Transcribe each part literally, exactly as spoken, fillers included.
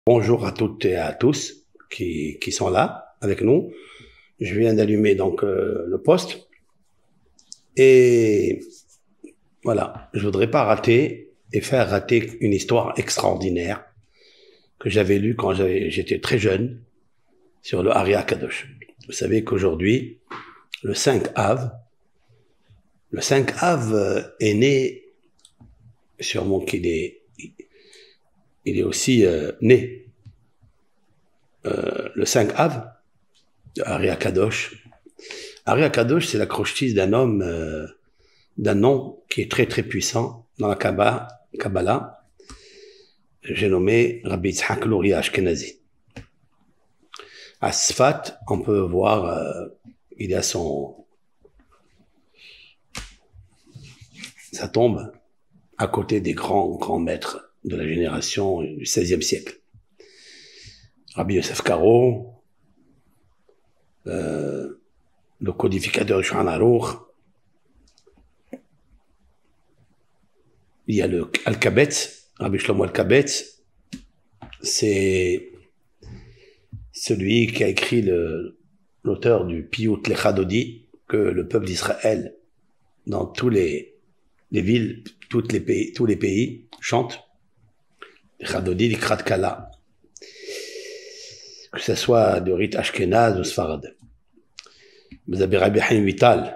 Bonjour à toutes et à tous qui, qui sont là avec nous. Je viens d'allumer donc euh, le poste et voilà, je voudrais pas rater et faire rater une histoire extraordinaire que j'avais lue quand j'étais très jeune sur le Ari Akadosh. Vous savez qu'aujourd'hui, le cinq Av, le cinq Av est né, sûrement qu'il est, il est aussi euh, né Euh, le cinq Av, de Ari Akadosh. Ari Akadosh, c'est la crochtise d'un homme, euh, d'un nom qui est très très puissant dans la Kabbalah. Kabbalah. J'ai nommé Rabbi Yitzhak Luria Ashkenazi. À Sfat, on peut voir, euh, il y a son, sa tombe à côté des grands grands maîtres de la génération du seizième siècle. Rabbi Yosef Karo, euh, le codificateur du Shulchan Aruch. Il y a le Al-Kabetz, Rabbi Shlomo Al-Kabetz, c'est celui qui a écrit le, l'auteur du Piyut Lechadodi, que le peuple d'Israël, dans tous les, les villes, toutes les pays, tous les pays, chante. Lechadodi, Likrat Kala. Que ce soit de rite Ashkenaz ou Sfarad. Vous avez Rabbi Haim Vital.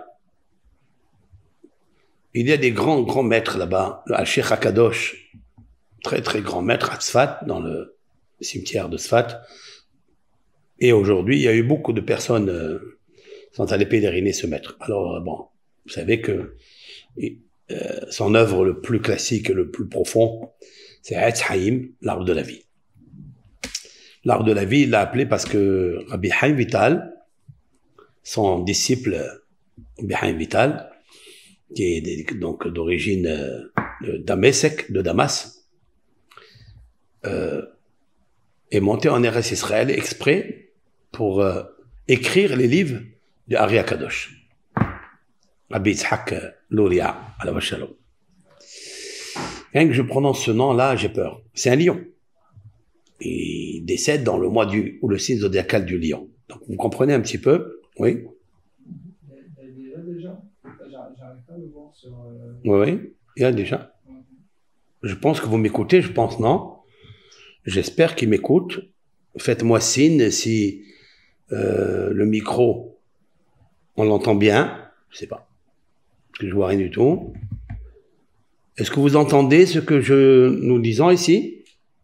Il y a des grands, grands maîtres là-bas. Le Al-Sheikh Akadosh, très, très grand maître à Tzfat, dans le cimetière de Tzfat. Et aujourd'hui, il y a eu beaucoup de personnes euh, sont allées pèleriner ce maître. Alors, bon, vous savez que euh, son œuvre le plus classique et le plus profond, c'est Etz Haïm, l'arbre de la vie. L'arbre de la vie, il l'a appelé parce que Rabbi Haim Vital, son disciple Rabbi Haim Vital, qui est donc d'origine de Damesek, de Damas, euh, est monté en Eretz Israël exprès pour euh, écrire les livres de Ari Akadosh. Rabbi Yitzhak Luria, alav shalom. Rien que je prononce ce nom-là, j'ai peur. C'est un lion. Il décède dans le mois du, ou le signe zodiacal du lion. Donc, vous comprenez un petit peu, oui? Il y a déjà, j'arrive pas à le voir sur... Euh... Oui, oui, il y a déjà. Je pense que vous m'écoutez, je pense non. J'espère qu'il m'écoute. Faites-moi signe si euh, le micro, on l'entend bien. Je sais pas, parce que je vois rien du tout. Est-ce que vous entendez ce que je nous disons ici?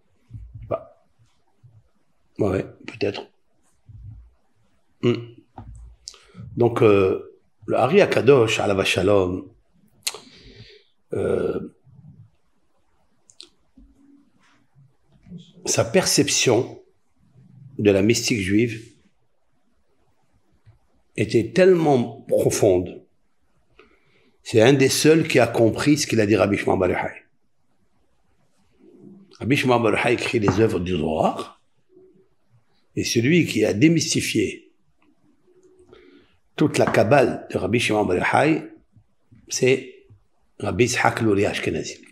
Ouais, peut-être. Hmm. Donc, euh, le Ari Akadosh, alav shalom, euh, sa perception de la mystique juive était tellement profonde. C'est un des seuls qui a compris ce qu'il a dit Rabbi Shimon bar Yochai. Rabbi Shimon bar Yochai écrit les œuvres du Zohar. Et celui qui a démystifié toute la Kabbale de Rabbi Shimon bar Yochai, c'est Rabbi Yitzhak Luria Ashkenazi.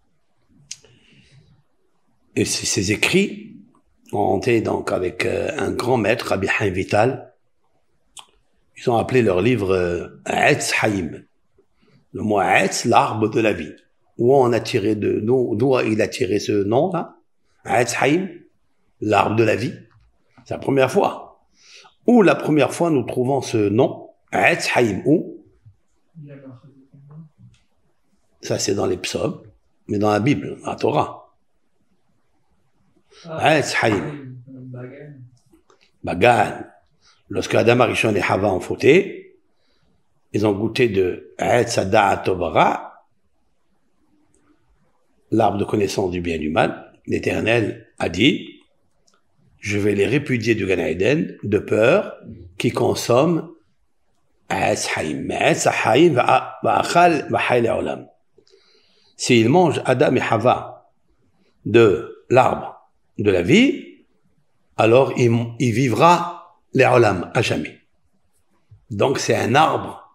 Et ses écrits ont été donc avec euh, un grand maître, Rabbi Haim Vital. Ils ont appelé leur livre euh, Etz Haïm. Le mot Etz, l'arbre de la vie. Où on a tiré de, d'où il a tiré ce nom-là? Etz Haïm, l'arbre de la vie. C'est la première fois. Où la première fois nous trouvons ce nom, Etz Haïm, où? Ça c'est dans les psaumes, mais dans la Bible, dans la Torah. Etz Haïm. Bagan. Lorsque Adam Arishon et Hava ont fauté, ils ont goûté de Etz Hada'at Tovara, l'arbre de connaissance du bien et du mal. L'Éternel a dit, je vais les répudier du Gan Eden de peur qu'ils consomment Etz Haïm. Etz Haïm va'achal va'chai le'olam. S'ils mangent Adam et Hava de l'arbre de la vie, alors il, il vivra le'olam à jamais. Donc c'est un arbre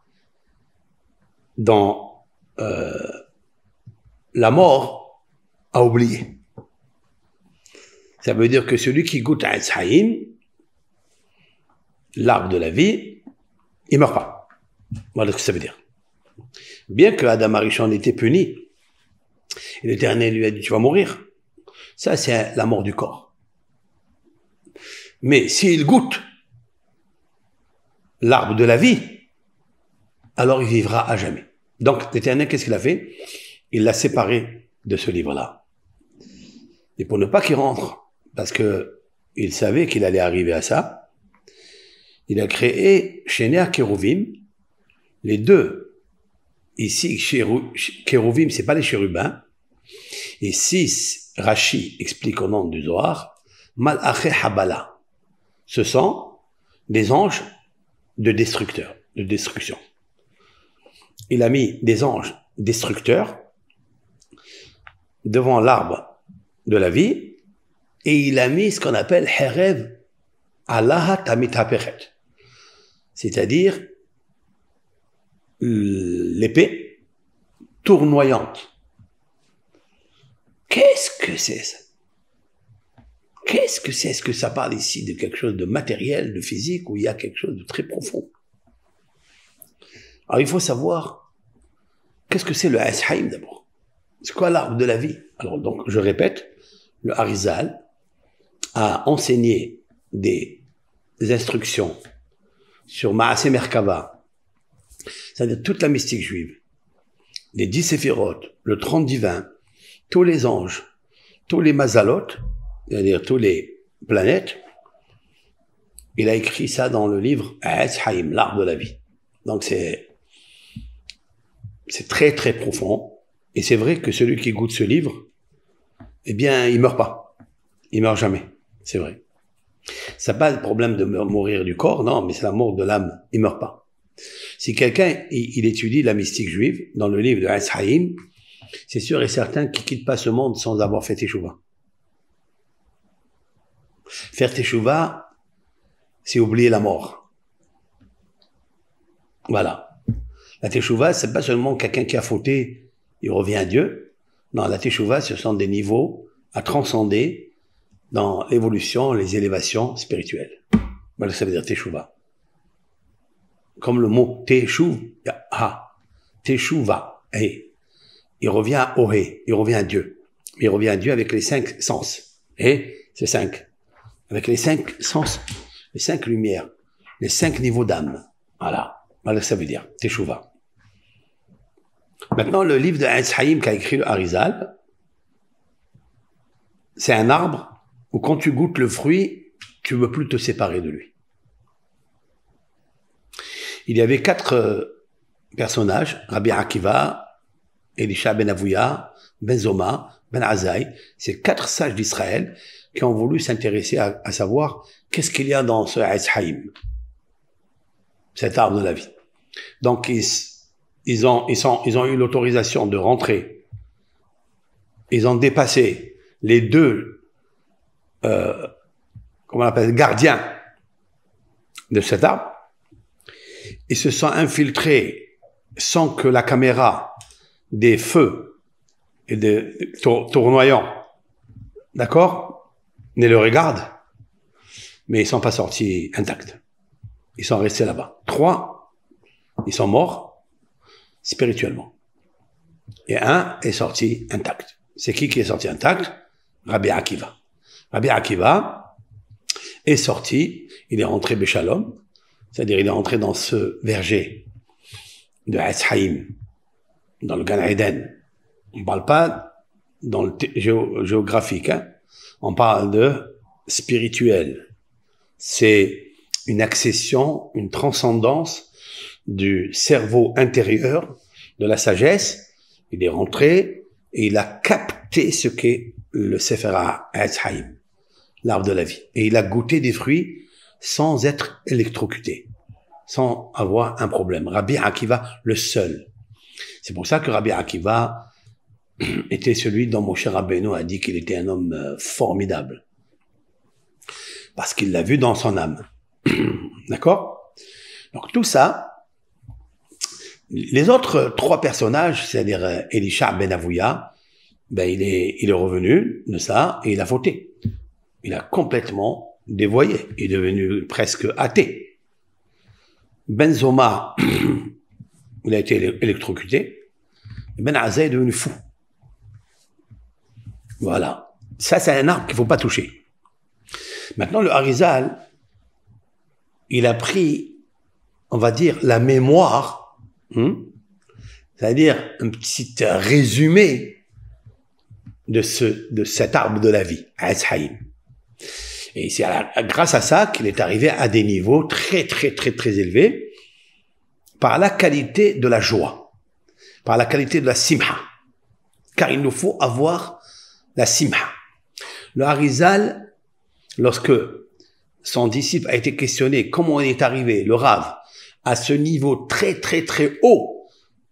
dont euh, la mort a oublié. Ça veut dire que celui qui goûte à Etz Haïm, l'arbre de la vie, il meurt pas. Voilà ce que ça veut dire. Bien que Adam Arishon était puni, et l'Éternel lui a dit, tu vas mourir. Ça, c'est la mort du corps. Mais s'il goûte l'arbre de la vie, alors il vivra à jamais. Donc, l'Éternel, qu'est-ce qu'il a fait? Il l'a séparé de ce livre-là. Et pour ne pas qu'il rentre, parce que il savait qu'il allait arriver à ça, il a créé chez Ner Kérouvim, les deux. Ici, Kérouvim, c'est pas les chérubins. Et si Rashi explique au nom du Zohar, Malaché Habala, ce sont des anges de destructeurs, de destruction. Il a mis des anges destructeurs devant l'arbre de la vie, et il a mis ce qu'on appelle Herev Allah Tamit Hapechet, c'est-à-dire l'épée tournoyante. Qu'est-ce que c'est ça? Qu'est-ce que c'est? Est-ce que ça parle ici de quelque chose de matériel, de physique, ou il y a quelque chose de très profond? Alors il faut savoir, qu'est-ce que c'est le Etz Haïm d'abord? C'est quoi l'arbre de la vie? Alors donc, je répète, le Harizal a enseigné des, des instructions sur Maaseh Merkava, c'est-à-dire toute la mystique juive, les dix séphirotes, le trente divin, tous les anges, tous les mazalot, c'est-à-dire tous les planètes. Il a écrit ça dans le livre Etz Haïm, l'arbre de la vie. Donc c'est c'est très très profond. Et c'est vrai que celui qui goûte ce livre, eh bien, il meurt pas. Il meurt jamais. C'est vrai. Ça n'a pas le problème de mourir du corps, non, mais c'est la mort de l'âme. Il meurt pas. Si quelqu'un, il, il étudie la mystique juive, dans le livre de Etz Haïm, c'est sûr et certain qu'il quitte pas ce monde sans avoir fait teshuva. Faire teshuva, c'est oublier la mort. Voilà. La teshuva, c'est pas seulement quelqu'un qui a fauté, il revient à Dieu. Non, la teshuva, ce sont des niveaux à transcender dans l'évolution, les élévations spirituelles. Voilà, ça veut dire teshuva. Comme le mot teshuva, teshuva, hey. Il revient à Ohé, il revient à Dieu. Il revient à Dieu avec les cinq sens. Et c'est cinq. Avec les cinq sens, les cinq lumières, les cinq niveaux d'âme. Voilà. Voilà ce que ça veut dire, teshuva. Maintenant, le livre de Etz Haïm qu'a écrit le Harizal, c'est un arbre où quand tu goûtes le fruit, tu ne veux plus te séparer de lui. Il y avait quatre personnages, Rabbi Akiva, Elisha ben Avouya, Ben Zoma, Ben Azaï, c'est quatre sages d'Israël qui ont voulu s'intéresser à, à savoir qu'est-ce qu'il y a dans ce Etz Haïm, cet arbre de la vie. Donc ils, ils, ont, ils, sont, ils ont eu l'autorisation de rentrer. Ils ont dépassé les deux, euh, comment on appelle, gardiens de cet arbre. Ils se sont infiltrés sans que la caméra des feux et des tour, tournoyants, d'accord, ne le regarde, mais ils sont pas sortis intacts. Ils sont restés là-bas. Trois, ils sont morts spirituellement. Et un est sorti intact. C'est qui qui est sorti intact? Rabbi Akiva. Rabbi Akiva est sorti, il est rentré Béchalom, c'est-à-dire il est rentré dans ce verger de Etz Haïm, dans le Gan Eden. On ne parle pas dans le géo géographique, hein. On parle de spirituel. C'est une accession, une transcendance du cerveau intérieur, de la sagesse. Il est rentré et il a capté ce qu'est le Sefer Etz Haïm, l'arbre de la vie. Et il a goûté des fruits sans être électrocuté, sans avoir un problème. Rabbi Akiva, le seul. C'est pour ça que Rabbi Akiva était celui dont Moshe Rabbeinu a dit qu'il était un homme formidable. Parce qu'il l'a vu dans son âme. D'accord? Donc tout ça, les autres trois personnages, c'est-à-dire Elisha ben Avouya, ben il est, il est revenu de ça et il a fauté. il a complètement dévoyé. Il est devenu presque athée. Benzoma, il a été électrocuté. Ben Azza est devenu fou. Voilà. Ça, c'est un arbre qu'il ne faut pas toucher. Maintenant, le Harizal, il a pris, on va dire, la mémoire, hein, c'est-à-dire un petit résumé de, ce, de cet arbre de la vie, Azhaïm. Et c'est à la, grâce à ça qu'il est arrivé à des niveaux très, très, très, très élevés par la qualité de la joie, par la qualité de la simha. Car il nous faut avoir la simha. Le Harizal, lorsque son disciple a été questionné comment il est arrivé, le Rav, à ce niveau très, très, très haut.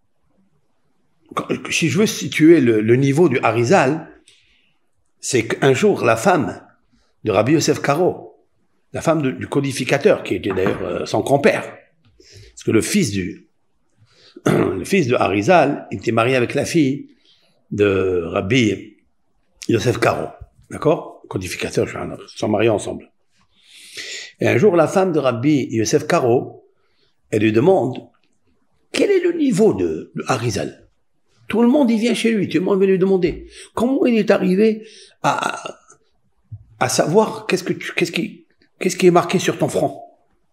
Si je veux situer le, le niveau du Harizal, c'est qu'un jour, la femme de Rabbi Yosef Karo, la femme de, du codificateur, qui était d'ailleurs euh, son grand-père, parce que le fils du, le fils de Harizal, il était marié avec la fille de Rabbi Yosef Karo, d'accord? Codificateur, ils sont mariés ensemble. Et un jour, la femme de Rabbi Yosef Karo, elle lui demande, quel est le niveau de, de Harizal? Tout le monde, il vient chez lui, tout le monde veut lui demander, comment il est arrivé à, à savoir qu'est-ce que tu, qu'est-ce qui, qu'est-ce qui est marqué sur ton front?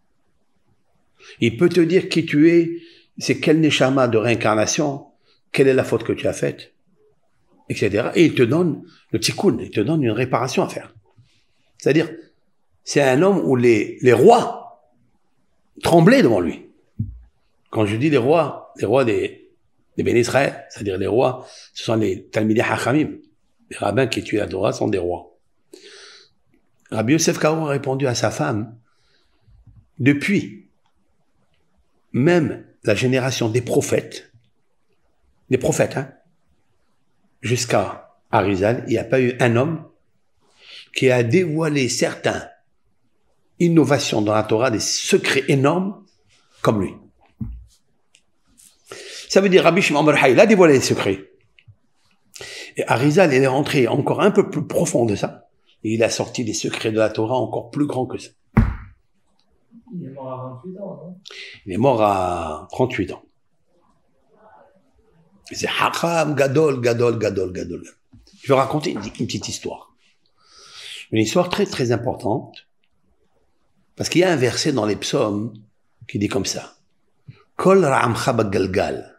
Il peut te dire qui tu es, c'est quel neshama de réincarnation, quelle est la faute que tu as faite, et cetera. Et il te donne le tikkun, il te donne une réparation à faire. C'est-à-dire, c'est un homme où les, les rois tremblaient devant lui. Quand je dis les rois, les rois des, des Béné Israël, c'est-à-dire les rois, ce sont les Talmidei Hachamim. Les rabbins qui étudient la Torah sont des rois. Rabbi Yosef Karo a répondu à sa femme, depuis même la génération des prophètes, des prophètes, hein, jusqu'à Harizal, il n'y a pas eu un homme qui a dévoilé certaines innovations dans la Torah, des secrets énormes, comme lui. Ça veut dire Rabbi Shimon bar Yochai, il a dévoilé les secrets. Et Harizal, il est rentré encore un peu plus profond de ça. Et il a sorti des secrets de la Torah encore plus grands que ça. Il est mort à vingt-huit ans, non? Il est mort à trente-huit ans. C'est Hakam, Gadol, Gadol, Gadol, Gadol. Je vais raconter une, une petite histoire. Une histoire très très importante. Parce qu'il y a un verset dans les psaumes qui dit comme ça. Kol ra'amcha bagalgal.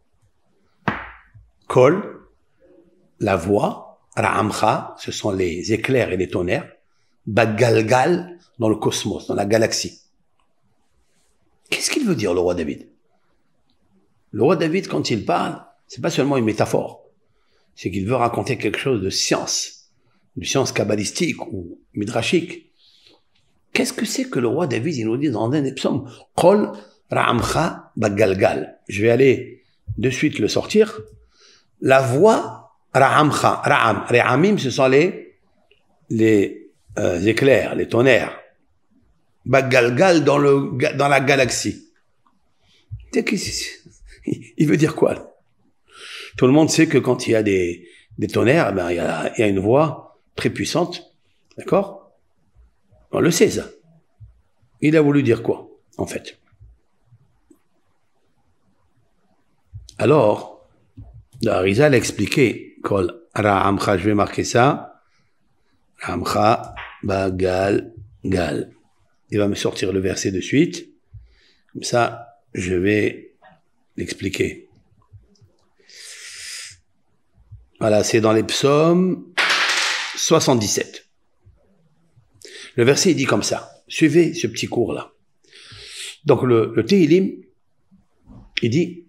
Kol, la voix, ra'amcha, ce sont les éclairs et les tonnerres, bagalgal, dans le cosmos, dans la galaxie. Qu'est-ce qu'il veut dire le roi David? Le roi David, quand il parle, c'est pas seulement une métaphore. C'est qu'il veut raconter quelque chose de science, de science kabbalistique ou midrashique. Qu'est-ce que c'est que le roi David, il nous dit dans un des psaumes, Kol ra'amcha bagalgal. Je vais aller de suite le sortir. La voix ra'amcha, ra'am, ra'amim, ce sont les, les euh, éclairs, les tonnerres. Bagalgal dans le, dans la galaxie. Il veut dire quoi? Tout le monde sait que quand il y a des, des tonnerres, ben, il y a, il y a une voix très puissante. D'accord? On le sait, ça. Il a voulu dire quoi, en fait? Alors, Harizal a expliqué, Kol Ra'amcha, je vais marquer ça. Ra'amcha, Bagal, Gal. Il va me sortir le verset de suite. Comme ça, je vais l'expliquer. Voilà, c'est dans les psaumes soixante-dix-sept. Le verset, il dit comme ça. Suivez ce petit cours-là. Donc, le, le Tehillim, il dit,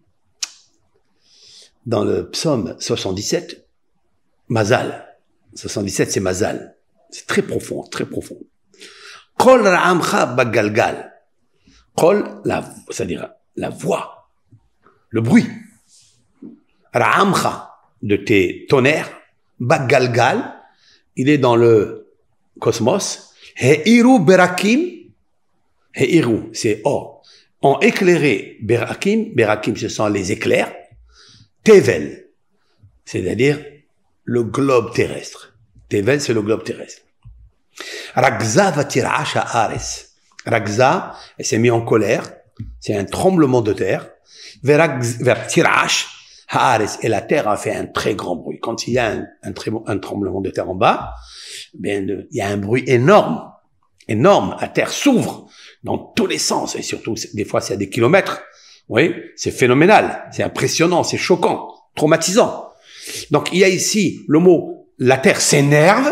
dans le psaume soixante-dix-sept, Mazal. soixante-dix-sept, c'est Mazal. C'est très profond, très profond. Kol ra'amcha bagalgal. Kol, la, c'est-à-dire la voix, le bruit. Ra'amcha, de tes tonnerres. Bagalgal, il est dans le cosmos. Heiru berakim. Heiru, c'est or. Ont éclairé berakim. Berakim, ce sont les éclairs. Tevel, c'est-à-dire le globe terrestre. Tevel, c'est le globe terrestre. Ragza vatirash haaretz. Ragza, elle s'est mise en colère. C'est un tremblement de terre. Vatirash haaretz. Et la terre a fait un très grand bruit. Quand il y a un, un, très, un tremblement de terre en bas, bien, il y a un bruit énorme. Énorme. La terre s'ouvre dans tous les sens. Et surtout, des fois, c'est à des kilomètres. Oui, c'est phénoménal. C'est impressionnant. C'est choquant. Traumatisant. Donc, il y a ici le mot, la terre s'énerve.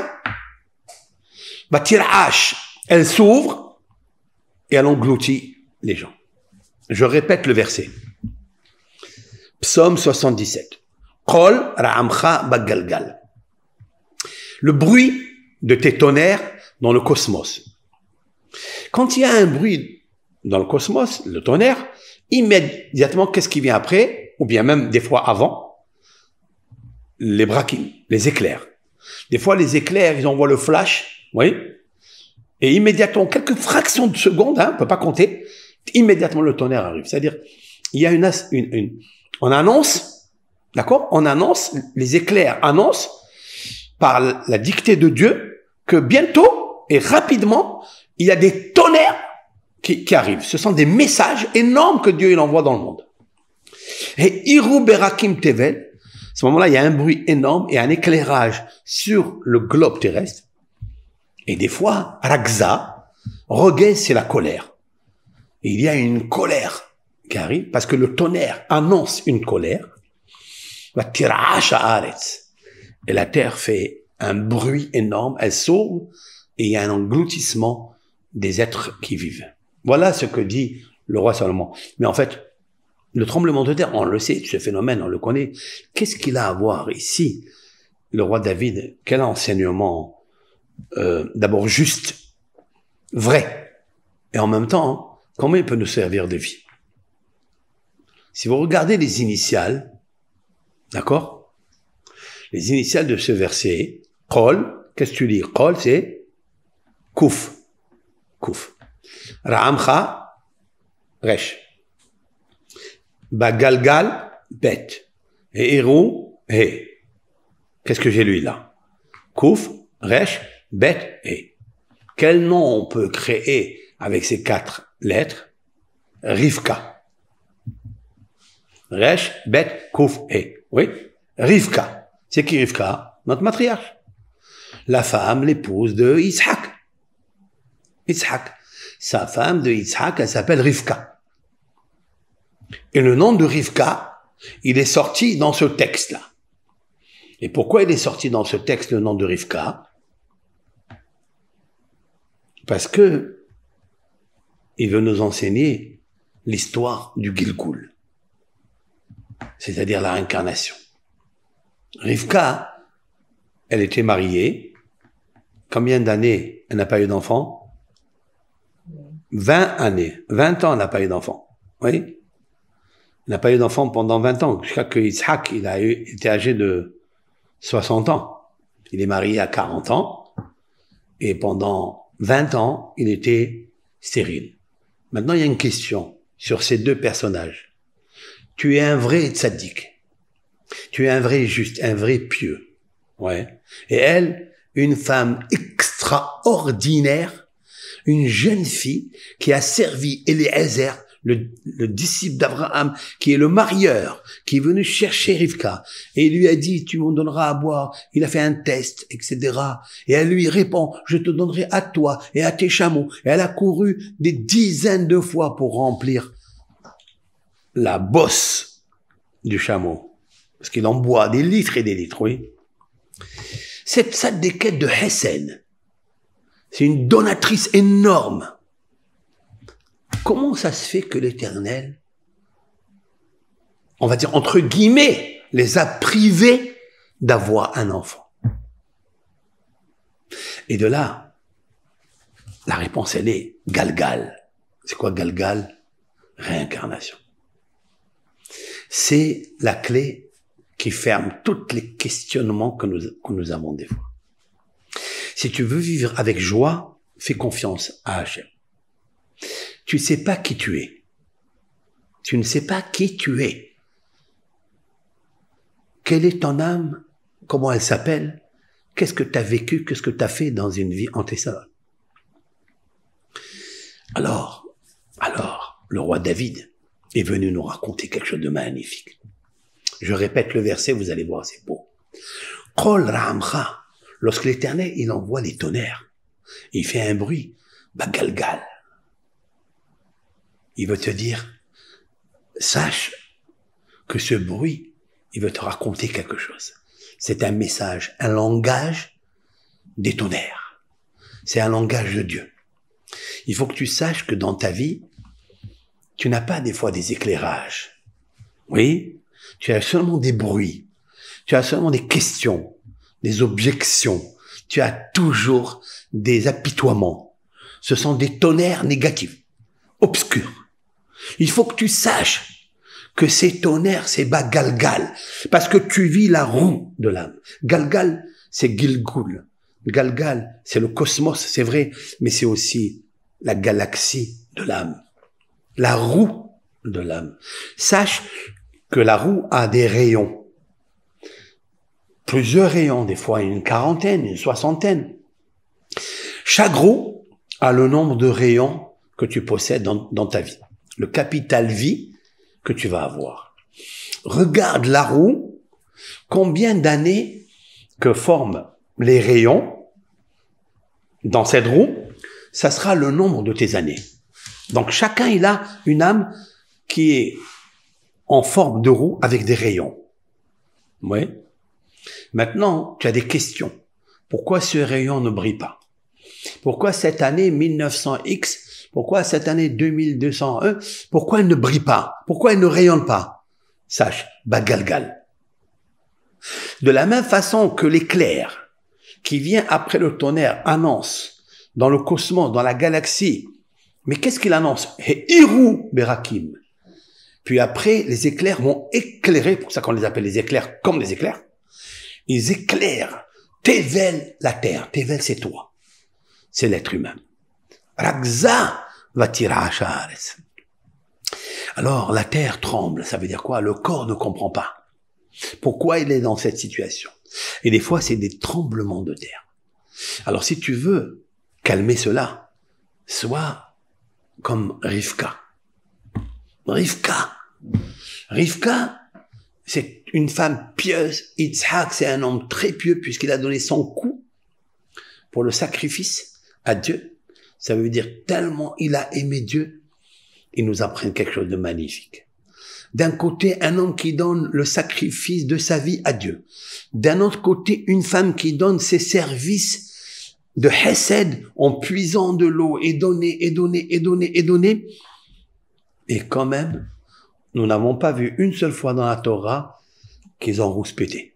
Vatirash, elle s'ouvre et elle engloutit les gens. Je répète le verset. Psaume soixante-dix-sept. Kol ra'amcha bagalgal. Le bruit de tes tonnerres dans le cosmos. Quand il y a un bruit dans le cosmos, le tonnerre, immédiatement, qu'est-ce qui vient après? Ou bien même des fois avant? Les brakim, les éclairs. Des fois, les éclairs, ils envoient le flash. Oui. Et immédiatement, quelques fractions de secondes, hein, on peut pas compter, immédiatement le tonnerre arrive. C'est-à-dire, il y a une, une, une on annonce, d'accord? On annonce, les éclairs annoncent, par la dictée de Dieu, que bientôt et rapidement, il y a des tonnerres qui, qui arrivent. Ce sont des messages énormes que Dieu il envoie dans le monde. Et Iru Berakim Tevel, à ce moment-là, il y a un bruit énorme et un éclairage sur le globe terrestre. Et des fois, Ragza, Roguet, c'est la colère. Et il y a une colère qui arrive, parce que le tonnerre annonce une colère. Et la terre fait un bruit énorme, elle s'ouvre, et il y a un engloutissement des êtres qui vivent. Voilà ce que dit le roi Salomon. Mais en fait, le tremblement de terre, on le sait, ce phénomène, on le connaît. Qu'est-ce qu'il a à voir ici, le roi David? Quel enseignement Euh, d'abord juste, vrai, et en même temps, comment il peut nous servir de vie? Si vous regardez les initiales, d'accord? Les initiales de ce verset, Kol, qu'est-ce que tu lis? Kol, c'est Kouf, Kouf. Ra'amcha, Resh. Bagalgal, Bet. Et Hérou, He. Qu'est-ce que j'ai lu là? Kouf, Resh, Bet, et. Quel nom on peut créer avec ces quatre lettres? Rivka. Resh, Bet, Kouf, et. Oui? Rivka. C'est qui Rivka? Notre matriarche. La femme, l'épouse de Yitzhak. Yitzhak. Sa femme de Yitzhak, elle s'appelle Rivka. Et le nom de Rivka, il est sorti dans ce texte-là. Et pourquoi il est sorti dans ce texte, le nom de Rivka? Parce que il veut nous enseigner l'histoire du Gilgul, c'est-à-dire la réincarnation. Rivka, elle était mariée. Combien d'années elle n'a pas eu d'enfant? vingt années. vingt ans, elle n'a pas eu d'enfant. Oui? Elle n'a pas eu d'enfant pendant vingt ans. Jusqu'à que Yitzhak, il a eu, était âgé de soixante ans. Il est marié à quarante ans. Et pendant vingt ans, il était stérile. Maintenant, il y a une question sur ces deux personnages. Tu es un vrai tzaddik. Tu es un vrai juste, un vrai pieux. Ouais. Et elle, une femme extraordinaire, une jeune fille qui a servi Eliezer, le, le disciple d'Abraham, qui est le marieur, qui est venu chercher Rivka, et il lui a dit, tu m'en donneras à boire. Il a fait un test, et cetera. Et elle lui répond, je te donnerai à toi et à tes chameaux. Et elle a couru des dizaines de fois pour remplir la bosse du chameau. Parce qu'il en boit des litres et des litres, oui. Cette tzaddiket de Hesed, c'est une donatrice énorme. Comment ça se fait que l'Éternel, on va dire entre guillemets, les a privés d'avoir un enfant? Et de là, la réponse, elle est Galgal. C'est quoi Galgal? Réincarnation. C'est la clé qui ferme tous les questionnements que nous, que nous avons des fois. Si tu veux vivre avec joie, fais confiance à Hachem. Tu ne sais pas qui tu es. Tu ne sais pas qui tu es. Quelle est ton âme? Comment elle s'appelle? Qu'est-ce que tu as vécu? Qu'est-ce que tu as fait dans une vie antécédente? Alors, alors, le roi David est venu nous raconter quelque chose de magnifique. Je répète le verset, vous allez voir, c'est beau. Kol Ra'amcha, lorsque l'Éternel, il envoie les tonnerres, il fait un bruit, bagalgal. Il veut te dire, sache que ce bruit, il veut te raconter quelque chose. C'est un message, un langage des tonnerres. C'est un langage de Dieu. Il faut que tu saches que dans ta vie, tu n'as pas des fois des éclairages. Oui, tu as seulement des bruits. Tu as seulement des questions, des objections. Tu as toujours des apitoiements. Ce sont des tonnerres négatifs, obscurs. Il faut que tu saches que ces tonnerres, c'est bas Galgal, parce que tu vis la roue de l'âme. Galgal, c'est Gilgul. Galgal, c'est le cosmos, c'est vrai, mais c'est aussi la galaxie de l'âme. La roue de l'âme. Sache que la roue a des rayons. Plusieurs rayons, des fois une quarantaine, une soixantaine. Chaque roue a le nombre de rayons que tu possèdes dans, dans ta vie. Le capital vie que tu vas avoir. Regarde la roue, combien d'années que forment les rayons dans cette roue, ça sera le nombre de tes années. Donc chacun il a une âme qui est en forme de roue avec des rayons. Oui. Maintenant, tu as des questions. Pourquoi ce rayon ne brille pas? Pourquoi cette année mille neuf cents X? Pourquoi cette année deux mille deux cent un? Pourquoi elle ne brille pas? Pourquoi elle ne rayonne pas? Sache, bagalgal. De la même façon que l'éclair qui vient après le tonnerre annonce dans le cosmos, dans la galaxie, mais qu'est-ce qu'il annonce? Hiru Berakim. Puis après, les éclairs vont éclairer, pour ça qu'on les appelle les éclairs comme des éclairs. Ils éclairent. Tevel, la terre. Tevel, c'est toi. C'est l'être humain. Ragza vatira shares. Alors, la terre tremble. Ça veut dire quoi? Le corps ne comprend pas. Pourquoi il est dans cette situation? Et des fois, c'est des tremblements de terre. Alors, si tu veux calmer cela, sois comme Rivka. Rivka. Rivka, c'est une femme pieuse. Yitzhak, c'est un homme très pieux puisqu'il a donné son cou pour le sacrifice à Dieu. Ça veut dire tellement il a aimé Dieu, il nous apprend quelque chose de magnifique. D'un côté, un homme qui donne le sacrifice de sa vie à Dieu. D'un autre côté, une femme qui donne ses services de Hesed en puisant de l'eau et donner, et donner, et donner, et donner. Et quand même, nous n'avons pas vu une seule fois dans la Torah qu'ils ont rouspété.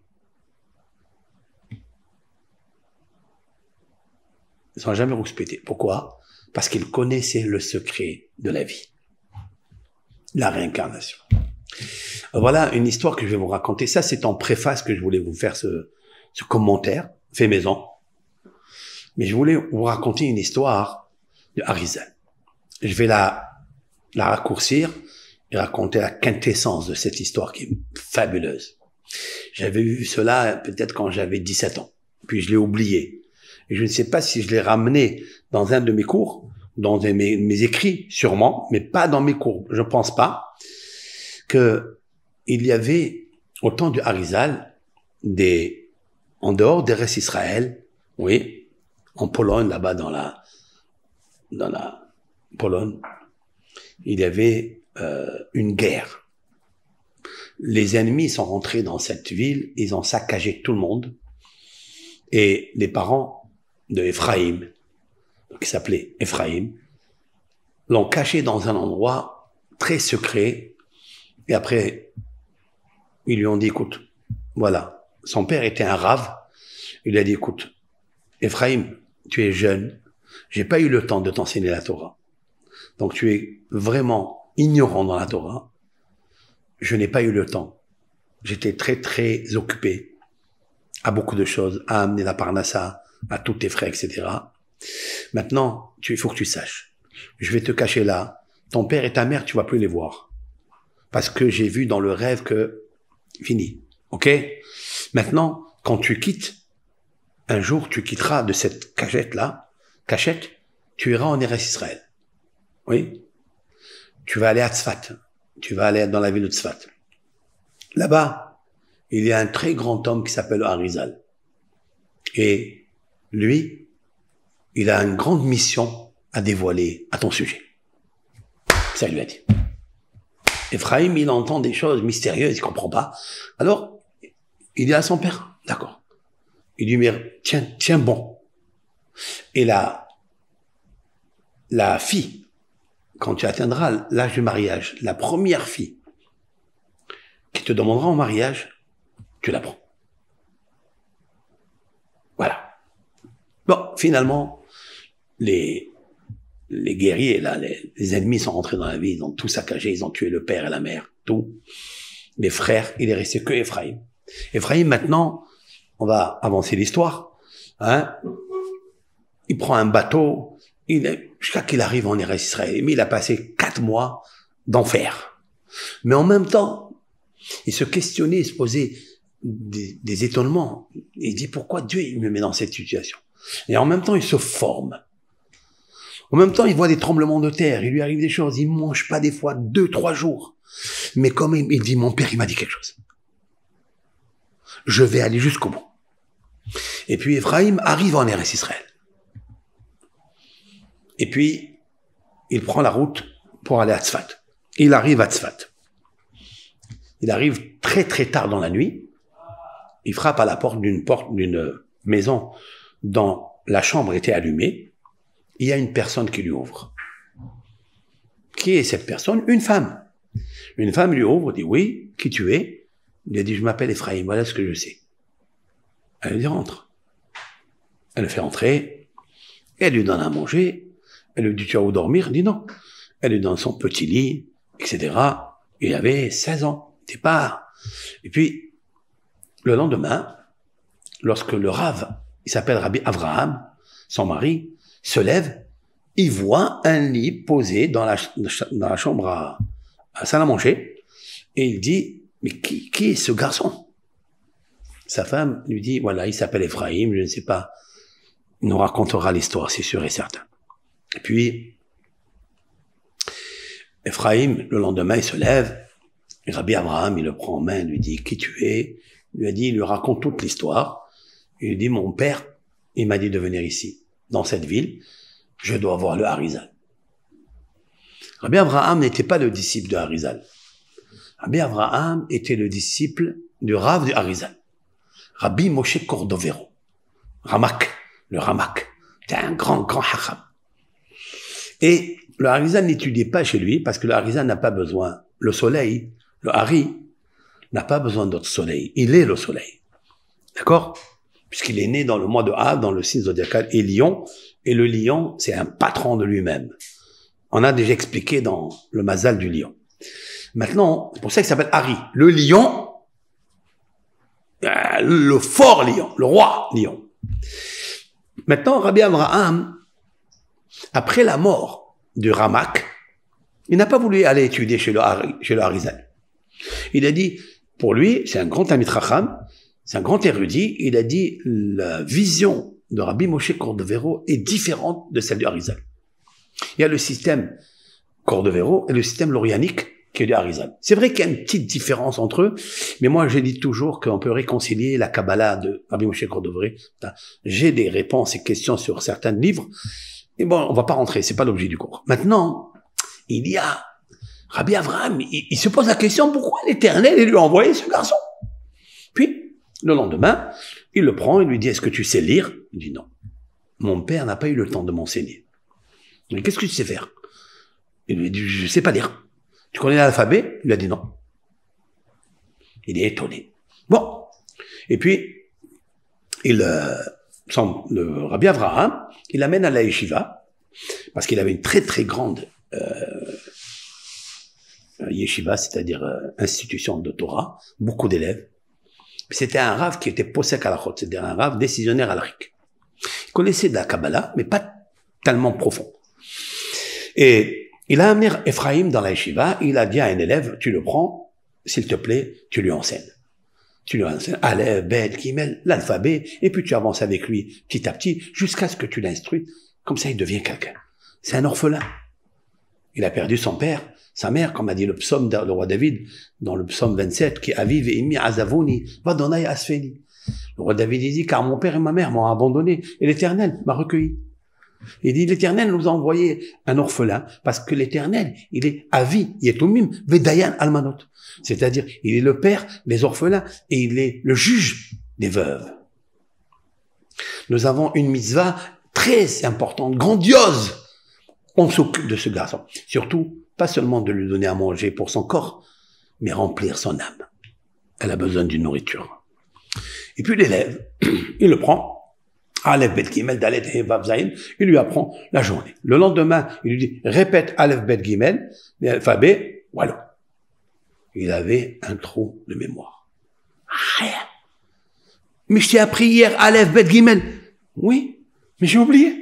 Ils n'ont jamais rouspété. Pourquoi? Parce qu'ils connaissaient le secret de la vie. La réincarnation. Voilà une histoire que je vais vous raconter. Ça, c'est en préface que je voulais vous faire ce, ce commentaire, fait maison. Mais je voulais vous raconter une histoire de Arizal. Je vais la, la raccourcir et raconter la quintessence de cette histoire qui est fabuleuse. J'avais vu cela peut-être quand j'avais dix-sept ans. Puis je l'ai oublié. Et je ne sais pas si je l'ai ramené dans un de mes cours, dans mes, mes écrits, sûrement, mais pas dans mes cours. Je ne pense pas que il y avait, au temps du Arizal, des, en dehors des restes Israël, oui, en Pologne, là-bas dans la, dans la Pologne, il y avait euh, une guerre. Les ennemis sont rentrés dans cette ville, ils ont saccagé tout le monde, et les parents de Ephraïm, qui s'appelait Ephraïm, l'ont caché dans un endroit très secret, et après, ils lui ont dit, écoute, voilà, son père était un rave, il lui a dit, écoute, Ephraïm, tu es jeune, j'ai pas eu le temps de t'enseigner la Torah, donc tu es vraiment ignorant dans la Torah, je n'ai pas eu le temps, j'étais très très occupé à beaucoup de choses, à amener la parnassa à tous tes frères, et cetera. Maintenant, tu, il faut que tu saches, je vais te cacher là, ton père et ta mère, tu vas plus les voir, parce que j'ai vu dans le rêve que, fini, ok? Maintenant, quand tu quittes, un jour, tu quitteras de cette cachette-là, cachette, tu iras en Eretz Israël. Oui. Tu vas aller à Tzfat. Tu vas aller dans la ville de Tzfat. Là-bas, il y a un très grand homme qui s'appelle Arizal. Et lui, il a une grande mission à dévoiler à ton sujet. Ça il lui a dit. Ephraim, il entend des choses mystérieuses, il comprend pas. Alors, il dit à son père, d'accord. Il lui dit, tiens, tiens bon. Et la, la fille, quand tu atteindras l'âge du mariage, la première fille qui te demandera en mariage, tu la prends. Voilà. Bon, finalement, les, les guerriers, là, les, les ennemis sont rentrés dans la ville, ils ont tout saccagé, ils ont tué le père et la mère, tout. Les frères, il est resté que Ephraim. Ephraim, maintenant, on va avancer l'histoire, hein. Il prend un bateau, il, jusqu'à qu'il arrive en Eretz Israël, mais il a passé quatre mois d'enfer. Mais en même temps, il se questionnait, il se posait des, des étonnements. Il dit, pourquoi Dieu il me met dans cette situation? Et en même temps, il se forme. En même temps, il voit des tremblements de terre, il lui arrive des choses, il mange pas des fois deux, trois jours. Mais comme il, il dit, mon père, il m'a dit quelque chose. Je vais aller jusqu'au bout. Et puis, Ephraim arrive en Eretz Israël. Et puis, il prend la route pour aller à Tzfat. Il arrive à Tzfat. Il arrive très très tard dans la nuit. Il frappe à la porte d'une porte d'une maison dont la chambre était allumée. Il y a une personne qui lui ouvre. Qui est cette personne? Une femme. Une femme lui ouvre, dit oui, qui tu es? Il a dit je m'appelle Ephraim, voilà ce que je sais. Elle lui dit rentre. Elle le fait entrer. Elle lui donne à manger. Elle lui dit tu as où dormir? Il dit non. Elle lui donne son petit lit, et cetera. Il avait seize ans. Il n'était pas. Et puis, le lendemain, lorsque le Rav, il s'appelle Rabbi Avraham, son mari, se lève, il voit un lit posé dans la, dans la chambre à, à salle à manger, et il dit, mais qui, qui est ce garçon? Sa femme lui dit, voilà, il s'appelle Ephraim, je ne sais pas, il nous racontera l'histoire, c'est sûr et certain. Et puis, Ephraim, le lendemain, il se lève, et Rabbi Abraham, il le prend en main, il lui dit, qui tu es? Il lui a dit, il lui raconte toute l'histoire. Il lui dit, mon père, il m'a dit de venir ici, dans cette ville, je dois voir le Harizal. Rabbi Abraham n'était pas le disciple de Harizal. Rabbi Abraham était le disciple du Rav du Harizal. Rabbi Moshe Cordovero. Ramak, le Ramak. C'était un grand, grand hacham. Et le Harizal n'étudiait pas chez lui parce que le Harizal n'a pas besoin. Le soleil, le Hari, n'a pas besoin d'autre soleil. Il est le soleil. D'accord? Puisqu'il est né dans le mois de Av, dans le signe zodiacal, et lion. Et le lion, c'est un patron de lui-même. On a déjà expliqué dans le mazal du lion. Maintenant, c'est pour ça qu'il s'appelle Hari. Le lion, le fort lion, le roi lion. Maintenant, Rabbi Abraham, après la mort du Ramak, il n'a pas voulu aller étudier chez le, chez le Harizal. Il a dit, pour lui, c'est un grand Talmid Chacham, c'est un grand érudit, il a dit, la vision de Rabbi Moshe Cordovero est différente de celle du Harizal. Il y a le système Cordovero et le système lorianique qui est du Harizal. C'est vrai qu'il y a une petite différence entre eux, mais moi je dis toujours qu'on peut réconcilier la Kabbalah de Rabbi Moshe Cordovero. J'ai des réponses et questions sur certains livres, et bon, on va pas rentrer, c'est pas l'objet du cours. Maintenant, il y a Rabbi Avraham, il, il se pose la question, pourquoi l'Éternel lui a envoyé ce garçon? Puis, le lendemain, il le prend, il lui dit, est-ce que tu sais lire? Il dit non. Mon père n'a pas eu le temps de m'enseigner. Mais qu'est-ce que tu sais faire? Il lui dit, je sais pas lire. Tu connais l'alphabet? Il lui a dit non. Il est étonné. Bon. Et puis, il, euh, son, le Rabbi Avraham, il l'amène à la yeshiva, parce qu'il avait une très très grande euh, yeshiva, c'est-à-dire euh, institution de Torah, beaucoup d'élèves. C'était un rave qui était posek halachot, c'est-à-dire un rave décisionnaire halachique. Il connaissait de la Kabbalah, mais pas tellement profond. Et il a amené Ephraim dans la yeshiva, il a dit à un élève, tu le prends, s'il te plaît, tu lui enseignes. Tu lui enseignes Aleph, Bet, Gimel, l'alphabet, et puis tu avances avec lui petit à petit jusqu'à ce que tu l'instruis. Comme ça, il devient quelqu'un. C'est un orphelin. Il a perdu son père, sa mère, comme a dit le psaume de le roi David, dans le psaume vingt-sept, qui aviv et imi azavoni, vadonai asfeni. Le roi David il dit, car mon père et ma mère m'ont abandonné, et l'Éternel m'a recueilli. Il dit, l'Éternel nous a envoyé un orphelin, parce que l'Éternel, il est avi, yetumim, vedayan almanot. C'est-à-dire, il est le père des orphelins, et il est le juge des veuves. Nous avons une mitzvah très importante, grandiose. On s'occupe de ce garçon. Surtout, pas seulement de lui donner à manger pour son corps, mais remplir son âme. Elle a besoin d'une nourriture. Et puis l'élève, il le prend, Aleph Bet Gimel, Dalet He Vav Zayin, il lui apprend la journée. Le lendemain, il lui dit, répète Aleph Bet Gimel, l'alphabet, voilà. Il avait un trou de mémoire. Rien. Mais je t'ai appris hier Aleph Bet Gimel. Oui, mais j'ai oublié.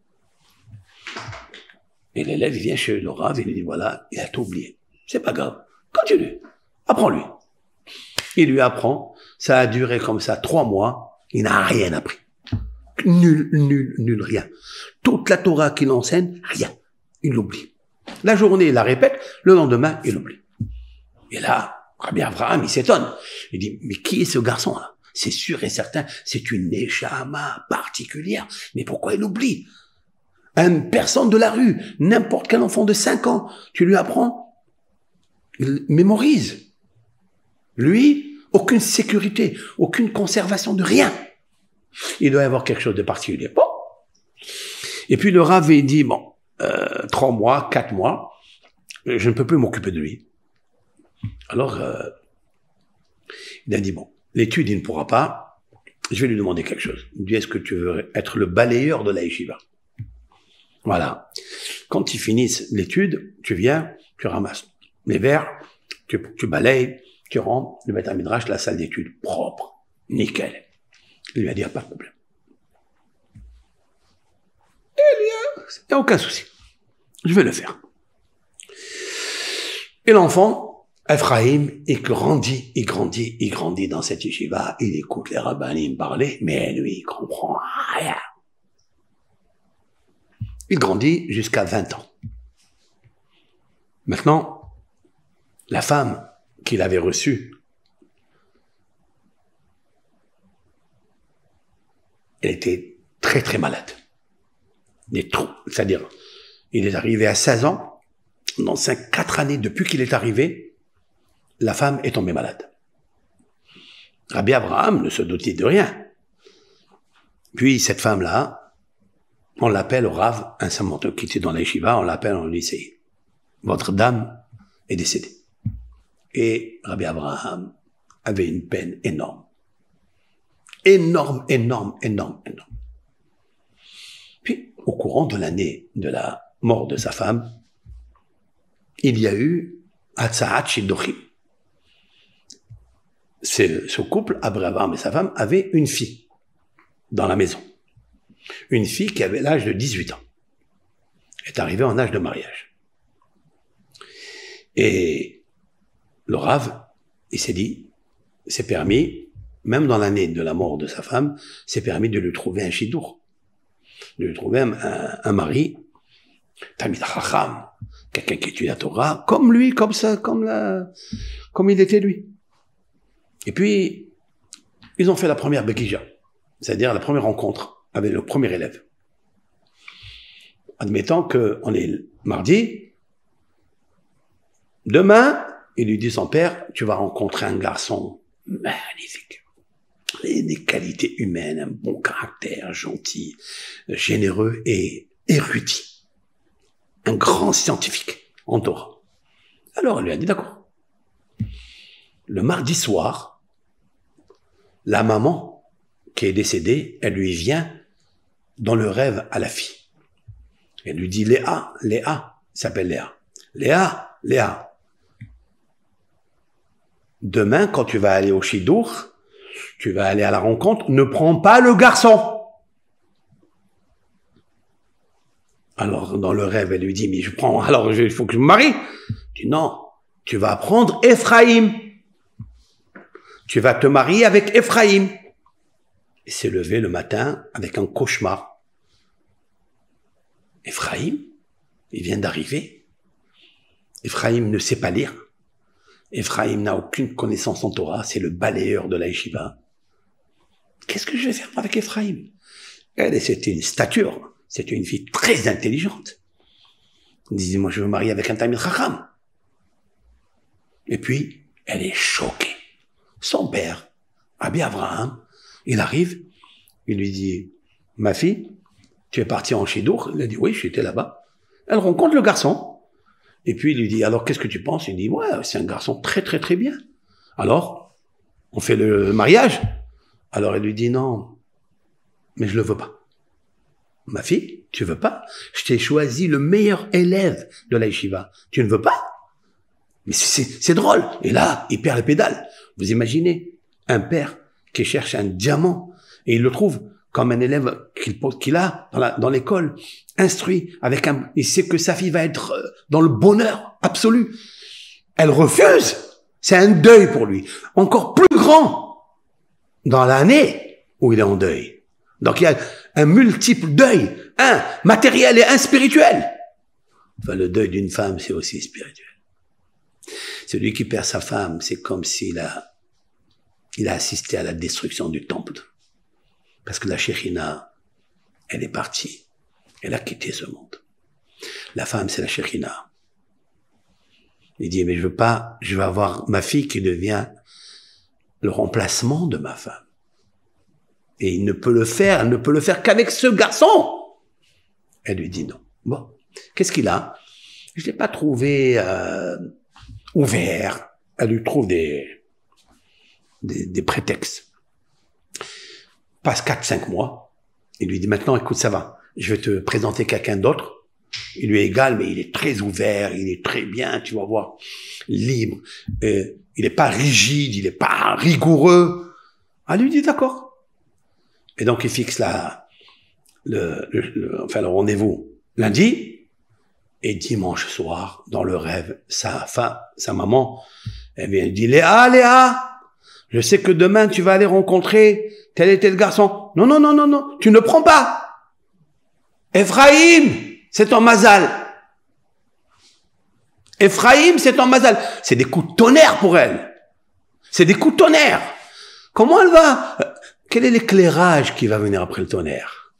Et l'élève, il vient chez le Rav, il lui dit, voilà, il a tout oublié. C'est pas grave. Continue. Apprends-lui. Il lui apprend. Ça a duré comme ça trois mois. Il n'a rien appris. Nul, nul, nul, rien. Toute la Torah qu'il enseigne, rien. Il l'oublie. La journée, il la répète. Le lendemain, il l'oublie. Et là, Rabbi Abraham, il s'étonne. Il dit, mais qui est ce garçon-là? C'est sûr et certain, c'est une neshama particulière. Mais pourquoi il oublie? Une personne de la rue, n'importe quel enfant de cinq ans, tu lui apprends, il mémorise. Lui, aucune sécurité, aucune conservation de rien. Il doit y avoir quelque chose de particulier. Bon. Et puis le Rav, il dit, bon, euh, trois mois, quatre mois, je ne peux plus m'occuper de lui. Alors, euh, il a dit, bon, l'étude, il ne pourra pas, je vais lui demander quelque chose. Il dit, est-ce que tu veux être le balayeur de la yeshiva? Voilà. Quand ils finissent l'étude, tu viens, tu ramasses les verres, tu, tu balayes, tu rentres, tu mets à Midrash, la salle d'étude propre, nickel. Il lui a dit, pas de problème. Il n'y a aucun souci. Je vais le faire. Et l'enfant, Ephraim, il grandit, il grandit, il grandit dans cette yeshiva, il écoute les rabbanim parler, mais lui, il comprend rien. Il grandit jusqu'à vingt ans. Maintenant, la femme qu'il avait reçue, elle était très très malade. Des trous, c'est-à-dire, il est arrivé à seize ans, dans cinq, quatre années depuis qu'il est arrivé, la femme est tombée malade. Rabbi Abraham ne se doutait de rien. Puis cette femme-là, on l'appelle au Rav, un samanteur qui était dans la yeshiva, on l'appelle, on lui dit, votre dame est décédée. Et Rabbi Abraham avait une peine énorme. Énorme, énorme, énorme, énorme. Puis, au courant de l'année de la mort de sa femme, il y a eu Hatzaat Shidduchim. Ce, ce couple, Abraham et sa femme, avaient une fille dans la maison. Une fille qui avait l'âge de dix-huit ans. Elle est arrivée en âge de mariage. Et le Rav, il s'est dit, c'est permis, même dans l'année de la mort de sa femme, c'est permis de lui trouver un shidour, de lui trouver un, un, un mari, Talmid Chacham, quelqu'un qui étudie la Torah, comme lui, comme ça, comme la, comme il était lui. Et puis, ils ont fait la première Bekija, c'est-à-dire la première rencontre avec le premier élève. Admettant qu'on est mardi, demain, il lui dit son père, tu vas rencontrer un garçon magnifique. Des qualités humaines, un bon caractère, gentil, généreux et érudit. Un grand scientifique en Torah. Alors, elle lui a dit d'accord. Le mardi soir, la maman qui est décédée, elle lui vient dans le rêve à la fille. Elle lui dit, Léa, Léa, il s'appelle Léa. Léa, Léa. Demain, quand tu vas aller au Shidour, tu vas aller à la rencontre, ne prends pas le garçon. Alors, dans le rêve, elle lui dit, mais je prends, alors il faut que je me marie. Il dit, non, tu vas prendre Ephraim. tu vas te marier avec Ephraïm. Il s'est levé le matin avec un cauchemar. Ephraïm, il vient d'arriver. Ephraïm ne sait pas lire. Ephraïm n'a aucune connaissance en Torah, c'est le balayeur de la yeshiva. Qu'est-ce que je vais faire avec Ephraïm? Elle, c'était une stature, c'était une fille très intelligente. Elle disait, moi je veux me marier avec un Talmid Chacham. Et puis, elle est choquée. Son père, Rabbi Avraham, il arrive, il lui dit, ma fille, tu es partie en Chidour? Elle a dit, oui, j'étais là-bas. Elle rencontre le garçon. Et puis il lui dit, alors qu'est-ce que tu penses? Il dit, ouais, c'est un garçon très très très bien. Alors, on fait le mariage? Alors elle lui dit, non, mais je le veux pas. Ma fille, tu veux pas? Je t'ai choisi le meilleur élève de la yeshiva. Tu ne veux pas? Mais c'est drôle. Et là, il perd les pédales. Vous imaginez un père qui cherche un diamant et il le trouve comme un élève qu'il qu'il a dans l'école, instruit, avec un, il sait que sa fille va être dans le bonheur absolu. Elle refuse. C'est un deuil pour lui. Encore plus grand dans l'année où il est en deuil. Donc il y a un multiple deuil, un matériel et un spirituel. Enfin, le deuil d'une femme, c'est aussi spirituel. Celui qui perd sa femme, c'est comme s'il a, il a assisté à la destruction du temple. Parce que la Shekhinah, elle est partie. Elle a quitté ce monde. La femme, c'est la Shekhinah. Il dit, mais je veux pas, je veux avoir ma fille qui devient le remplacement de ma femme. Et il ne peut le faire, elle ne peut le faire qu'avec ce garçon. Elle lui dit non. Bon, qu'est-ce qu'il a? Je l'ai pas trouvé euh, ouvert. Elle lui trouve des, des, des prétextes. Passe quatre, cinq mois. Il lui dit maintenant, écoute, ça va. Je vais te présenter quelqu'un d'autre. Il lui est égal, mais il est très ouvert, il est très bien, tu vas voir, libre. Euh, il n'est pas rigide, il n'est pas rigoureux. Elle lui dit d'accord. Et donc il fixe la, le, le, le, enfin, le rendez-vous lundi. Et dimanche soir, dans le rêve, sa femme, sa maman, elle vient lui dire, Léa, Léa, je sais que demain tu vas aller rencontrer tel et tel garçon. Non, non, non, non, non, tu ne prends pas. Ephraïm, c'est ton mazal. Ephraïm, c'est ton mazal. C'est des coups de tonnerre pour elle. C'est des coups de tonnerre. Comment elle va? Quel est l'éclairage qui va venir après le tonnerre?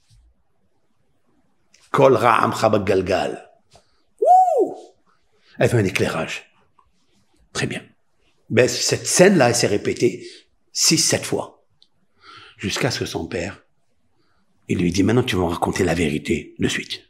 Kol ra'am chabak galgal. Ouh! Elle fait un éclairage. Très bien. Ben, cette scène-là, elle s'est répétée six, sept fois. Jusqu'à ce que son père, il lui dit, maintenant tu vas me raconter la vérité de suite.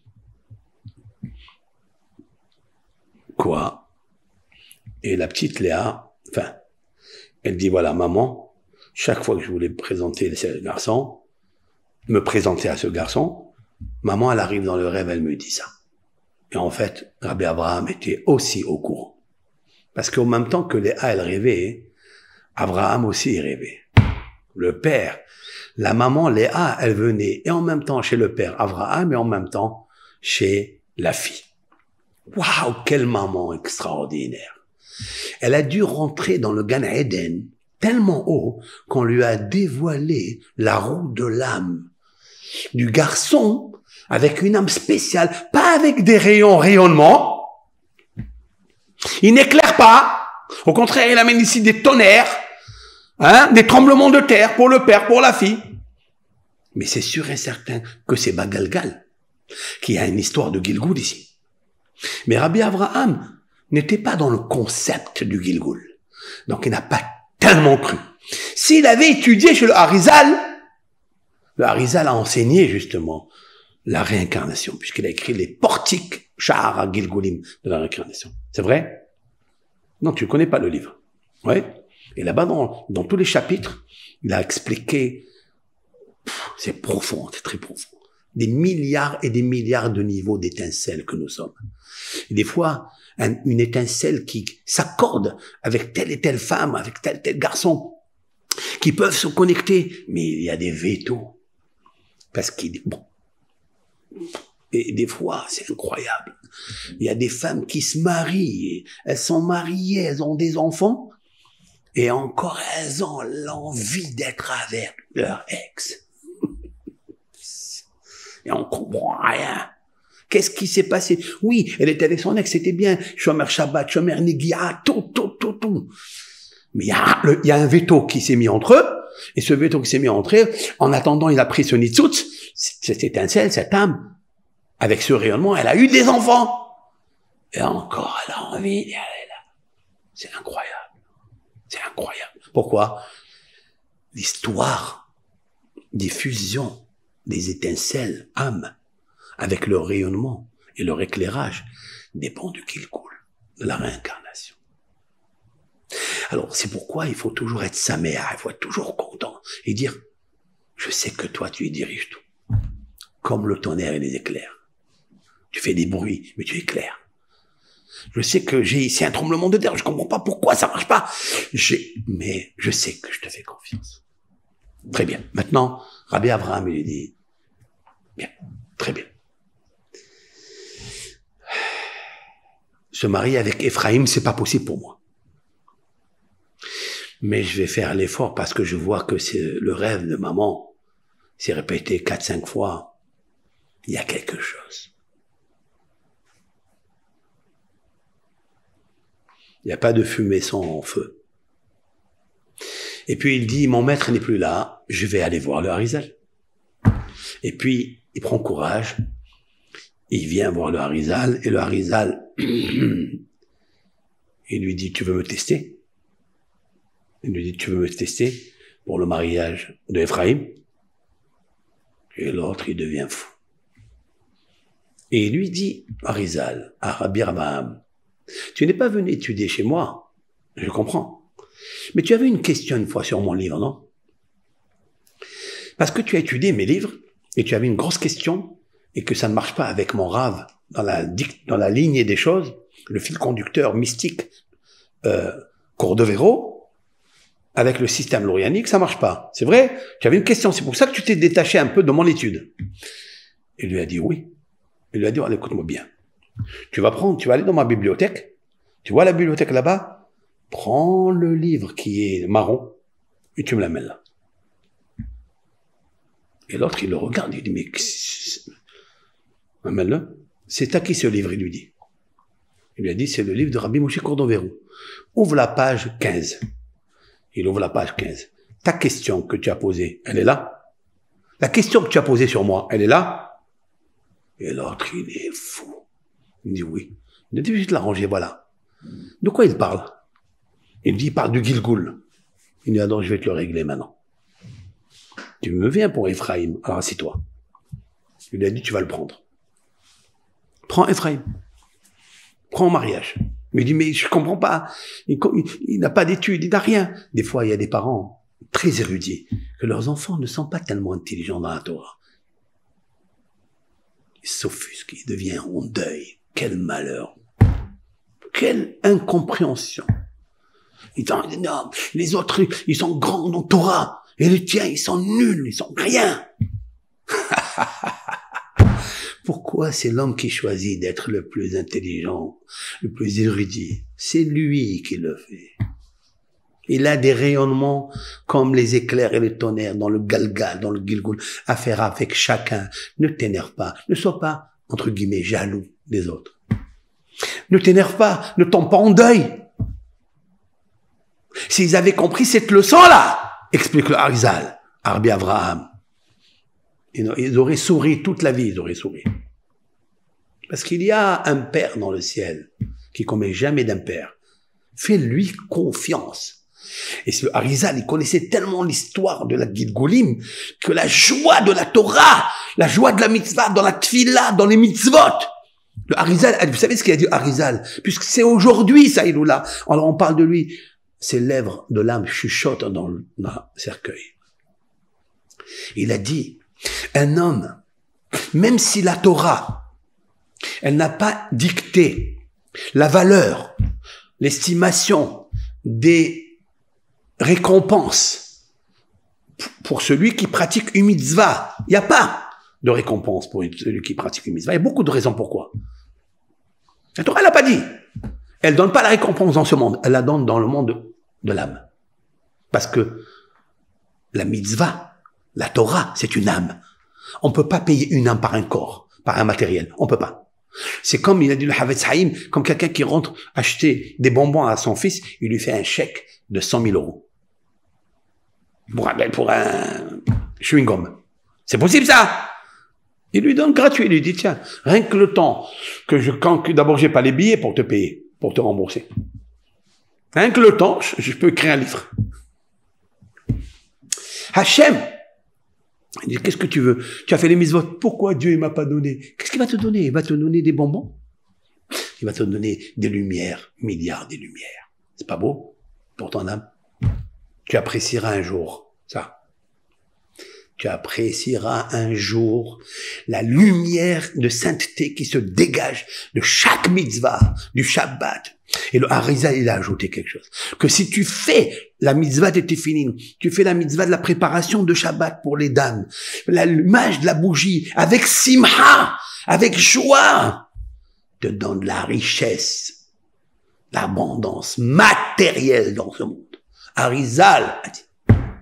Quoi? Et la petite Léa, enfin, elle dit, voilà, maman, chaque fois que je voulais présenter ce garçon, me présenter à ce garçon, maman, elle arrive dans le rêve, elle me dit ça. Et en fait, Rabbi Abraham était aussi au courant. Parce qu'au même temps que Léa, elle rêvait, Abraham aussi rêvait. Le père, la maman Léa, elle venait et en même temps chez le père Abraham et en même temps chez la fille. Waouh, quelle maman extraordinaire. Elle a dû rentrer dans le Gan Eden tellement haut qu'on lui a dévoilé la roue de l'âme du garçon avec une âme spéciale, pas avec des rayons rayonnements. Il n'éclaire pas. Au contraire, il amène ici des tonnerres, hein, des tremblements de terre pour le père, pour la fille. Mais c'est sûr et certain que c'est Bagalgal, qui a une histoire de Gilgoul ici. Mais Rabbi Avraham n'était pas dans le concept du Gilgoul. Donc il n'a pas tellement cru. S'il avait étudié chez le Harizal, le Harizal a enseigné justement la réincarnation, puisqu'il a écrit les portiques Sha'ara Gilgoulim de la réincarnation. C'est vrai? Non, tu ne connais pas le livre. Ouais. Et là-bas, dans, dans tous les chapitres, il a expliqué, c'est profond, c'est très profond, des milliards et des milliards de niveaux d'étincelles que nous sommes. Et des fois, un, une étincelle qui s'accorde avec telle et telle femme, avec tel et tel garçon, qui peuvent se connecter, mais il y a des vétos. Parce qu'il, bon, et des fois, c'est incroyable. Il y a des femmes qui se marient, elles sont mariées, elles ont des enfants. Et encore elles ont l'envie d'être avec leur ex. Et on comprend rien. Qu'est-ce qui s'est passé? Oui, elle était avec son ex, c'était bien. Shomer Shabbat, Shomer Negia, tout, tout, tout, tout. Mais il y a, le, il y a un veto qui s'est mis entre eux. Et ce veto qui s'est mis entre eux, en attendant, il a pris ce nitzutz, cette étincelle, cette âme. Avec ce rayonnement, elle a eu des enfants. Et encore, elle a envie d'y aller là. C'est incroyable. C'est incroyable. Pourquoi? L'histoire des fusions des étincelles, âmes, avec leur rayonnement et leur éclairage, dépend de qui il coule, de la réincarnation. Alors, c'est pourquoi il faut toujours être saméa, il faut être toujours content et dire, je sais que toi, tu y diriges tout. Comme le tonnerre et les éclairs. Tu fais des bruits, mais tu éclaires. Je sais que j'ai ici un tremblement de terre, je comprends pas pourquoi ça marche pas. J'ai, mais je sais que je te fais confiance. Très bien. Maintenant, Rabbi Abraham, il dit, bien, très bien. Se marier avec Ephraïm, c'est pas possible pour moi. Mais je vais faire l'effort parce que je vois que c'est le rêve de maman. C'est répété quatre, cinq fois. Il y a quelque chose. Il n'y a pas de fumée sans feu. Et puis il dit, mon maître n'est plus là, je vais aller voir le Harizal. Et puis, il prend courage, il vient voir le Harizal, et le Harizal, il lui dit, tu veux me tester? Il lui dit, tu veux me tester pour le mariage de Ephraïm? Et l'autre, il devient fou. Et il lui dit, Harizal, à Rabbi Abraham, tu n'es pas venu étudier chez moi, je comprends. Mais tu avais une question une fois sur mon livre, non? Parce que tu as étudié mes livres, et tu avais une grosse question, et que ça ne marche pas avec mon rave dans la, dans la lignée des choses, le fil conducteur mystique, euh, Cordovero, avec le système lorianique, ça marche pas. C'est vrai? Tu avais une question, c'est pour ça que tu t'es détaché un peu de mon étude. Il lui a dit oui. Il lui a dit, allez, écoute-moi bien. Tu vas prendre, tu vas aller dans ma bibliothèque. Tu vois la bibliothèque là-bas? Prends le livre qui est marron et tu me l'amènes là. Et l'autre, il le regarde, il dit, mais amène-le. C'est à qui ce livre? Il lui dit. Il lui a dit, c'est le livre de Rabbi Moshe Cordovero. Ouvre la page quinze. Il ouvre la page quinze. Ta question que tu as posée, elle est là. La question que tu as posée sur moi, elle est là. Et l'autre, il est fou. Il dit oui. Il dit, je vais te l'arranger, voilà. De quoi il parle? Il dit, il parle du Gilgoul. Il dit, ah non, je vais te le régler maintenant. Tu me viens pour Ephraïm, alors assieds-toi. Il lui a dit, tu vas le prendre. Prends Ephraïm. Prends en mariage. Mais il dit, mais je comprends pas. Il, il, il n'a pas d'études, il n'a rien. Des fois, il y a des parents très érudits, que leurs enfants ne sont pas tellement intelligents dans la Torah. Ils s'offusquent, ils deviennent en deuil. Quel malheur. Quelle incompréhension. Ils disent, non, les autres, ils sont grands dans Torah. Et les tiens, ils sont nuls, ils sont rien. Pourquoi c'est l'homme qui choisit d'être le plus intelligent, le plus érudit? C'est lui qui le fait. Il a des rayonnements comme les éclairs et les tonnerres dans le Galgal, dans le Gilgoul, à faire avec chacun. Ne t'énerve pas, ne sois pas, entre guillemets, jaloux des autres. Ne t'énerve pas, ne tombe pas en deuil. S'ils avaient compris cette leçon-là, explique le Harizal, Rabbi Abraham, ils auraient souri toute la vie, ils auraient souri. Parce qu'il y a un père dans le ciel qui commet jamais d'impair. Fais-lui confiance. Et ce Harizal, il connaissait tellement l'histoire de la Gilgoulim que la joie de la Torah, la joie de la mitzvah, dans la tfila, dans les mitzvot. Le Harizal, vous savez ce qu'il a dit Harizal? Puisque c'est aujourd'hui, ça, il est là. Alors on parle de lui. Ses lèvres de l'âme chuchotent dans le cercueil. Il a dit, un homme, même si la Torah, elle n'a pas dicté la valeur, l'estimation des récompenses pour celui qui pratique une mitzvah, il n'y a pas de récompense pour celui qui pratique une mitzvah. Il y a beaucoup de raisons pourquoi. La Torah, elle n'a pas dit. Elle donne pas la récompense dans ce monde, elle la donne dans le monde de l'âme. Parce que la mitzvah, la Torah, c'est une âme. On ne peut pas payer une âme par un corps, par un matériel. On ne peut pas. C'est comme, il a dit le Havetz Haïm, comme quelqu'un qui rentre acheter des bonbons à son fils, il lui fait un chèque de cent mille euros. Pour un, pour un chewing-gum. C'est possible ça? Il lui donne gratuit, il lui dit, tiens, rien que le temps que je, quand, que d'abord j'ai pas les billets pour te payer, pour te rembourser. Rien que le temps, je, je peux écrire un livre. Hachem, il dit, qu'est-ce que tu veux? Tu as fait les mitzvot. Pourquoi Dieu, il m'a pas donné? Qu'est-ce qu'il va te donner? Il va te donner des bonbons. Il va te donner des lumières, milliards des lumières. C'est pas beau? Pour ton âme. Tu apprécieras un jour ça. Tu apprécieras un jour la lumière de sainteté qui se dégage de chaque mitzvah, du Shabbat. Et le Harizal, il a ajouté quelque chose. Que si tu fais la mitzvah de Tefillin, tu fais la mitzvah de la préparation de Shabbat pour les dames, l'allumage de la bougie, avec simha, avec joie, te donne la richesse, l'abondance matérielle dans ce monde. Harizal a dit.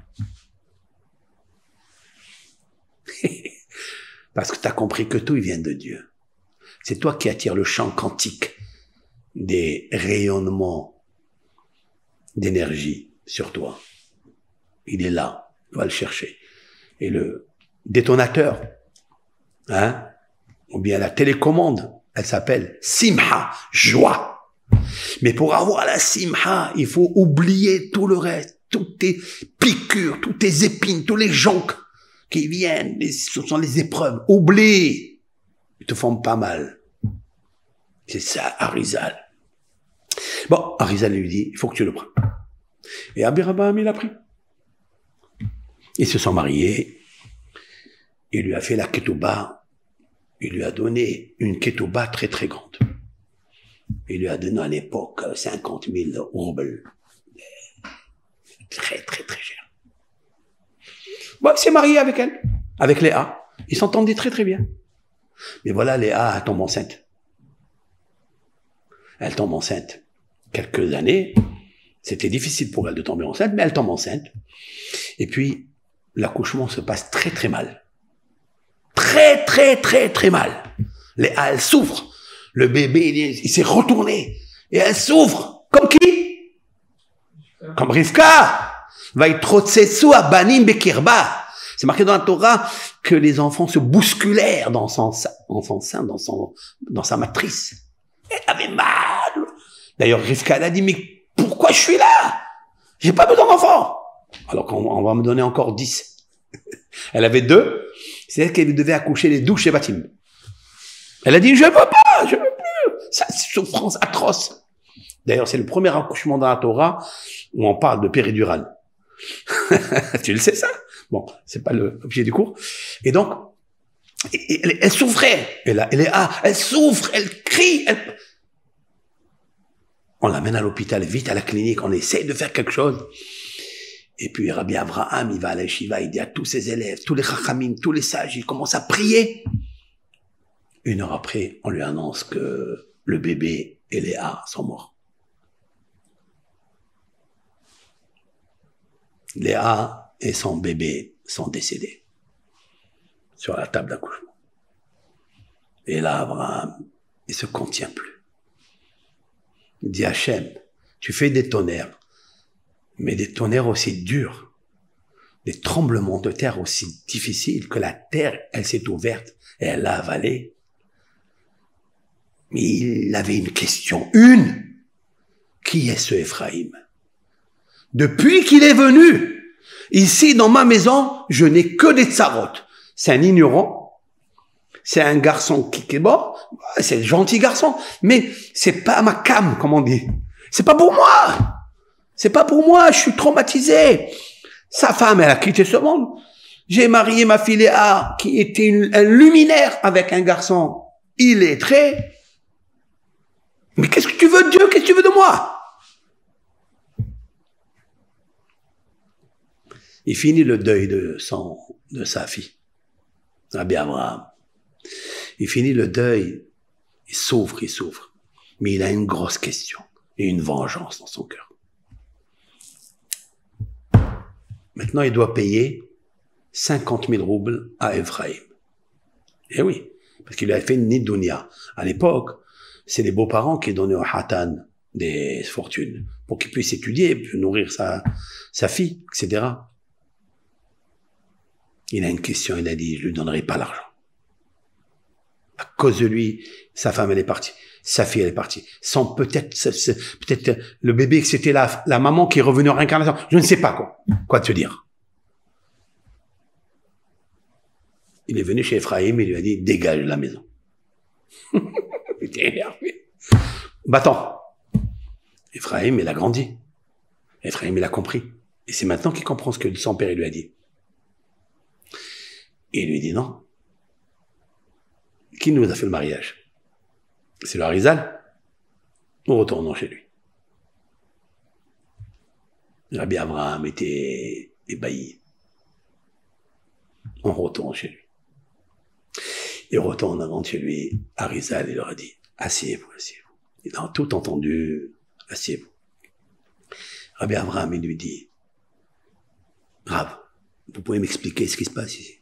Parce que tu as compris que tout, il vient de Dieu. C'est toi qui attires le champ quantique des rayonnements d'énergie sur toi. Il est là, va le chercher. Et le détonateur, hein, ou bien la télécommande, elle s'appelle Simha, joie. Mais pour avoir la Simha, il faut oublier tout le reste, toutes tes piqûres, toutes tes épines, tous les joncs qui viennent, ce sont les épreuves. Oublie, ils te font pas mal. C'est ça, Harizal. Bon, Harizal lui dit, il faut que tu le prennes. Et Abirabam, il a pris. Ils se sont mariés. Il lui a fait la ketouba. Il lui a donné une ketouba très très grande. Il lui a donné à l'époque cinquante mille roubles. Très très très cher. Bon, il s'est marié avec elle, avec Léa. Ils s'entendaient très très bien. Mais voilà, Léa, elle tombe enceinte. Elle tombe enceinte. Quelques années, c'était difficile pour elle de tomber enceinte, mais elle tombe enceinte. Et puis, l'accouchement se passe très très mal. Très très très très mal. Léa, elle souffre. Le bébé, il, il s'est retourné. Et elle souffre. Comme qui? Comme Rivka. C'est marqué dans la Torah que les enfants se bousculèrent dans son, dans son sein, dans, son, dans sa matrice. Elle avait mal. D'ailleurs, Rivka, elle a dit, mais pourquoi je suis là? J'ai pas besoin d'enfants. Alors qu'on on va me donner encore dix. Elle avait deux. C'est elle qui devait accoucher les douze chez Batim. Elle a dit, je veux pas, je veux plus. Ça, c'est une souffrance atroce. D'ailleurs, c'est le premier accouchement dans la Torah où on parle de péridurale. Tu le sais ça? Bon, c'est pas l'objet du cours. Et donc, elle, elle souffrait. Elle, elle est ah, elle souffre, elle crie. Elle... On l'amène à l'hôpital, vite à la clinique, on essaye de faire quelque chose. Et puis Rabbi Abraham, il va à la yeshiva, il dit à tous ses élèves, tous les chachamim, tous les sages, il commence à prier. Une heure après, on lui annonce que le bébé et Léa sont morts. Léa et son bébé sont décédés sur la table d'accouchement. Et là, Abraham, il se contient plus. Il dit, Hachem, tu fais des tonnerres, mais des tonnerres aussi durs, des tremblements de terre aussi difficiles que la terre, elle s'est ouverte et elle l'a avalée. Mais il avait une question, une. Qui est ce Ephraïm? Depuis qu'il est venu, ici dans ma maison, je n'ai que des tsarot. C'est un ignorant, c'est un garçon qui est bon, c'est un gentil garçon, mais c'est pas ma cam, comme on dit. C'est pas pour moi. C'est pas pour moi, je suis traumatisé. Sa femme, elle a quitté ce monde. J'ai marié ma fille Léa, qui était une, un luminaire avec un garçon illettré. Mais qu'est-ce que tu veux, Dieu? Qu'est-ce que tu veux de moi? Il finit le deuil de son, de sa fille, Rabbi Abraham. Il finit le deuil, il souffre, il souffre. Mais il a une grosse question et une vengeance dans son cœur. Maintenant, il doit payer cinquante mille roubles à Ephraim. Eh oui, parce qu'il lui a fait une nidounia. À l'époque, c'est les beaux-parents qui donnaient au Hatan des fortunes pour qu'il puisse étudier, puis nourrir sa, sa fille, et cetera. Il a une question, il a dit, je lui donnerai pas l'argent. À cause de lui, sa femme, elle est partie. Sa fille, elle est partie. Sans peut-être, peut-être le bébé, c'était la, la maman qui est revenue en réincarnation. Je ne sais pas quoi. Quoi te dire. Il est venu chez Ephraim, il lui a dit, dégage de la maison. Il était énervé. Battant. Ephraim, il a grandi. Ephraim, il a compris. Et c'est maintenant qu'il comprend ce que son père lui a dit. Et il lui dit non. Qui nous a fait le mariage? C'est le Harizal. Nous retournons chez lui. Rabbi Abraham était ébahi. On retourne chez lui. Il retourne avant chez lui. Harizal, il leur a dit, asseyez-vous, asseyez-vous. Il a tout entendu, asseyez-vous. Rabbi Abraham, il lui dit, Rav, vous pouvez m'expliquer ce qui se passe ici?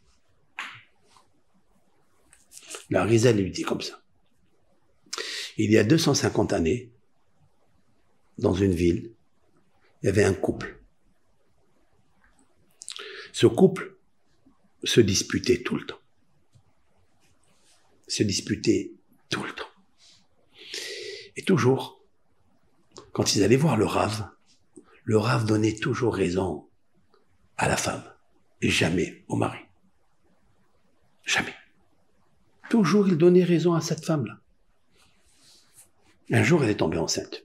Le Harizal lui dit comme ça. Il y a deux cent cinquante années, dans une ville, il y avait un couple. Ce couple se disputait tout le temps. Se disputait tout le temps. Et toujours, quand ils allaient voir le Rav, le Rav donnait toujours raison à la femme, et jamais au mari. Jamais. Toujours il donnait raison à cette femme-là. Un jour, elle est tombée enceinte.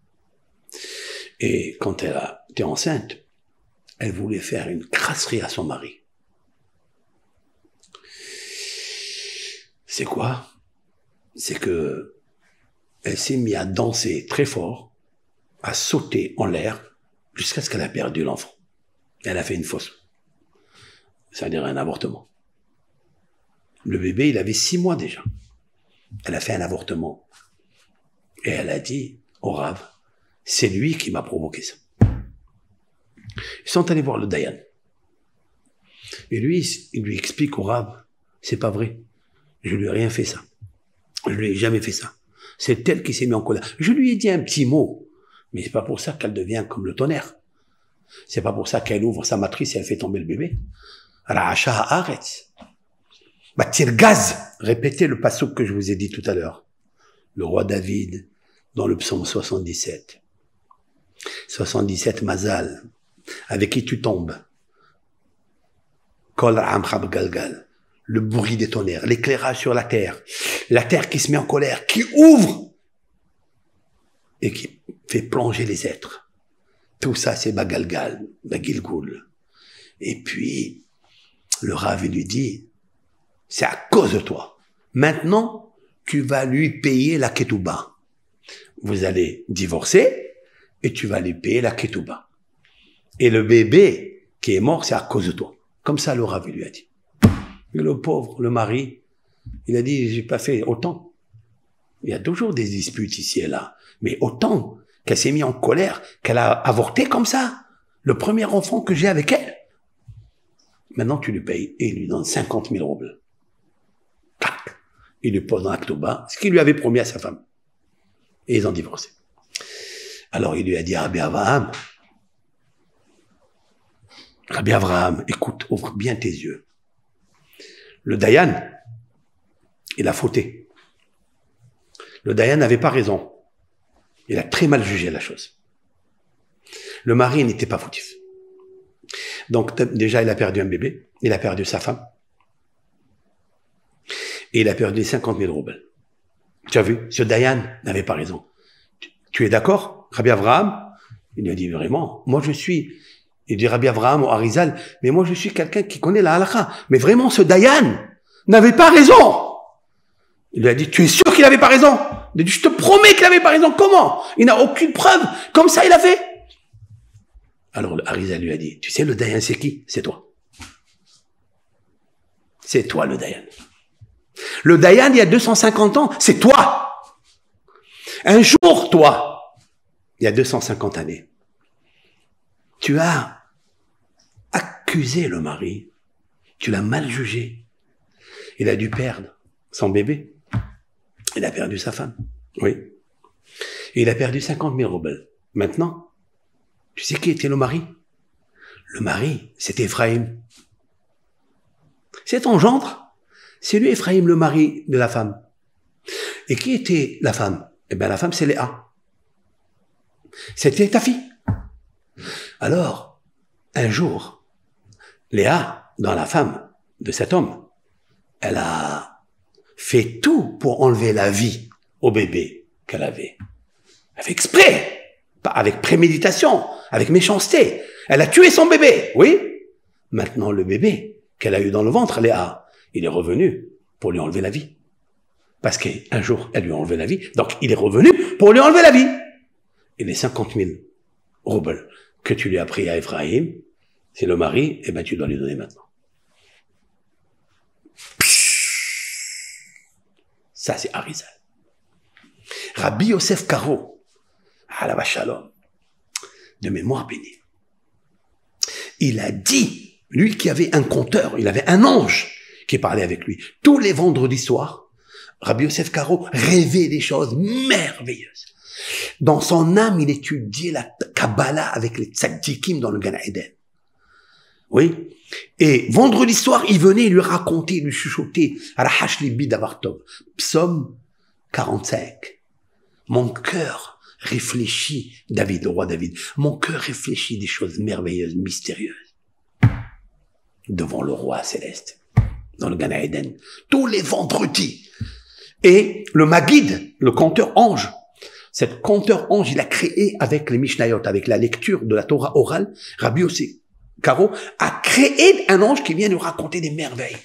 Et quand elle a été enceinte, elle voulait faire une crasserie à son mari. C'est quoi? C'est que elle s'est mise à danser très fort, à sauter en l'air, jusqu'à ce qu'elle a perdu l'enfant. Elle a fait une fausse. C'est-à-dire un avortement. Le bébé, il avait six mois déjà. Elle a fait un avortement. Et elle a dit au Rav, c'est lui qui m'a provoqué ça. Ils sont allés voir le Dayan. Et lui, il lui explique au Rav, c'est pas vrai. Je lui ai rien fait ça. Je lui ai jamais fait ça. C'est elle qui s'est mise en colère. Je lui ai dit un petit mot. Mais c'est pas pour ça qu'elle devient comme le tonnerre. C'est pas pour ça qu'elle ouvre sa matrice et elle fait tomber le bébé. Ra'asha haaretz. Batir gaz. Répétez le passouk que je vous ai dit tout à l'heure. Le roi David, dans le psaume soixante-dix-sept. soixante-dix-sept Mazal. Avec qui tu tombes? Kol Amchab Galgal. Le bruit des tonnerres, l'éclairage sur la terre. La terre qui se met en colère, qui ouvre et qui fait plonger les êtres. Tout ça, c'est Bagalgal, Bagilgoul. Et puis, le Rav lui dit, c'est à cause de toi. Maintenant, tu vas lui payer la ketouba. Vous allez divorcer et tu vas lui payer la ketouba. Et le bébé qui est mort, c'est à cause de toi. Comme ça, le Rav lui a dit. Et le pauvre, le mari, il a dit, j'ai pas fait autant. Il y a toujours des disputes ici et là. Mais autant qu'elle s'est mise en colère, qu'elle a avorté comme ça. Le premier enfant que j'ai avec elle. Maintenant, tu lui payes et il lui donne cinquante mille roubles. Tac. Il lui pose dans l'Aktoba, ce qu'il lui avait promis à sa femme. Et ils ont divorcé. Alors, il lui a dit à Rabbi Avraham, Rabbi Avraham, écoute, ouvre bien tes yeux. Le Dayan, il a fauté. Le Dayan n'avait pas raison. Il a très mal jugé la chose. Le mari n'était pas fautif. Donc déjà, il a perdu un bébé, il a perdu sa femme, et il a perdu cinquante mille roubles. Tu as vu, ce Dayan n'avait pas raison. Tu, tu es d'accord, Rabbi Avraham? Il lui a dit vraiment, moi je suis... Il dit Rabbi Avraham au Harizal, mais moi je suis quelqu'un qui connaît la halakha. Mais vraiment, ce Dayan n'avait pas raison. Il lui a dit, tu es sûr qu'il n'avait pas raison? Il a dit, je te promets qu'il n'avait pas raison. Comment? Il n'a aucune preuve. Comme ça, il a fait. Alors le Harizal lui a dit, tu sais, le Dayan, c'est qui? C'est toi. C'est toi, le Dayan. Le Dayan, il y a deux cent cinquante ans, c'est toi. Un jour, toi, il y a deux cent cinquante années, tu as, à accusé le mari, tu l'as mal jugé. Il a dû perdre son bébé. Il a perdu sa femme. Oui. Et il a perdu cinquante mille roubles. Maintenant, tu sais qui était le mari? Le mari, c'était Ephraïm. C'est ton gendre. C'est lui, Ephraïm, le mari de la femme. Et qui était la femme? Eh bien, la femme, c'est Léa. C'était ta fille. Alors, un jour, Léa, dans la femme de cet homme, elle a fait tout pour enlever la vie au bébé qu'elle avait. Elle fait exprès, pas avec préméditation, avec méchanceté. Elle a tué son bébé, oui. Maintenant, le bébé qu'elle a eu dans le ventre, Léa, il est revenu pour lui enlever la vie. Parce qu'un jour, elle lui a enlevé la vie, donc il est revenu pour lui enlever la vie. Et les cinquante mille roubles que tu lui as pris à Ephraïm, c'est le mari, et ben tu dois lui donner maintenant. Ça, c'est Arizal. Rabbi Yosef Karo, Alava Shalom, de mémoire bénie, il a dit, lui qui avait un conteur, il avait un ange qui parlait avec lui, tous les vendredis soirs, Rabbi Yosef Karo rêvait des choses merveilleuses. Dans son âme, il étudiait la Kabbalah avec les tzaddikim dans le Gan Eden. Oui. Et vendredi soir, il venait lui raconter, lui chuchoter, Arahash Libi Davartov, psaume quarante-cinq. Mon cœur réfléchit, David, le roi David, mon cœur réfléchit des choses merveilleuses, mystérieuses, devant le roi céleste, dans le Gan Eden, tous les vendredis. Et le Maguid, le conteur ange, cet conteur ange, il a créé avec les Mishnayot, avec la lecture de la Torah orale, Rabbi Yosef Karo a créé un ange qui vient nous raconter des merveilles.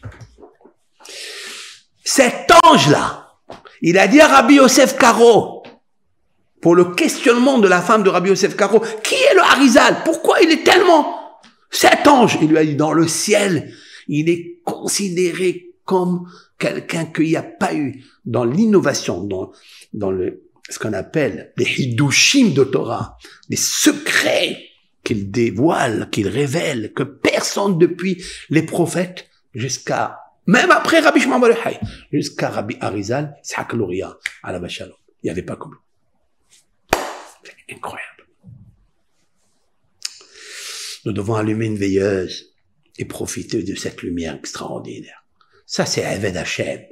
Cet ange-là, il a dit à Rabbi Yosef Karo, pour le questionnement de la femme de Rabbi Yosef Karo, qui est le Harizal? Pourquoi il est tellement... Cet ange, il lui a dit, dans le ciel, il est considéré comme quelqu'un qu'il n'y a pas eu dans l'innovation, dans, dans le, ce qu'on appelle les hidushim de Torah, les secrets qu'il dévoile, qu'il révèle, que personne depuis les prophètes jusqu'à, même après Rabbi Shimon bar Yochai, jusqu'à Rabbi Arizal, Yitzhak Luria, Alav Shalom. Il n'y avait pas comme lui. C'est incroyable. Nous devons allumer une veilleuse et profiter de cette lumière extraordinaire. Ça, c'est Eved Hashem.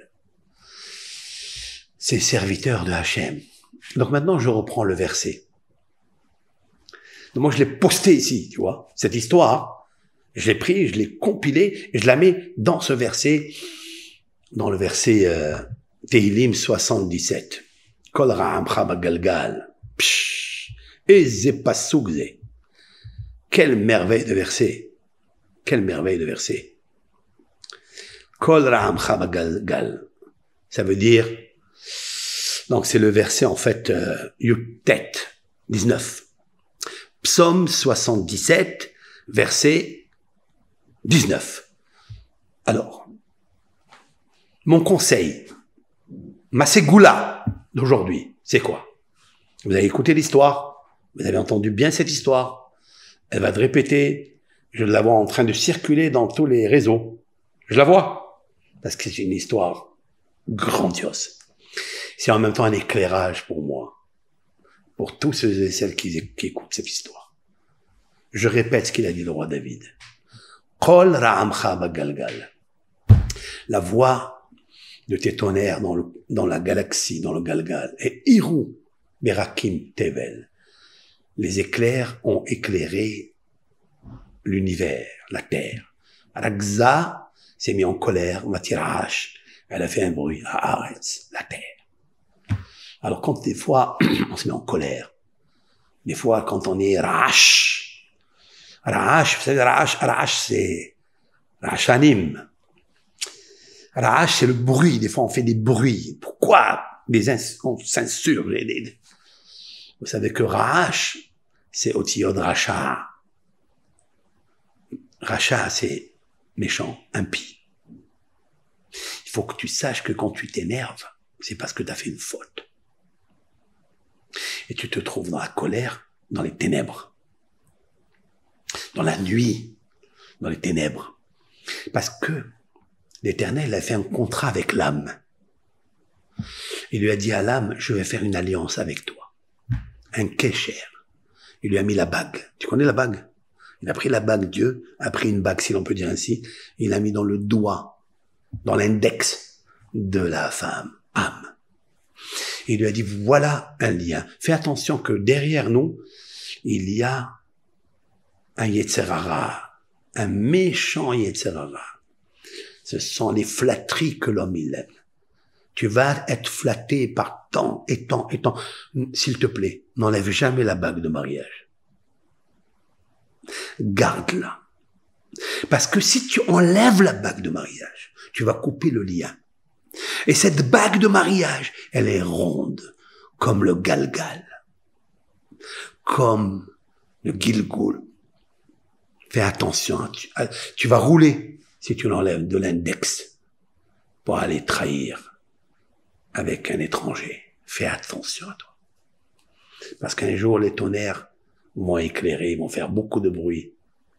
C'est serviteur de Hashem. Donc maintenant, je reprends le verset. Donc moi, je l'ai posté ici, tu vois, cette histoire. Je l'ai pris, je l'ai compilé, et je la mets dans ce verset, dans le verset euh, Tehilim soixante-dix-sept. Kol ra'amcha bagalgal. Pshh. Eze pasuk ze. Quelle merveille de verset. Quelle merveille de verset. Kol ra'amcha bagalgal. Ça veut dire, donc c'est le verset en fait, euh, Yutet, dix-neuf. Psaume soixante-dix-sept, verset dix-neuf. Alors, mon conseil, ma ségoula d'aujourd'hui, c'est quoi? Vous avez écouté l'histoire, vous avez entendu bien cette histoire, elle va te répéter, je la vois en train de circuler dans tous les réseaux. Je la vois, parce que c'est une histoire grandiose. C'est en même temps un éclairage pour moi, pour tous ceux et celles qui, qui écoutent cette histoire. Je répète ce qu'il a dit le roi David. Kol ra'amcha bagalgal. La voix de tes tonnerres dans, le, dans la galaxie, dans le Galgal. Et Iru berakim tevel. Les éclairs ont éclairé l'univers, la terre. Ragza s'est mis en colère, Matirash, elle a fait un bruit, Haaretz, la terre. Alors quand des fois, on se met en colère, des fois quand on est Rash, Rash, vous savez, Rash, Rash c'est Rashanim. Rash c'est le bruit, des fois on fait des bruits. Pourquoi des ins on s'insurge? Vous savez que Rash, c'est Otiyod Racha. Racha, c'est méchant, impie. Il faut que tu saches que quand tu t'énerves, c'est parce que tu as fait une faute. Et tu te trouves dans la colère, dans les ténèbres, dans la nuit, dans les ténèbres. Parce que l'Éternel a fait un contrat avec l'âme. Il lui a dit à l'âme, je vais faire une alliance avec toi. Un kécher. Il lui a mis la bague. Tu connais la bague? Il a pris la bague, Dieu a pris une bague, si l'on peut dire ainsi. Il l'a mis dans le doigt, dans l'index de la femme, âme. Il lui a dit, voilà un lien. Fais attention que derrière nous, il y a un Yetzer hara, un méchant Yetzer hara. Ce sont les flatteries que l'homme il aime. Tu vas être flatté par tant et tant et tant. S'il te plaît, n'enlève jamais la bague de mariage. Garde-la. Parce que si tu enlèves la bague de mariage, tu vas couper le lien. Et cette bague de mariage, elle est ronde, comme le galgal, comme le gilgoul. Fais attention, tu, tu vas rouler si tu l'enlèves de l'index pour aller trahir avec un étranger. Fais attention à toi. Parce qu'un jour, les tonnerres vont éclairer, vont faire beaucoup de bruit.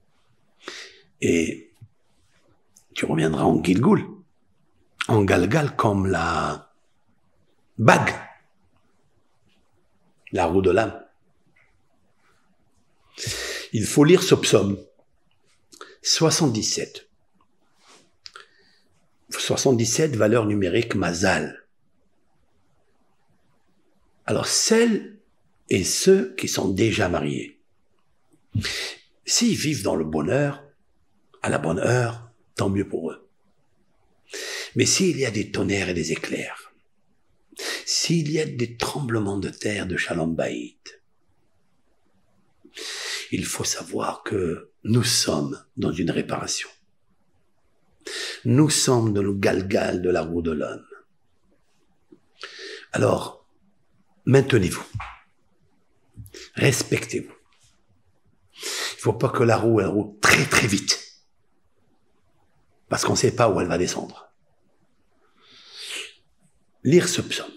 Et tu reviendras en gilgoul, en galgal comme la bague, la roue de l'âme. Il faut lire ce psaume soixante-dix-sept. soixante-dix-sept, valeur numérique Mazal. Alors, celles et ceux qui sont déjà mariés, s'ils vivent dans le bonheur, à la bonne heure, tant mieux pour eux. Mais s'il y a des tonnerres et des éclairs, s'il y a des tremblements de terre de Shalom Bayit, il faut savoir que nous sommes dans une réparation. Nous sommes dans le galgal de la roue de l'homme. Alors, maintenez-vous. Respectez-vous. Il ne faut pas que la roue, elle roule très très vite. Parce qu'on ne sait pas où elle va descendre. Lire ce psaume.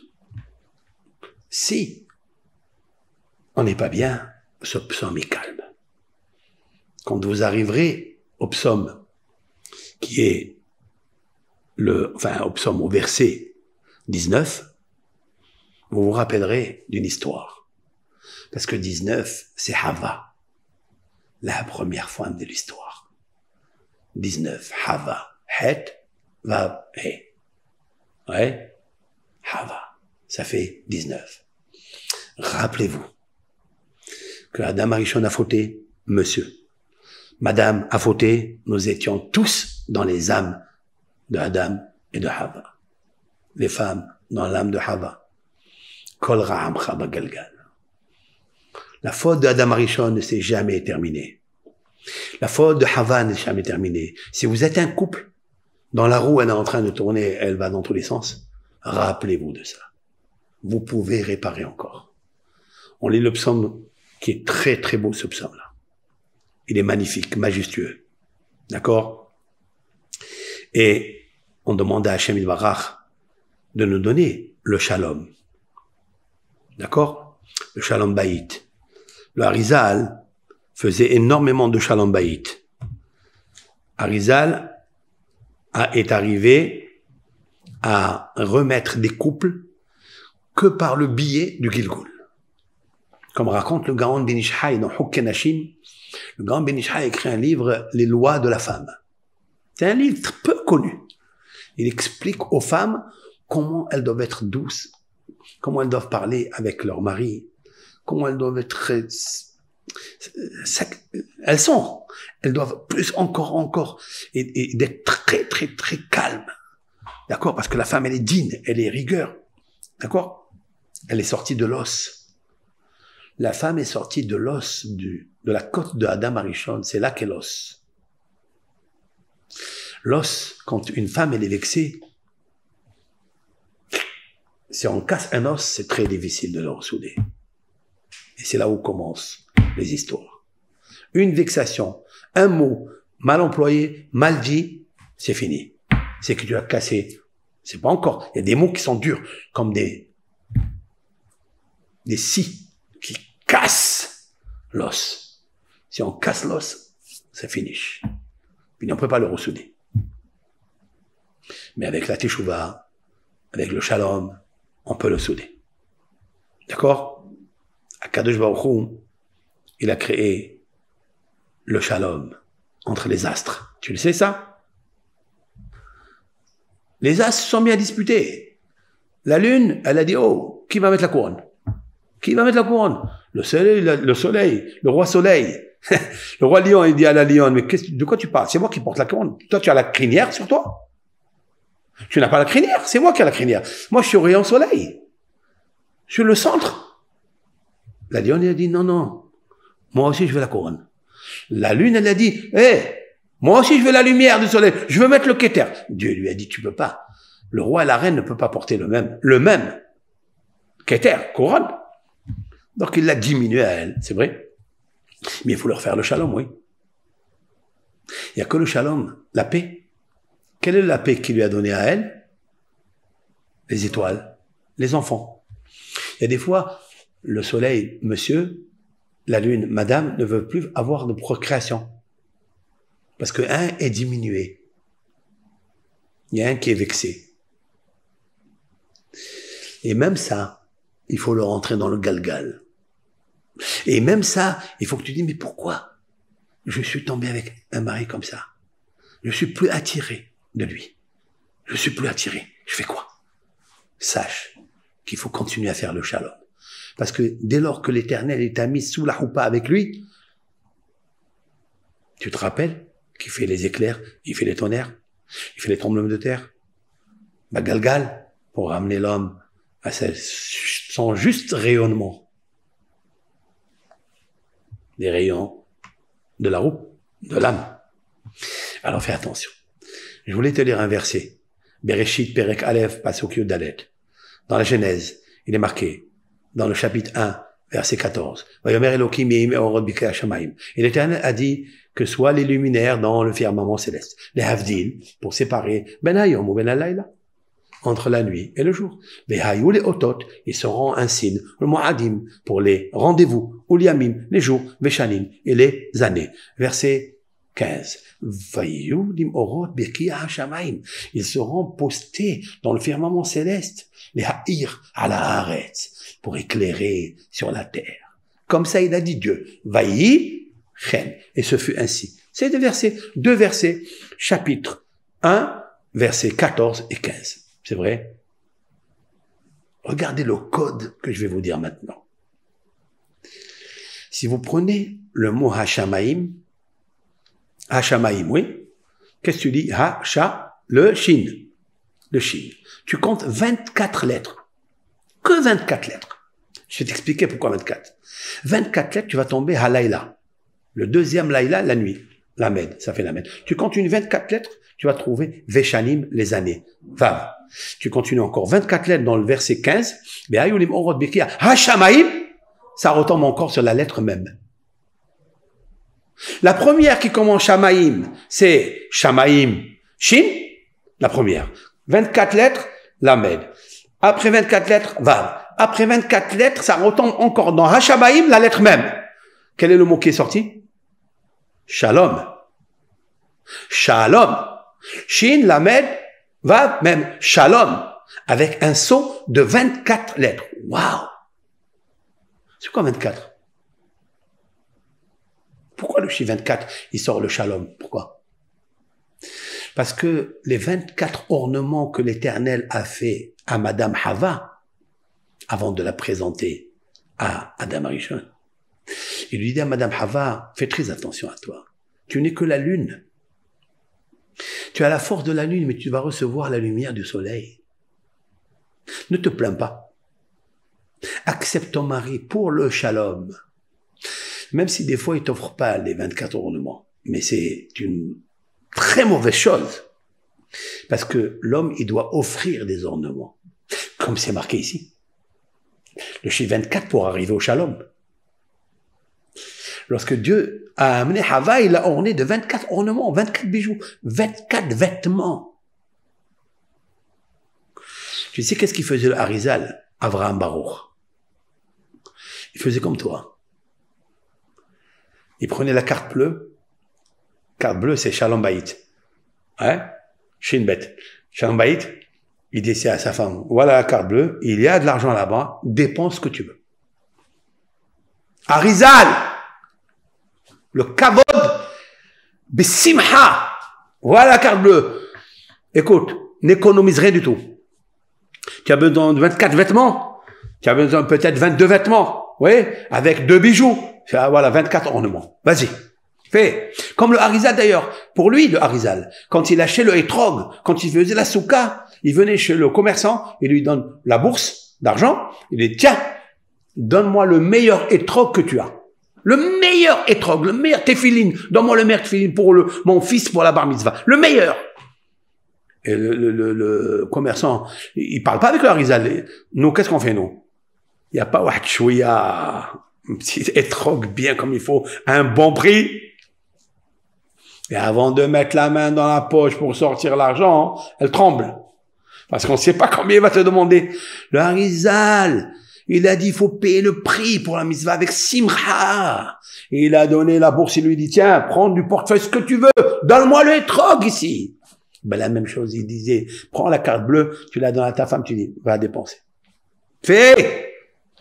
Si on n'est pas bien, ce psaume est calme. Quand vous arriverez au psaume qui est le, enfin, au psaume au verset dix-neuf, vous vous rappellerez d'une histoire. Parce que dix-neuf, c'est Hava, la première femme de l'histoire. dix-neuf, Hava, Het, Vav, He. Ouais, Hava, ça fait dix-neuf. Rappelez-vous que Adam Arishon a fauté, monsieur. Madame a fauté, nous étions tous dans les âmes de Adam et de Hava. Les femmes dans l'âme de Hava. Kol Ra'am Chaba Galgal. La faute de Adam Arishon ne s'est jamais terminée. La faute de Hava n'est jamais terminée. Si vous êtes un couple, dans la roue, elle est en train de tourner, elle va dans tous les sens. Rappelez-vous de ça. Vous pouvez réparer encore. On lit le psaume qui est très très beau, ce psaume-là. Il est magnifique, majestueux. D'accord? Et on demande à Hachem Yitbarach de nous donner le shalom. D'accord? Le shalom bayit. Le Harizal faisait énormément de shalom bayit. Harizal a, est arrivé à remettre des couples que par le biais du Gilgul. Comme raconte le Gaon Ben Ish Hai dans Hukken Hashim, le Gaon Ben Ish Hai a écrit un livre, Les lois de la femme. C'est un livre peu connu. Il explique aux femmes comment elles doivent être douces, comment elles doivent parler avec leur mari, comment elles doivent être... Elles sont, elles doivent plus encore, encore, et, et d'être très, très, très calmes. D'accord? Parce que la femme, elle est digne, elle est rigueur. D'accord? Elle est sortie de l'os. La femme est sortie de l'os, du, de la côte de Adam Arishon. C'est là qu'est l'os. L'os, quand une femme elle est vexée, si on casse un os, c'est très difficile de le ressouder. Et c'est là où commencent les histoires. Une vexation, un mot mal employé, mal dit, c'est fini. C'est que tu as cassé. C'est pas encore. Il y a des mots qui sont durs, comme des, des scies qui cassent l'os. Si on casse l'os, c'est fini. Puis on ne peut pas le ressouder. Mais avec la teshuva, avec le shalom, on peut le souder. D'accord? Akadosh Baruch Hu, il a créé le shalom entre les astres. Tu le sais ça? Les astres sont bien disputés. La lune, elle a dit, oh, qui va mettre la couronne? Qui va mettre la couronne? Le soleil, le, le soleil, le roi soleil. Le roi lion, il dit à la lionne, mais de quoi tu parles? C'est moi qui porte la couronne. Toi, tu as la crinière sur toi? Tu n'as pas la crinière, c'est moi qui ai la crinière. Moi, je suis au rayon soleil. Je suis le centre. La lionne, elle a dit, non, non, moi aussi, je veux la couronne. La lune, elle a dit, hé, hey, moi aussi, je veux la lumière du soleil. Je veux mettre le Keter. Dieu lui a dit, tu peux pas. Le roi et la reine ne peuvent pas porter le même, le même Keter, couronne. Donc, il l'a diminué à elle, c'est vrai. Mais il faut leur faire le shalom, oui. Il n'y a que le shalom, la paix. Quelle est la paix qu'il lui a donnée à elle? Les étoiles, les enfants. Il y a des fois, le soleil, monsieur, la lune, madame, ne veut plus avoir de procréation. Parce que un est diminué. Il y a un qui est vexé. Et même ça, il faut le rentrer dans le galgal. Et même ça, il faut que tu dis, mais pourquoi je suis tombé avec un mari comme ça? Je suis plus attiré de lui. Je suis plus attiré. Je fais quoi? Sache qu'il faut continuer à faire le shalom. Parce que dès lors que l'Éternel t'a mis sous la choupa avec lui, tu te rappelles qu'il fait les éclairs, il fait les tonnerres, il fait les tremblements de terre, bah galgal, pour ramener l'homme à son juste rayonnement. Des rayons de la roue, de l'âme. Alors fais attention. Je voulais te lire un verset. Bereshit Perek Aleph Pasuk Yud Dalet. Dans la Genèse, il est marqué, dans le chapitre un, verset quatorze. Et l'Éternel a dit que soient les luminaires dans le firmament céleste. Les Havdil, pour séparer Ben Hayom ou Ben Halayla, entre la nuit et le jour. Les Hayou, les Otot, ils seront un signe. Le Moadim, pour les rendez-vous. Ou Yamim, les jours. Veshanim, et les années. Verset quinze. Ils seront postés dans le firmament céleste. Les Ha'ir, à la Haaretz, pour éclairer sur la terre. Comme ça, il a dit Dieu. Vaï, chen. Et ce fut ainsi. C'est deux versets, deux versets, chapitre un, versets quatorze et quinze. C'est vrai? Regardez le code que je vais vous dire maintenant. Si vous prenez le mot Hashamaim, Hashamaim, oui. Qu'est-ce que tu dis? Ha-sha, le shin. Le shin. Tu comptes vingt-quatre lettres. Que vingt-quatre lettres. Je vais t'expliquer pourquoi vingt-quatre. vingt-quatre lettres, tu vas tomber à Laïla. Le deuxième Laïla, la nuit. La med, ça fait la med. Tu continues vingt-quatre lettres, tu vas trouver Veshanim, les années. Vav. Tu continues encore vingt-quatre lettres dans le verset quinze. Hashamaim, ça retombe encore sur la lettre même. La première qui commence Shamaim, c'est Shamaim, Shin, la première. vingt-quatre lettres, Lamed. Après vingt-quatre lettres, Vav. Après vingt-quatre lettres, ça retombe encore dans Hashamaim, la lettre même. Quel est le mot qui est sorti? Shalom. Shalom. Shin, Lamed, Vav, même Shalom. Avec un saut de vingt-quatre lettres. Waouh! C'est quoi vingt-quatre? Pourquoi le chiffre vingt-quatre, il sort le Shalom? Pourquoi? Parce que les vingt-quatre ornements que l'Éternel a fait à Madame Hava, avant de la présenter à Adam Arishon, il lui dit à Madame Hava, fais très attention à toi. Tu n'es que la lune. Tu as la force de la lune, mais tu vas recevoir la lumière du soleil. Ne te plains pas. Accepte ton mari pour le Shalom. Même si des fois il t'offre pas les vingt-quatre ornements. Mais c'est une très mauvaise chose. Parce que l'homme, il doit offrir des ornements. Comme c'est marqué ici. Le chiffre vingt-quatre pour arriver au Shalom. Lorsque Dieu a amené Hava, il a orné de vingt-quatre ornements, vingt-quatre bijoux, vingt-quatre vêtements. Tu sais qu'est-ce qu'il faisait le Harizal, Avraham Baruch? Il faisait comme toi. Il prenait la carte bleue. Carte bleue, c'est Shalom Bayit. Hein? Chez une bête. Shalom Bayit, il dit à sa femme, voilà la carte bleue, il y a de l'argent là-bas, dépense ce que tu veux. Arizal, le kavod, besimha, voilà la carte bleue. Écoute, n'économise rien du tout. Tu as besoin de vingt-quatre vêtements, tu as besoin peut-être vingt-deux vêtements, oui, avec deux bijoux. Voilà, vingt-quatre ornements. Vas-y. Fais. Comme le Harizal d'ailleurs. Pour lui, le Harizal, quand il achetait le hétrog, quand il faisait la souka, il venait chez le commerçant, il lui donne la bourse d'argent, il dit, tiens, donne-moi le meilleur hétrog que tu as. Le meilleur hétrog, le meilleur téphiline. Donne-moi le meilleur téphiline pour le, mon fils pour la bar mitzvah. Le meilleur. Et le, le, le, le commerçant, il parle pas avec le Harizal. Nous, qu'est-ce qu'on fait, nous? Il n'y a pas waouh, chouïa, un petit hétrog bien comme il faut, à un bon prix. Et avant de mettre la main dans la poche pour sortir l'argent, elle tremble. Parce qu'on ne sait pas combien il va te demander. Le Harizal, il a dit, il faut payer le prix pour la mitzvah avec simcha. Et il a donné la bourse, il lui dit, tiens, prends du portefeuille ce que tu veux, donne-moi le hétrog ici. Ben, la même chose, il disait, prends la carte bleue, tu la donnes à ta femme, tu dis, va dépenser. Fais!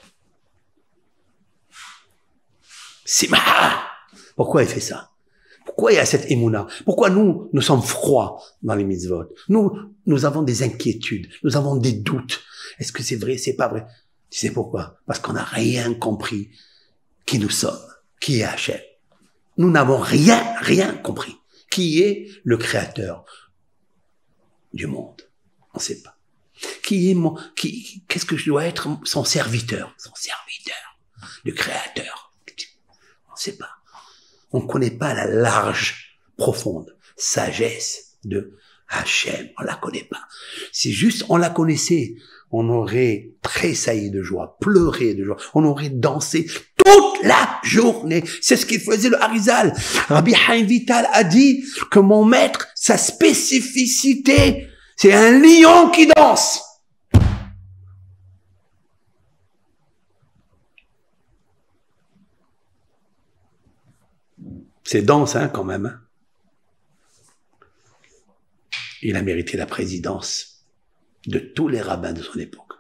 Simcha! Pourquoi il fait ça? Pourquoi il y a cette émouna? Pourquoi nous, nous sommes froids dans les mitzvot? Nous, nous avons des inquiétudes, nous avons des doutes. Est-ce que c'est vrai, c'est pas vrai? Tu sais pourquoi? Parce qu'on n'a rien compris qui nous sommes, qui est Hachem. Nous n'avons rien, rien compris. Qui est le créateur du monde? On ne sait pas. Qui est mon, qui, qu'est-ce que je dois être? Son serviteur, son serviteur, le créateur. On ne sait pas. On ne connaît pas la large, profonde sagesse de Hachem. On la connaît pas. Si juste on la connaissait, on aurait tressailli de joie, pleuré de joie. On aurait dansé toute la journée. C'est ce qu'il faisait le Harizal. Rabbi Chaim Vital a dit que mon maître, sa spécificité, c'est un lion qui danse. C'est dense, hein, quand même. Hein. Il a mérité la présidence de tous les rabbins de son époque.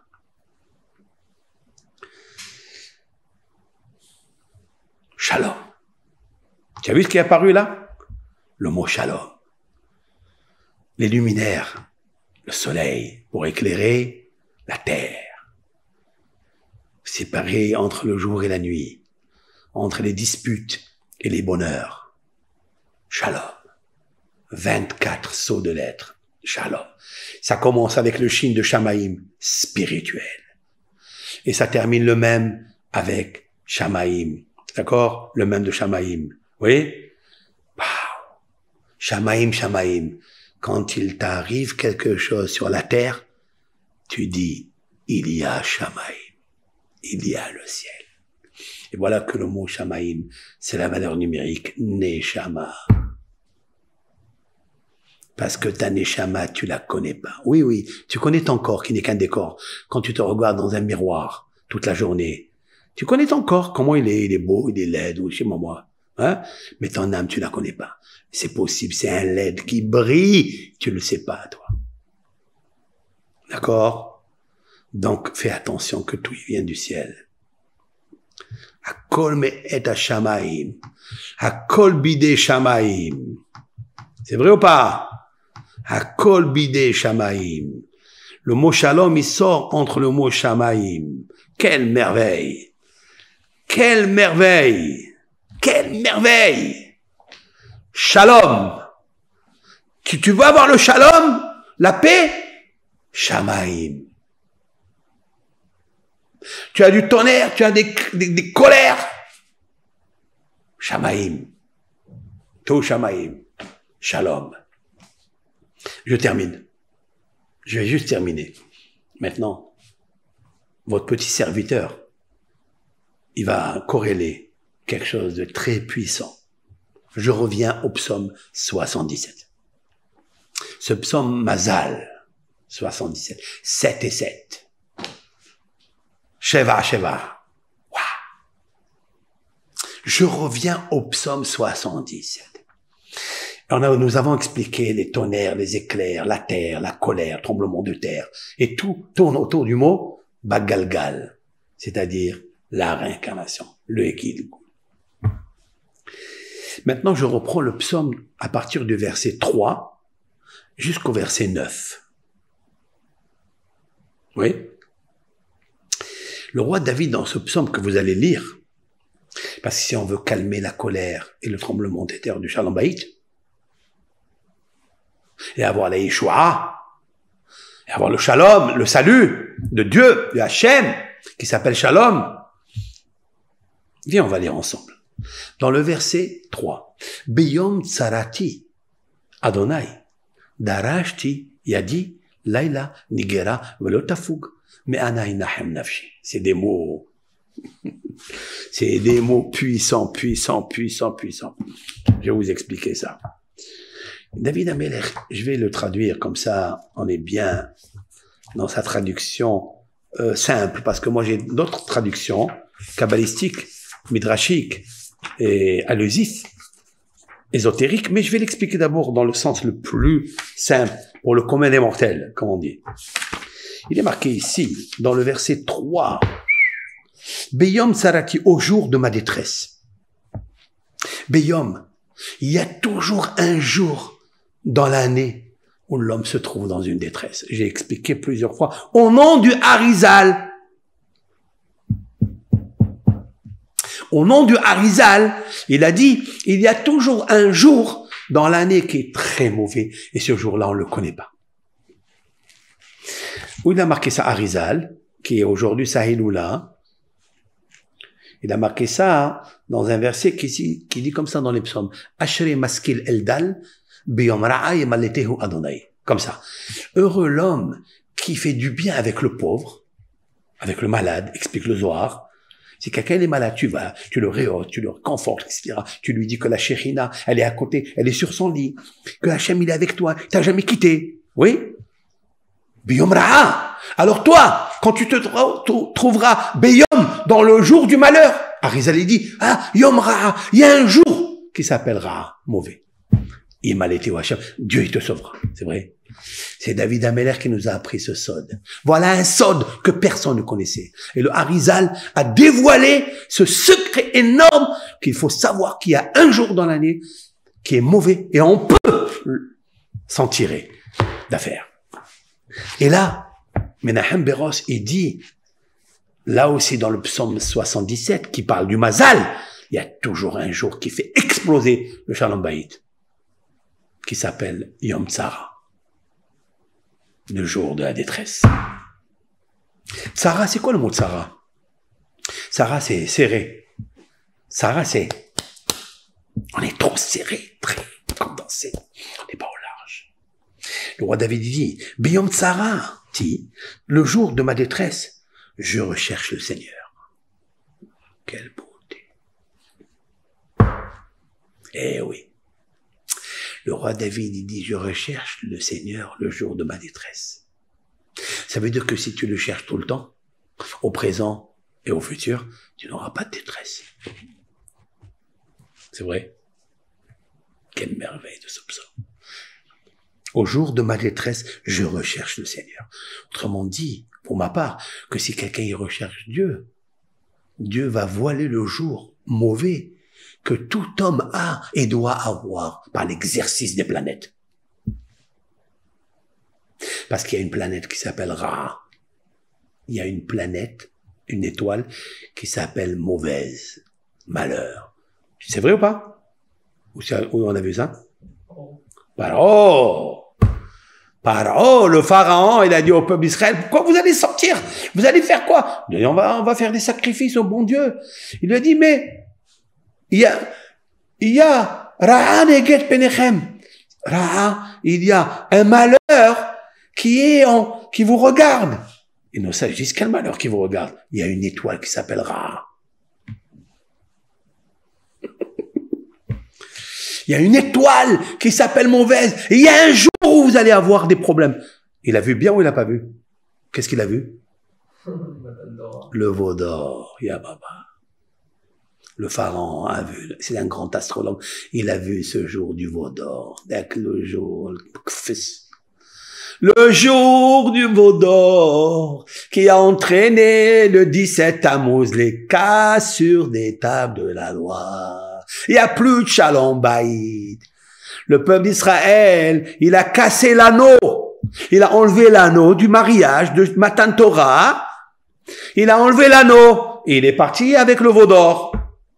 Shalom. Tu as vu ce qui est apparu là? Le mot shalom. Les luminaires, le soleil, pour éclairer la terre. Séparer entre le jour et la nuit, entre les disputes et les bonheurs. Shalom. vingt-quatre sauts de lettres. Shalom. Ça commence avec le shin de Shamaïm, spirituel. Et ça termine le même avec Shamaïm. D'accord? Le même de Shamaïm. Oui? Wow. Shamaïm, Shamaïm. Quand il t'arrive quelque chose sur la terre, tu dis, il y a Shamaïm. Il y a le ciel. Et voilà que le mot Shamaïm, c'est la valeur numérique Neshama. Parce que ta Neshama, tu la connais pas. Oui, oui, tu connais ton corps qui n'est qu'un décor. Quand tu te regardes dans un miroir toute la journée, tu connais ton corps, comment il est, il est beau, il est laid, ou je sais pas moi. Hein? Mais ton âme, tu la connais pas. C'est possible, c'est un L E D qui brille, tu le sais pas, toi. D'accord? Donc, fais attention que tout vient du ciel. Hakol me'et ha-shamaim. Hakol bidei shamaim. C'est vrai ou pas? Hakol bidei shamaim. Le mot shalom, il sort entre le mot shamaim. Quelle merveille! Quelle merveille! Quelle merveille! Shalom. Tu, tu veux avoir le shalom? La paix? Shamaim. Tu as du tonnerre, tu as des, des, des colères. Shamaim. To Shamaim. Shalom. Je termine. Je vais juste terminer. Maintenant, votre petit serviteur, il va corréler quelque chose de très puissant. Je reviens au psaume soixante-dix-sept. Ce psaume Mazal, soixante-dix-sept. sept et sept. Sheva, Sheva. Wow. Je reviens au psaume soixante-dix-sept. On a, nous avons expliqué les tonnerres, les éclairs, la terre, la colère, tremblement de terre. Et tout tourne autour du mot Bagalgal, c'est-à-dire la réincarnation, le Ekid. Maintenant, je reprends le psaume à partir du verset trois jusqu'au verset neuf. Oui. Le roi David, dans ce psaume que vous allez lire, parce que si on veut calmer la colère et le tremblement de terre du Shalom Bayit, et avoir la Yeshua, et avoir le Shalom, le salut de Dieu, de Hachem, qui s'appelle Shalom, viens, on va lire ensemble. Dans le verset trois, Biyom Tsarati, Adonai, Darashti, Yadi, Laila, Nigera, Velotafug, Me'anai Nahem Nafshi. C'est des mots, c'est des mots puissants, puissants, puissants, puissants. Je vais vous expliquer ça. David Amelech, je vais le traduire comme ça, on est bien dans sa traduction euh, simple, parce que moi j'ai d'autres traductions kabbalistiques, midrashiques et allusifs, ésotériques, mais je vais l'expliquer d'abord dans le sens le plus simple, pour le commun des mortels, comme on dit. Il est marqué ici, dans le verset trois, Beyom Sarati, au jour de ma détresse. Beyom, il y a toujours un jour dans l'année où l'homme se trouve dans une détresse. J'ai expliqué plusieurs fois, au nom du Harizal. Au nom du Harizal, il a dit, il y a toujours un jour dans l'année qui est très mauvais, et ce jour-là, on ne le connaît pas. Où il a marqué ça, Harizal, qui est aujourd'hui Sahiloula. Il a marqué ça dans un verset qui, qui dit comme ça dans les psaumes, Ashri maskil eldal, biyom ra'a maletehu Adonai. Comme ça. Heureux l'homme qui fait du bien avec le pauvre, avec le malade, explique le Zohar. Si quelqu'un est malade, tu vas, tu le réhautes, tu le confortes, et cetera. Tu lui dis que la Shekhinah, elle est à côté, elle est sur son lit, que Hachem, il est avec toi, il t'a jamais quitté. Oui? Biyom ra'a. Alors toi, quand tu te trouveras Beyom dans le jour du malheur, Harizal il dit, ah, Yom ra'a, il y a un jour qui s'appellera mauvais. Il m'a été au Hachem, Dieu il te sauvera. C'est vrai? C'est David Ameller qui nous a appris ce sod. Voilà un sod que personne ne connaissait. Et le Harizal a dévoilé ce secret énorme qu'il faut savoir qu'il y a un jour dans l'année qui est mauvais et on peut s'en tirer d'affaire. Et là, Menahem Beros, il dit, là aussi dans le psaume soixante-dix-sept, qui parle du Mazal, il y a toujours un jour qui fait exploser le Shalom Bayit, qui s'appelle Yom Tzara, le jour de la détresse. Tzara, c'est quoi le mot Tzara? Tzara, c'est serré. Tzara, c'est, on est trop serré, très condensé, on n'est pas au large. Le roi David dit, Biyom Tzara, dit, le jour de ma détresse, je recherche le Seigneur. Quelle beauté. Eh oui. Le roi David, il dit, je recherche le Seigneur le jour de ma détresse. Ça veut dire que si tu le cherches tout le temps, au présent et au futur, tu n'auras pas de détresse. C'est vrai? Quelle merveille de ce psaume. Au jour de ma détresse, je recherche le Seigneur. Autrement dit, pour ma part, que si quelqu'un y recherche Dieu, Dieu va voiler le jour mauvais que tout homme a et doit avoir par l'exercice des planètes. Parce qu'il y a une planète qui s'appelle Ra. Il y a une planète, une étoile, qui s'appelle mauvaise, malheur. C'est vrai ou pas? Où on a vu ça? Paro! Paro, le pharaon, il a dit au peuple d'Israël, pourquoi vous allez sortir? Vous allez faire quoi? Il a dit, on va, on va faire des sacrifices au bon Dieu. Il lui a dit, mais, il y a, il y a, Ra'a neget penechem. Ra'a, il y a un malheur qui est en, qui vous regarde. Et nos sages disent, quel malheur qui vous regarde? Il y a une étoile qui s'appelle Ra'a. Il y a une étoile qui s'appelle mauvaise. Et il y a un jour où vous allez avoir des problèmes. Il a vu bien ou il n'a pas vu? Qu'est-ce qu'il a vu? Le veau d'or, ya baba. Le pharaon a vu, c'est un grand astrologue, il a vu ce jour du veau d'or, avec le jour, le jour du veau d'or, qui a entraîné le dix-sept Tammuz, les cassures des tables de la loi. Il n'y a plus de Shalom Bayit. Le peuple d'Israël, il a cassé l'anneau. Il a enlevé l'anneau du mariage de Matan Torah. Il a enlevé l'anneau. Et il est parti avec le veau d'or.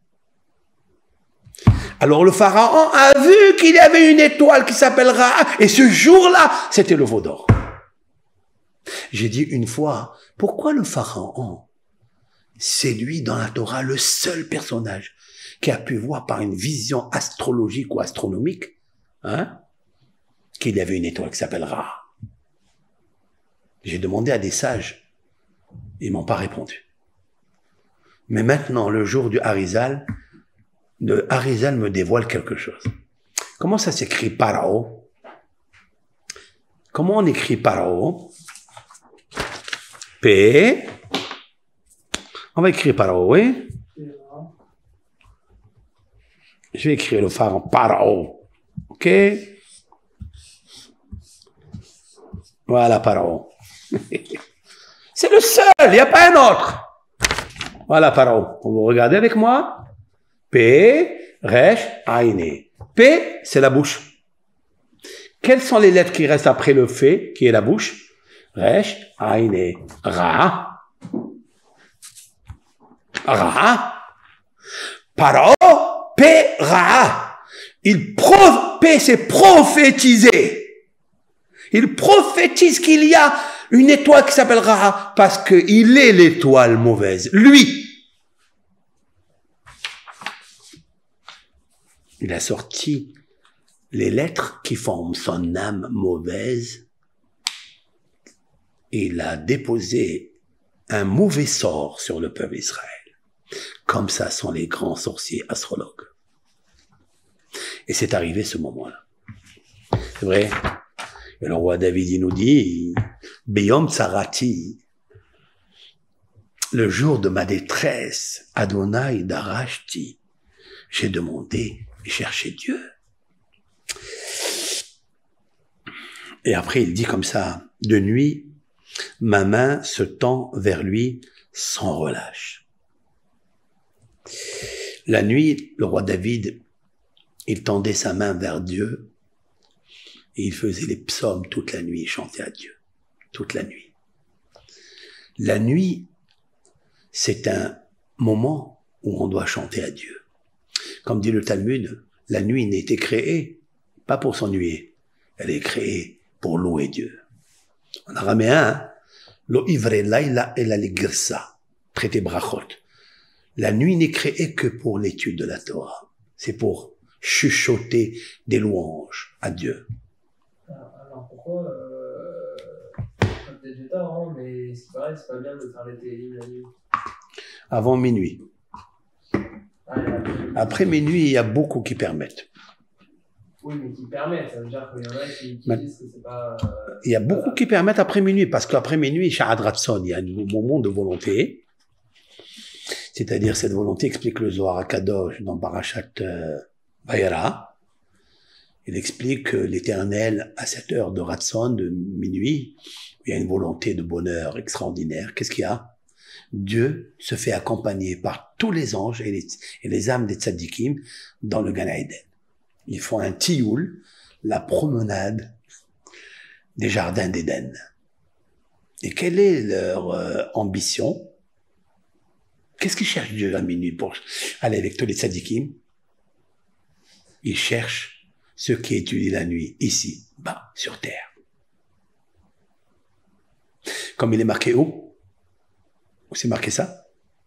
Alors le pharaon a vu qu'il y avait une étoile qui s'appellera, et ce jour-là, c'était le veau d'or. J'ai dit une fois, pourquoi le pharaon, c'est lui dans la Torah le seul personnage qui a pu voir par une vision astrologique ou astronomique, hein, qu'il y avait une étoile qui s'appellera. J'ai demandé à des sages, ils m'ont pas répondu. Mais maintenant, le jour du Harizal, le Harizal me dévoile quelque chose. Comment ça s'écrit Parao? Comment on écrit Parao? P. On va écrire Parao, oui? Je vais écrire le pharaon Parao. Ok? Voilà Parao. C'est le seul, il n'y a pas un autre. Voilà Parao. Vous regardez avec moi? P, Resh, Aïné. P, c'est la bouche. Quelles sont les lettres qui restent après le F, qui est la bouche? Resh, Aïné. Ra. Ra. Paro, P, Ra. Il pro, P, c'est prophétiser. Il prophétise qu'il y a une étoile qui s'appelle Ra, parce qu'il est l'étoile mauvaise. Lui. Il a sorti les lettres qui forment son âme mauvaise. Et il a déposé un mauvais sort sur le peuple d'Israël. Comme ça sont les grands sorciers astrologues. Et c'est arrivé ce moment-là. C'est vrai. Et le roi David, il nous dit, Beyom Tsarati, le jour de ma détresse, Adonai Darashti, j'ai demandé et cherché Dieu. Et après, il dit comme ça, de nuit, ma main se tend vers lui sans relâche. La nuit, le roi David, il tendait sa main vers Dieu et il faisait les psaumes toute la nuit, il chantait à Dieu, toute la nuit. La nuit, c'est un moment où on doit chanter à Dieu. Comme dit le Talmud, la nuit n'a été créée pas pour s'ennuyer, elle est créée pour louer Dieu. En araméen, lo ivre laila ela ligrsa, traité brachot. La nuit n'est créée que pour l'étude de la Torah. C'est pour chuchoter des louanges à Dieu. Alors pourquoi, euh, peut-être j'ai tort, hein, mais c'est pareil, c'est pas bien de faire les télim la nuit. Avant minuit. Ah, Après minuit, il y a beaucoup qui permettent. Oui, mais qui permettent, ça veut dire qu'il y en a qui, qui Mais, disent que c'est pas... Euh, il y a beaucoup pas... qui permettent après minuit, parce qu'après minuit, Sha'ad Ratson, il y a un moment de volonté. C'est-à-dire, cette volonté explique le Zohar HaKadosh dans Parashat euh, Vayera. Il explique que l'Éternel, à cette heure de Ratson, de minuit, il y a une volonté de bonheur extraordinaire. Qu'est-ce qu'il y a? Dieu se fait accompagner par tous les anges et les, et les âmes des tzadikim dans le Gan Eden. Ils font un tioul, la promenade des jardins d'Éden. Et quelle est leur euh, ambition? Qu'est-ce qu'ils cherchent Dieu à minuit pour aller avec tous les tzadikim? Ils cherchent ceux qui étudient la nuit, ici, bas, sur terre. Comme il est marqué où? Où c'est marqué ça?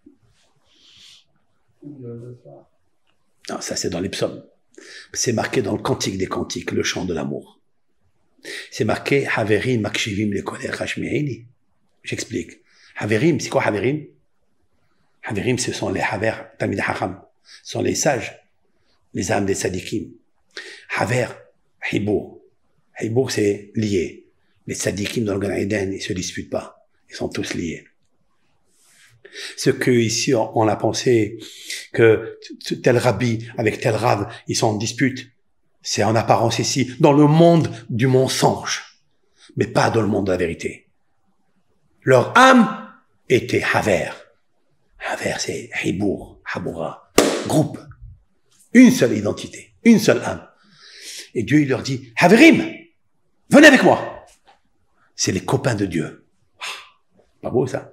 Non, ça c'est dans les psaumes. C'est marqué dans le Cantique des Cantiques, le chant de l'amour. C'est marqué Haverim makshivim lekoler hashmeini. J'explique. Haverim, c'est quoi Haverim? Haverim, ce sont les Haver, Tamid Hacham, ce sont les sages, les âmes des tzadikim. Haver, Hibour. Hibour, c'est lié. Les tzadikim dans le Gan Eden, ils se disputent pas. Ils sont tous liés. Ce que ici on a pensé que tel rabbi avec tel rave, ils sont en dispute, c'est en apparence ici, dans le monde du mensonge, mais pas dans le monde de la vérité. Leur âme était Haver. Haver, c'est Hibour, Haboura, groupe. Une seule identité, une seule âme. Et Dieu, il leur dit, Haverim, venez avec moi. C'est les copains de Dieu. Pas beau, ça?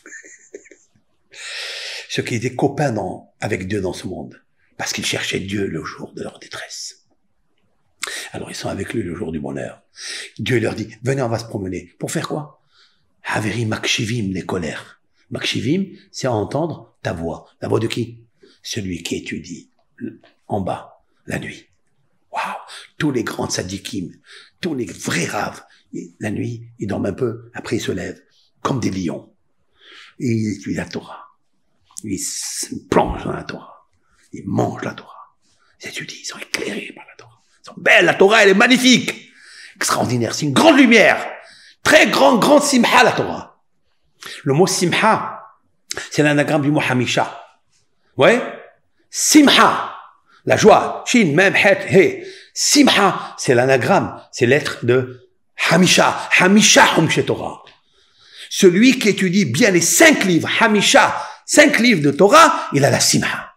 Ceux qui étaient copains dans, avec Dieu dans ce monde. Parce qu'ils cherchaient Dieu le jour de leur détresse. Alors, ils sont avec lui le jour du bonheur. Dieu leur dit, venez, on va se promener. Pour faire quoi? Haverim makshivim, les colères. Makshivim, c'est entendre ta voix. La voix de qui? Celui qui étudie en bas, la nuit. Waouh! Tous les grands tzadikim, tous les vrais raves, la nuit, ils dorment un peu, après ils se lèvent, comme des lions. Et ils étudient la Torah. Ils se plongent dans la Torah. Ils mangent la Torah. Ils étudient, ils sont éclairés par la Torah. Ils sont belles, la Torah, elle est magnifique. Extraordinaire, c'est une grande lumière. Très grand, grand simha, la Torah. Le mot simha, c'est l'anagramme du mot hamisha. Ouais? Simha, la joie. Shin, mem, het, he. Simha, c'est l'anagramme, c'est l'être de hamisha. Hamisha, hum, Torah. Celui qui étudie bien les cinq livres, hamisha, cinq livres de Torah, il a la simha.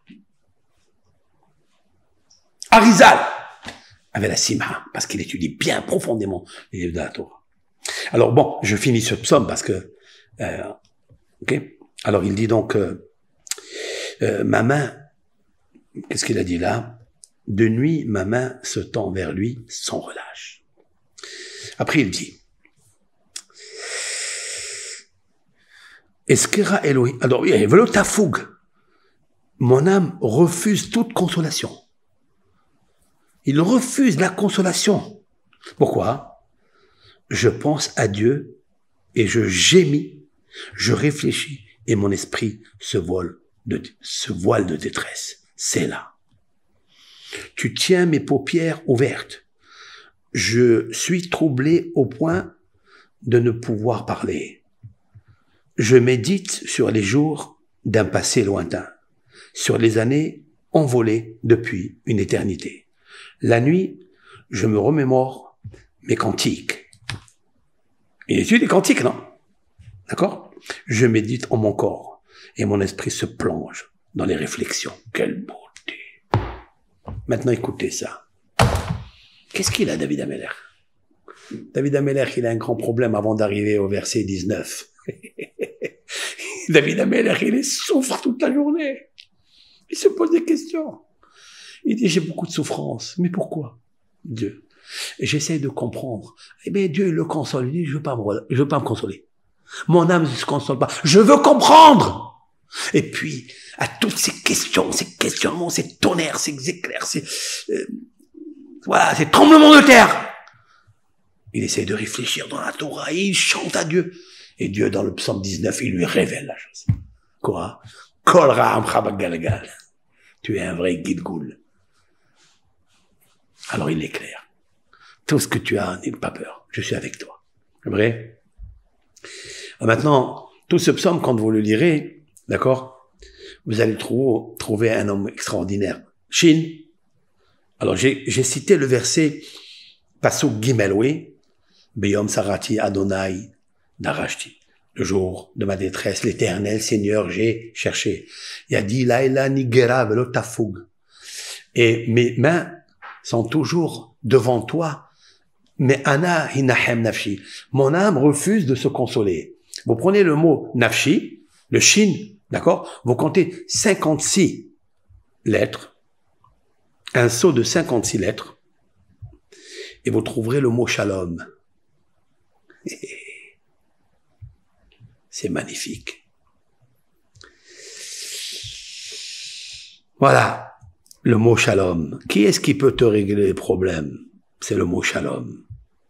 Arizal avait la simha, parce qu'il étudie bien profondément les livres de la Torah. Alors bon, je finis ce psaume parce que, euh, ok. Alors il dit donc, euh, euh, ma main, qu'est-ce qu'il a dit là? De nuit, ma main se tend vers lui sans relâche. Après il dit, Eskera Elohim, alors il veut ta fougue. Mon âme refuse toute consolation. Il refuse la consolation. Pourquoi? Je pense à Dieu et je gémis, je réfléchis et mon esprit se voile de, se voile de détresse. C'est là. Tu tiens mes paupières ouvertes. Je suis troublé au point de ne pouvoir parler. Je médite sur les jours d'un passé lointain, sur les années envolées depuis une éternité. La nuit, je me remémore mes cantiques. Il étudie les cantiques, non? D'accord? Je médite en mon corps et mon esprit se plonge dans les réflexions. Quelle beauté! Maintenant, écoutez ça. Qu'est-ce qu'il a, David Ameller? David Ameller, il a un grand problème avant d'arriver au verset dix-neuf. David Ameller, il souffre toute la journée. Il se pose des questions. Il dit, j'ai beaucoup de souffrance. Mais pourquoi? Dieu. Et j'essaie de comprendre. Eh bien, Dieu, il le console. Il dit, je veux pas me, je veux pas me consoler. Mon âme ne se console pas. Je veux comprendre. Et puis, à toutes ces questions, ces questionnements, ces tonnerres, ces éclairs, ces, euh, voilà, ces tremblements de terre. Il essaie de réfléchir dans la Torah et il chante à Dieu. Et Dieu, dans le psaume dix-neuf, il lui révèle la chose. Quoi? Kol ra'am chabagalagal. Tu es un vrai guide-goule. Alors il éclaire. Tout ce que tu as, n'aie pas peur. Je suis avec toi. C'est vrai? Maintenant, tout ce psaume, quand vous le lirez, d'accord, vous allez trouver, trouver un homme extraordinaire. Shin. Alors j'ai, j'ai cité le verset Pasuk Gimel, oui. Beyom Sarati Adonai Darashti. Le jour de ma détresse, l'Éternel Seigneur, j'ai cherché. Il a dit, Laila nigera velo tafug. Et mes mains sont toujours devant toi. Mais ana hinahem nafshi. Mon âme refuse de se consoler. Vous prenez le mot nafshi, le shin, d'accord? Vous comptez cinquante-six lettres, un saut de cinquante-six lettres, et vous trouverez le mot shalom. C'est magnifique. Voilà, le mot shalom. Qui est-ce qui peut te régler les problèmes? C'est le mot shalom.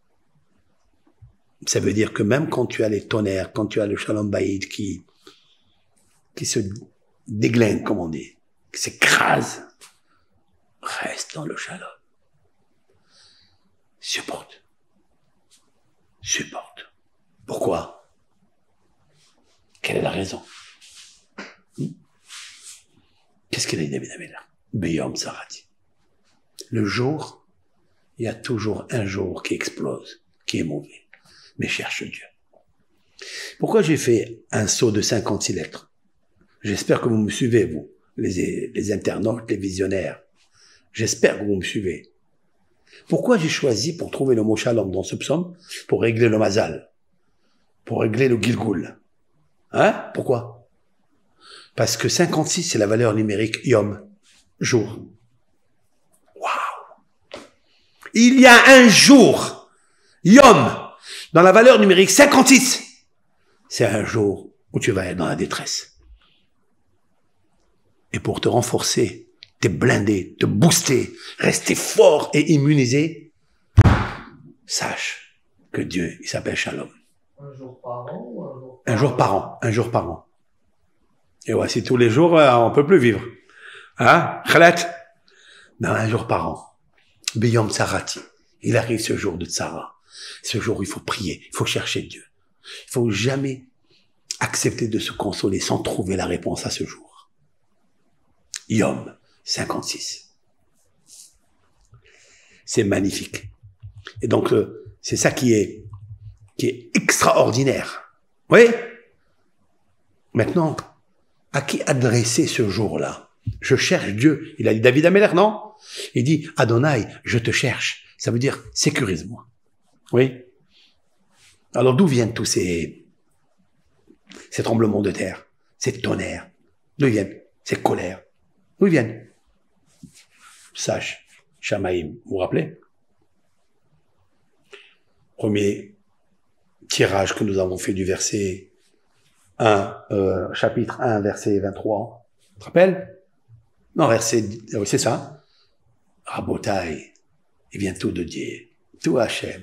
Ça veut dire que même quand tu as les tonnerres, quand tu as le shalom baïd qui, qui se déglingue, comme on dit, qui s'écrase, reste dans le shalom. Supporte. Supporte. Pourquoi? Quelle est la raison? Qu'est-ce qu'il a dit David Ameller? Beyom Sarati. Le jour, il y a toujours un jour qui explose, qui est mauvais. Mais cherche Dieu. Pourquoi j'ai fait un saut de cinquante-six lettres? J'espère que vous me suivez, vous, les, les internautes, les visionnaires. J'espère que vous me suivez. Pourquoi j'ai choisi pour trouver le mot shalom dans ce psaume? Pour régler le mazal. Pour régler le gilgul. Hein? Pourquoi? Parce que cinquante-six, c'est la valeur numérique yom, jour. Waouh! Il y a un jour, yom, dans la valeur numérique cinquante-six. C'est un jour où tu vas être dans la détresse. Et pour te renforcer, te blinder, te booster, rester fort et immunisé, sache que Dieu, il s'appelle Shalom. Un jour par an ou un jour par Un jour par an, un jour par an. Et voici tous les jours, on peut plus vivre. Hein? Khalat? Non, un jour par an. Biyom Sarati. Il arrive ce jour de Tsara. Ce jour où il faut prier, il faut chercher Dieu. Il faut jamais accepter de se consoler sans trouver la réponse à ce jour. Yom cinquante-six. C'est magnifique. Et donc, euh, c'est ça qui est, qui est extraordinaire. Oui? Maintenant, à qui adresser ce jour-là? Je cherche Dieu. Il a dit David Ameller, non? Il dit, Adonai, je te cherche. Ça veut dire, sécurise-moi. Oui? Alors, d'où viennent tous ces, ces tremblements de terre, ces tonnerres? D'où viennent ces colères? D'où viennent? Sache, Shamaïm, vous vous rappelez? Premier tirage que nous avons fait du verset un, euh, chapitre un, verset vingt-trois. Tu te rappelles? Non, verset, oui, c'est ça. Rabotai, il vient tout de Dieu, tout Hachem.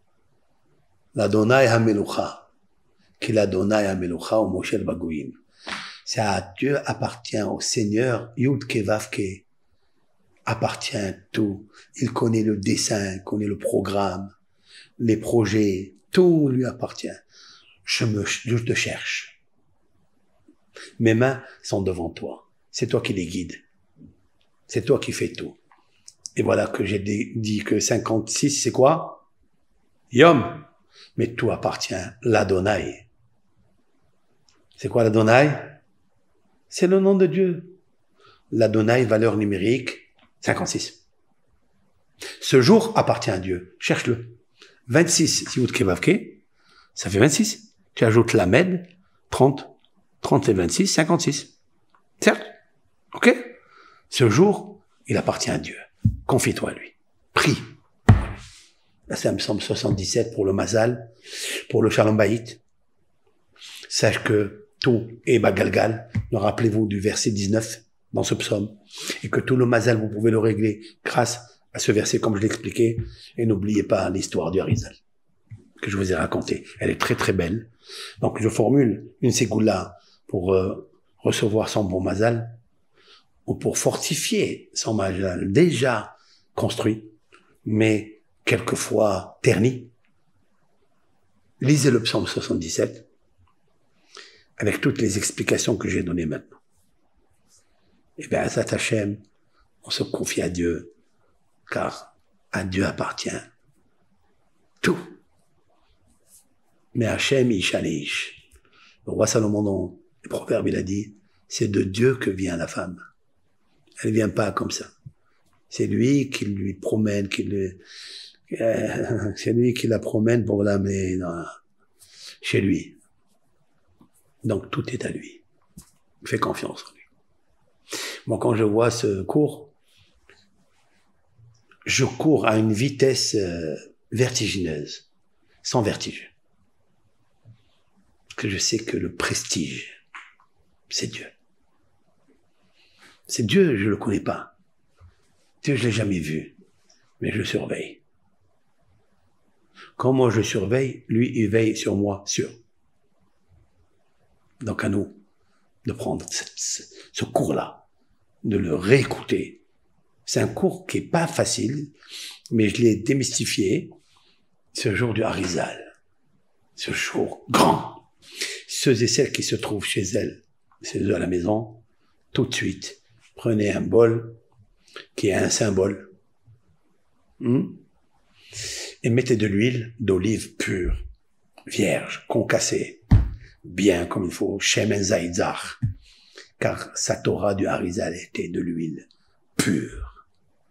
L'Adonai HaMelucha, qui l'Adonai HaMelucha au Moshe Bagouim. C'est à Dieu appartient, au Seigneur, Yud Kevavke, appartient tout. Il connaît le dessin, il connaît le programme, les projets, tout lui appartient. Je me, je te cherche. Mes mains sont devant toi. C'est toi qui les guides. C'est toi qui fais tout. Et voilà que j'ai dit que cinquante-six, c'est quoi? Yom. Mais tout appartient. L'Adonai. C'est quoi l'Adonai? C'est le nom de Dieu. L'Adonai, valeur numérique, cinquante-six. Ce jour appartient à Dieu. Cherche-le. vingt-six, si vous te kevavke, ça fait vingt-six. Tu ajoutes la med, trente. trente et vingt-six, cinquante-six. Certes? Ok? Ce jour, il appartient à Dieu. Confie-toi à lui. Prie. Là, c'est un psaume soixante-dix-sept pour le Mazal, pour le Shalom Bayit. Sache que tout est Bagalgal. Rappelez-vous du verset dix-neuf dans ce psaume. Et que tout le Mazal, vous pouvez le régler grâce à ce verset, comme je l'expliquais. Et n'oubliez pas l'histoire du Harizal que je vous ai racontée. Elle est très très belle. Donc, je formule une ségoula pour euh, recevoir son bon Mazal, ou pour fortifier son Mazal déjà construit, mais quelquefois terni. Lisez le psaume soixante-dix-sept, avec toutes les explications que j'ai données maintenant. Et bien, à Zat Hashem, on se confie à Dieu, car à Dieu appartient tout. Mais Hashem Ishalish, le roi Salomon dans le proverbe, il a dit, c'est de Dieu que vient la femme. Elle vient pas comme ça. C'est lui qui lui promène, qui lui, euh, c'est lui qui la promène pour l'amener dans, chez lui. Donc tout est à lui. Fais confiance en lui. Moi, quand je vois ce cours, je cours à une vitesse euh, vertigineuse, sans vertige. Que je sais que le prestige, c'est Dieu. C'est Dieu, je le connais pas. Dieu, je l'ai jamais vu, mais je le surveille. Quand moi je surveille, lui, il veille sur moi, sûr. Donc à nous de prendre ce, ce cours-là, de le réécouter. C'est un cours qui est pas facile, mais je l'ai démystifié. Ce jour du Harizal, ce jour grand. Ceux et celles qui se trouvent chez elles, chez eux à la maison, tout de suite, Prenez un bol qui est un symbole. Hmm? Et mettez de l'huile d'olive pure, vierge, concassée, bien comme il faut, Shemen Zaïdzar, car sa Torah du Harizal était de l'huile pure.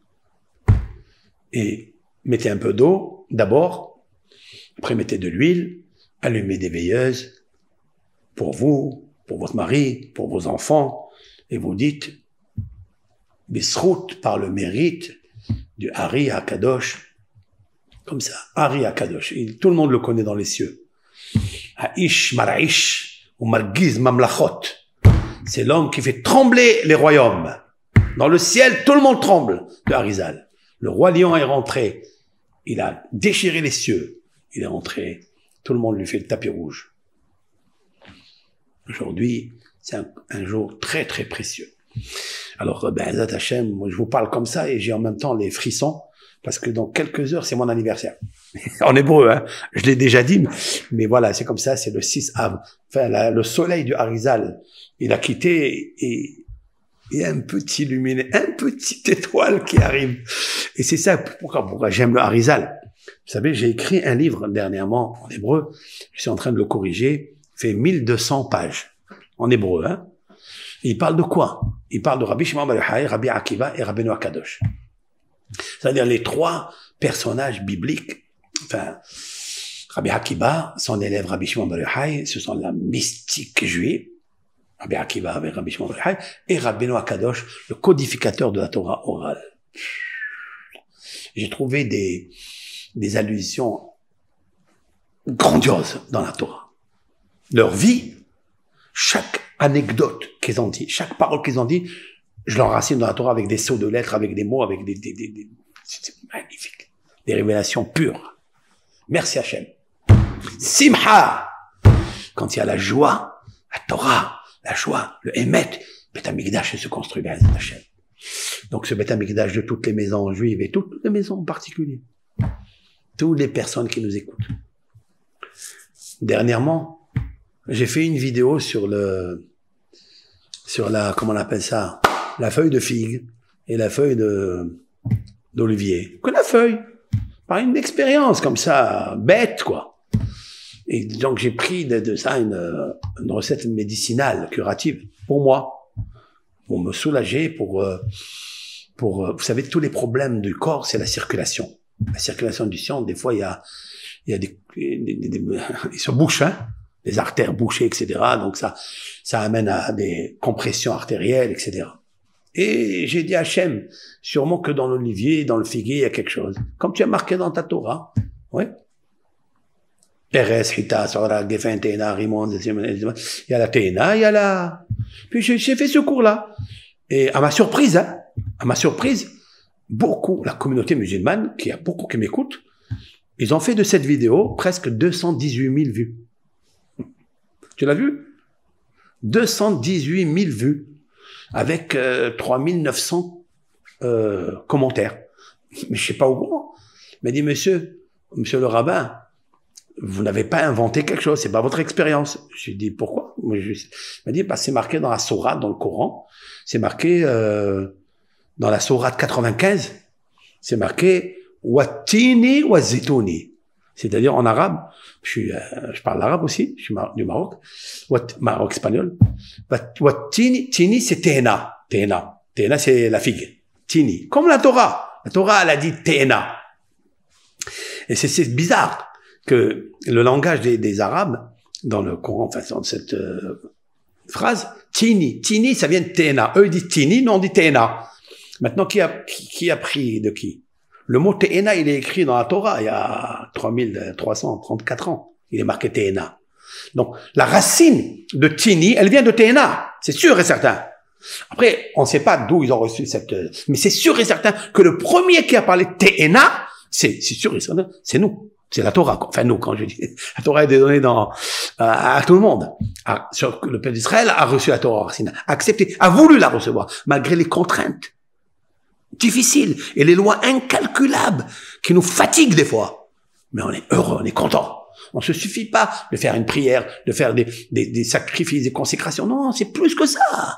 Et mettez un peu d'eau, d'abord, après mettez de l'huile, allumez des veilleuses, pour vous, pour votre mari, pour vos enfants, et vous dites, Bisrout, par le mérite du Hari HaKadosh, comme ça, Hari HaKadosh, il, tout le monde le connaît dans les cieux. Ha'ish Maraish, ou Margiz Mamlachot, c'est l'homme qui fait trembler les royaumes. Dans le ciel, tout le monde tremble de Harizal. Le roi lion est rentré, il a déchiré les cieux, il est rentré, tout le monde lui fait le tapis rouge. Aujourd'hui, c'est un, un jour très très précieux. Alors, ben, Zat Hashem, moi, je vous parle comme ça et j'ai en même temps les frissons parce que dans quelques heures, c'est mon anniversaire. En hébreu, hein. Je l'ai déjà dit, mais, mais voilà, c'est comme ça, c'est le six av. Enfin, la, le soleil du Harizal, il a quitté et il y a un petit luminé, un petit étoile qui arrive. Et c'est ça, pourquoi, pourquoi j'aime le Harizal. Vous savez, j'ai écrit un livre dernièrement en hébreu, je suis en train de le corriger, il fait mille deux cents pages en hébreu, hein. Et il parle de quoi? Il parle de Rabbi Shimon bar Yochai, Rabbi Akiva et Rabbeinu HaKadosh. C'est-à-dire les trois personnages bibliques. Enfin, Rabbi Akiva, son élève Rabbi Shimon bar Yochai, ce sont la mystique juive. Rabbi Akiva avec Rabbi Shimon bar Yochai et Rabbeinu HaKadosh, le codificateur de la Torah orale. J'ai trouvé des, des allusions grandioses dans la Torah. Leur vie, chaque anecdote qu'ils ont dit, chaque parole qu'ils ont dit, je l'enracine dans la Torah avec des sauts de lettres, avec des mots, avec des, des, des, des c'est magnifique. Des révélations pures. Merci Hachem. Simha. Quand il y a la joie, la Torah, la joie, le Emet, Beth Amikdash se construit bien Hachem. Donc ce Beth Amikdash de toutes les maisons juives et toutes les maisons en particulier. Toutes les personnes qui nous écoutent. Dernièrement, j'ai fait une vidéo sur le, sur la, comment on appelle ça, la feuille de figue et la feuille de, d'olivier. Que la feuille. Par une expérience comme ça, bête, quoi. Et donc, j'ai pris de, de ça une, une recette médicinale, curative, pour moi. Pour me soulager, pour, pour, vous savez, tous les problèmes du corps, c'est la circulation. La circulation du sang, des fois, il y a, il y a des, des, des, des ils se bouchent, hein. Les artères bouchées, et cetera. Donc ça, ça amène à des compressions artérielles, et cetera. Et j'ai dit à Hachem, sûrement que dans l'olivier, dans le figuier, il y a quelque chose. Comme tu as marqué dans ta Torah, oui. Eres, Hita, Sora, Gefen, Teina, Rimon, il y a la Teina, il y a la... Puis j'ai fait ce cours-là. Et à ma surprise, hein, à ma surprise, beaucoup, la communauté musulmane, qui a beaucoup qui m'écoute, ils ont fait de cette vidéo presque deux cent dix-huit mille vues. Tu l'as vu? deux cent dix-huit mille vues, avec euh, trois mille neuf cents euh, commentaires. Mais je sais pas où. Il m'a dit, monsieur, monsieur le rabbin, vous n'avez pas inventé quelque chose, c'est pas votre expérience. J'ai dit, pourquoi? Moi, je... Il m'a dit, bah, c'est marqué dans la sourate, dans le Coran, c'est marqué euh, dans la sourate quatre-vingt-quinze, c'est marqué « Wattini wa zitouni ». C'est-à-dire en arabe, je, suis, euh, je parle arabe aussi, je suis mar du Maroc, Wat, Maroc espagnol. Wattini, tini c'est Tehena, Tehena, Tehena c'est la figue, tini, comme la Torah. La Torah elle a dit Tehena. Et c'est bizarre que le langage des, des Arabes, dans le Coran, enfin dans cette euh, phrase, tini, tini ça vient de Tehena. Eux ils disent tini, nous on dit Tehena. Maintenant qui a, qui, qui a pris de qui? Le mot Tehena, il est écrit dans la Torah il y a trois mille trois cent trente-quatre ans. Il est marqué Tehena. Donc, la racine de Tini, elle vient de Tehena. C'est sûr et certain. Après, on ne sait pas d'où ils ont reçu cette... Mais c'est sûr et certain que le premier qui a parlé de Tehena, c'est sûr et certain, c'est nous. C'est la Torah. Enfin, nous, quand je dis... La Torah est donnée dans, à, à tout le monde. À, sur, le peuple d'Israël a reçu la Torah racine, a accepté, a voulu la recevoir, malgré les contraintes difficiles et les lois incalculables qui nous fatiguent des fois. Mais on est heureux, on est content. On ne se suffit pas de faire une prière, de faire des, des, des sacrifices, des consécrations. Non, c'est plus que ça.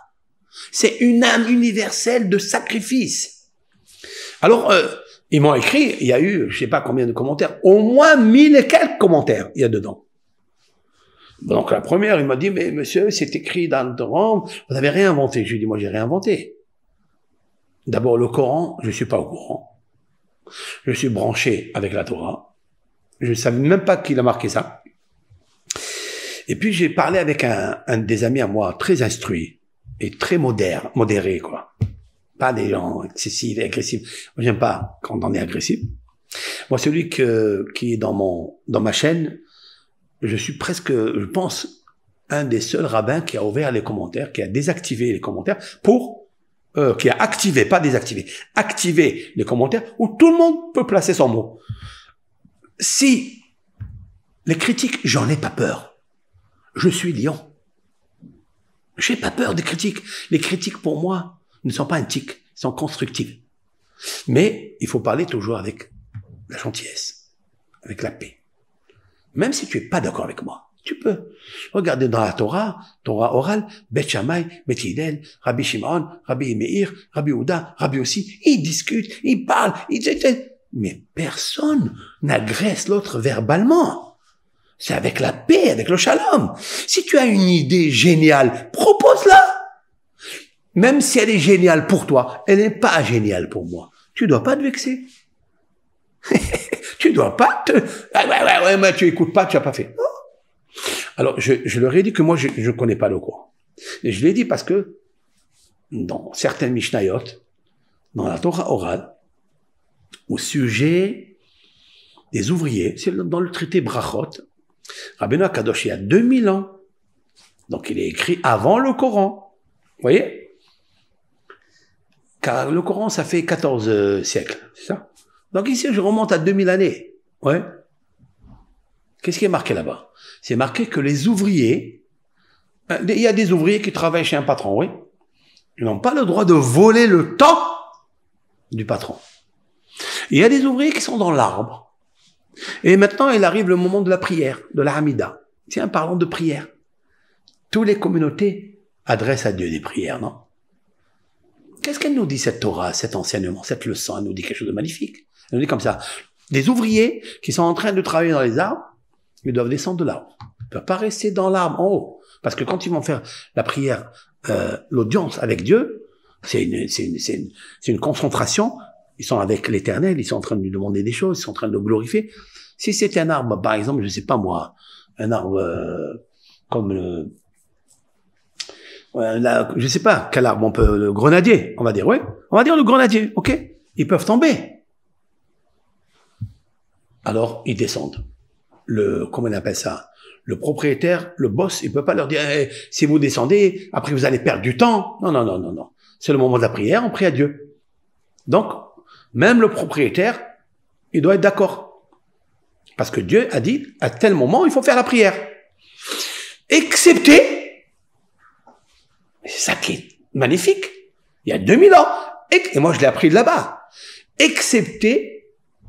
C'est une âme universelle de sacrifice. Alors, euh, ils m'ont écrit, il y a eu, je sais pas combien de commentaires, au moins mille et quelques commentaires, il y a dedans. Donc la première, il m'a dit, mais monsieur, c'est écrit dans le Coran, vous n'avez rien inventé. Je lui ai dit, moi, j'ai rien inventé. D'abord, le Coran, je suis pas au courant. Je suis branché avec la Torah. Je ne savais même pas qu'il a marqué ça. Et puis, j'ai parlé avec un, un des amis à moi, très instruit et très modère, modéré, quoi. Pas des gens excessifs et agressifs. Moi, j'aime pas quand on est agressif. Moi, celui que, qui est dans mon, dans ma chaîne, je suis presque, je pense, un des seuls rabbins qui a ouvert les commentaires, qui a désactivé les commentaires pour, euh, qui a activé, pas désactivé, activé les commentaires où tout le monde peut placer son mot. Si les critiques, j'en ai pas peur. Je suis lion. J'ai pas peur des critiques. Les critiques, pour moi, ne sont pas un tic, sont constructives. Mais il faut parler toujours avec la gentillesse, avec la paix. Même si tu es pas d'accord avec moi, tu peux. Regardez dans la Torah, Torah orale, Bet Shammai, Bet Hillel, Rabbi Shimon, Rabbi Meir, Rabbi Ouda, Rabbi aussi, ils discutent, ils parlent, ils... mais personne n'agresse l'autre verbalement. C'est avec la paix, avec le shalom. Si tu as une idée géniale, propose-la. Même si elle est géniale pour toi, elle n'est pas géniale pour moi. Tu dois pas te vexer. Tu dois pas te... Ah ouais, ouais, ouais, mais tu écoutes pas, tu as pas fait. Non. Alors, je, je leur ai dit que moi, je ne connais pas le Coran. Et je l'ai dit parce que dans certaines Mishnayot, dans la Torah orale, au sujet des ouvriers, c'est dans le traité Brachot, Rabbeinu Akadosh, il y a deux mille ans, donc il est écrit avant le Coran. Vous voyez? Car le Coran, ça fait quatorze siècles, c'est ça? Donc ici, je remonte à deux mille années. Ouais. Qu'est-ce qui est marqué là-bas? C'est marqué que les ouvriers, il y a des ouvriers qui travaillent chez un patron, oui. Ils n'ont pas le droit de voler le temps du patron. Il y a des ouvriers qui sont dans l'arbre. Et maintenant, il arrive le moment de la prière, de la Hamida. Tiens, parlons de prière. Toutes les communautés adressent à Dieu des prières, non? Qu'est-ce qu'elle nous dit, cette Torah, cet enseignement, cette leçon? Elle nous dit quelque chose de magnifique. Elle nous dit comme ça. Des ouvriers qui sont en train de travailler dans les arbres, ils doivent descendre de l'arbre. Ils ne peuvent pas rester dans l'arbre en haut. Parce que quand ils vont faire la prière, euh, l'audience avec Dieu, c'est une, c'est une, c'est une, c'est une concentration. Ils sont avec l'Éternel, ils sont en train de lui demander des choses, ils sont en train de le glorifier. Si c'est un arbre, par exemple, je sais pas moi, un arbre euh, comme le... Ouais, là, je sais pas quel arbre on peut... Le grenadier, on va dire, oui. On va dire le grenadier, ok. Ils peuvent tomber. Alors, ils descendent. Le, comment on appelle ça? Le propriétaire, le boss, il peut pas leur dire, hey, si vous descendez, après vous allez perdre du temps. Non, non, non, non, non. C'est le moment de la prière, on prie à Dieu. Donc, même le propriétaire, il doit être d'accord. Parce que Dieu a dit, à tel moment, il faut faire la prière. Excepté, c'est ça qui est magnifique, il y a deux mille ans, et moi je l'ai appris de là-bas, excepté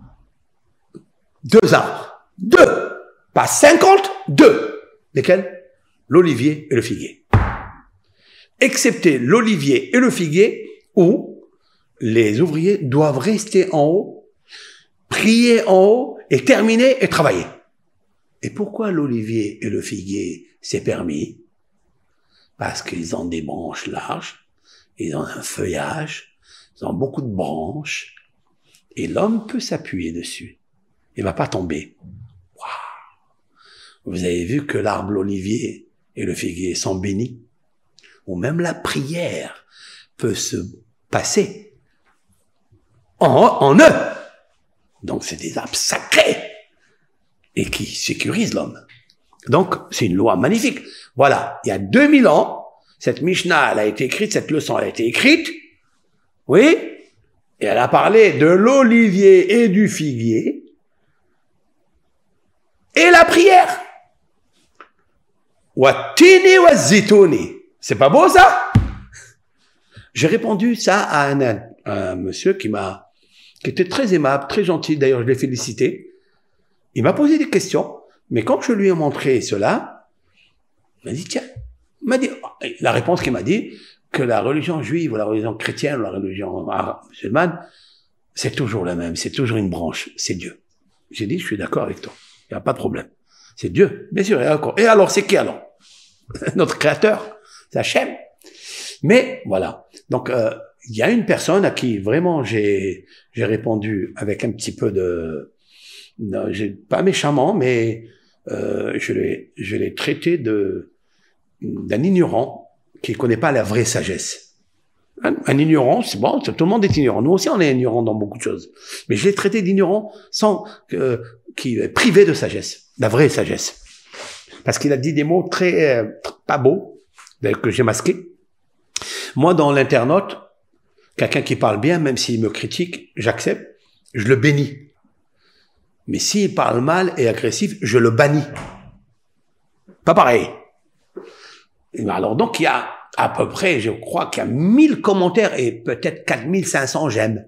deux arbres. Deux. Pas cinquante, deux. Lesquels? L'olivier et le figuier. Excepté l'olivier et le figuier, où les ouvriers doivent rester en haut, prier en haut, et terminer et travailler. Et pourquoi l'olivier et le figuier, c'est permis? Parce qu'ils ont des branches larges, ils ont un feuillage, ils ont beaucoup de branches, et l'homme peut s'appuyer dessus. Il va pas tomber. Wow. Vous avez vu que l'arbre, l'olivier et le figuier sont bénis, ou même la prière peut se passer en, en eux. Donc c'est des arbres sacrés et qui sécurisent l'homme. Donc c'est une loi magnifique. Voilà, il y a deux mille ans, cette Mishnah, elle a été écrite, cette leçon, elle a été écrite, oui, et elle a parlé de l'olivier et du figuier, et la prière. Watini wa zitouni. C'est pas beau, ça? J'ai répondu ça à un, à un monsieur qui m'a, qui était très aimable, très gentil, d'ailleurs je l'ai félicité. Il m'a posé des questions, mais quand je lui ai montré cela, il m'a dit, tiens, il m'a dit, la réponse qu'il m'a dit, que la religion juive ou la religion chrétienne ou la religion arabe, musulmane, c'est toujours la même, c'est toujours une branche, c'est Dieu. J'ai dit, je suis d'accord avec toi, il n'y a pas de problème. C'est Dieu, bien sûr. Et alors, c'est qui alors? Notre créateur, c'est Hachem. Mais voilà, donc euh, il y a une personne à qui vraiment j'ai j'ai répondu avec un petit peu de, non, j'ai pas méchamment, mais euh, je l'ai je l'ai traité de d'un ignorant qui connaît pas la vraie sagesse. Un, un ignorant, c'est bon, tout le monde est ignorant. Nous aussi, on est ignorant dans beaucoup de choses. Mais je l'ai traité d'ignorant sans euh, qui est privé de sagesse, la vraie sagesse, parce qu'il a dit des mots très euh, pas beaux que j'ai masqués. Moi, dans l'internaute, quelqu'un qui parle bien, même s'il me critique, j'accepte, je le bénis. Mais s'il parle mal et agressif, je le bannis. Pas pareil. Alors donc, il y a à peu près, je crois qu'il y a mille commentaires et peut-être quatre mille cinq cents j'aime.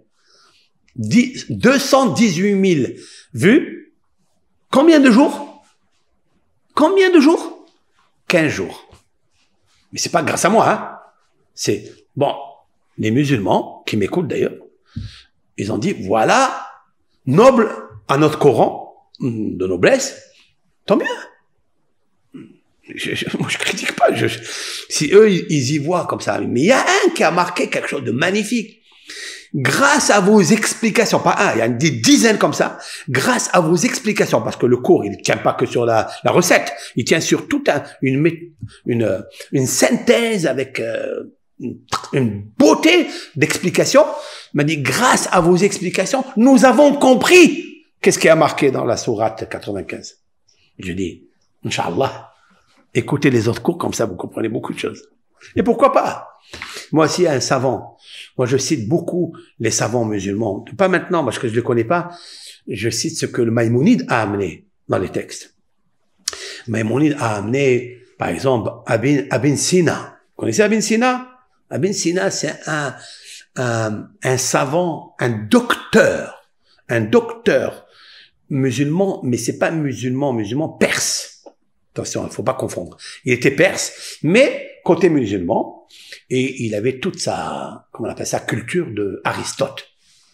deux cent dix-huit mille vues. Combien de jours? Combien de jours? quinze jours. Mais c'est pas grâce à moi, hein. C'est, bon, les musulmans, qui m'écoutent d'ailleurs, ils ont dit, voilà, noble à notre Coran, de noblesse, tant mieux. Je, je, moi, je critique pas. Je, je, si eux, ils, ils y voient comme ça. Mais il y a un qui a marqué quelque chose de magnifique. Grâce à vos explications, pas un, il y a des dizaines comme ça, grâce à vos explications, parce que le cours, il ne tient pas que sur la, la recette, il tient sur toute un, une, une, une synthèse avec euh, une, une beauté d'explication. Il m'a dit, grâce à vos explications, nous avons compris qu'est-ce qui a marqué dans la sourate quatre-vingt-quinze. Je dis, Inch'Allah, écoutez les autres cours, comme ça vous comprenez beaucoup de choses. Et pourquoi pas? Moi aussi, un savant. Moi, je cite beaucoup les savants musulmans. Pas maintenant, parce que je ne les connais pas. Je cite ce que le Maïmonide a amené dans les textes. Maïmonide a amené, par exemple, Abin, Abin Sina. Vous connaissez Abin Sina? Abin Sina, c'est un, un, un savant, un docteur. Un docteur musulman, mais c'est pas musulman, musulman perse. Attention, il ne faut pas confondre. Il était perse, mais côté musulman, et il avait toute sa, comment on appelle ça, culture de Aristote.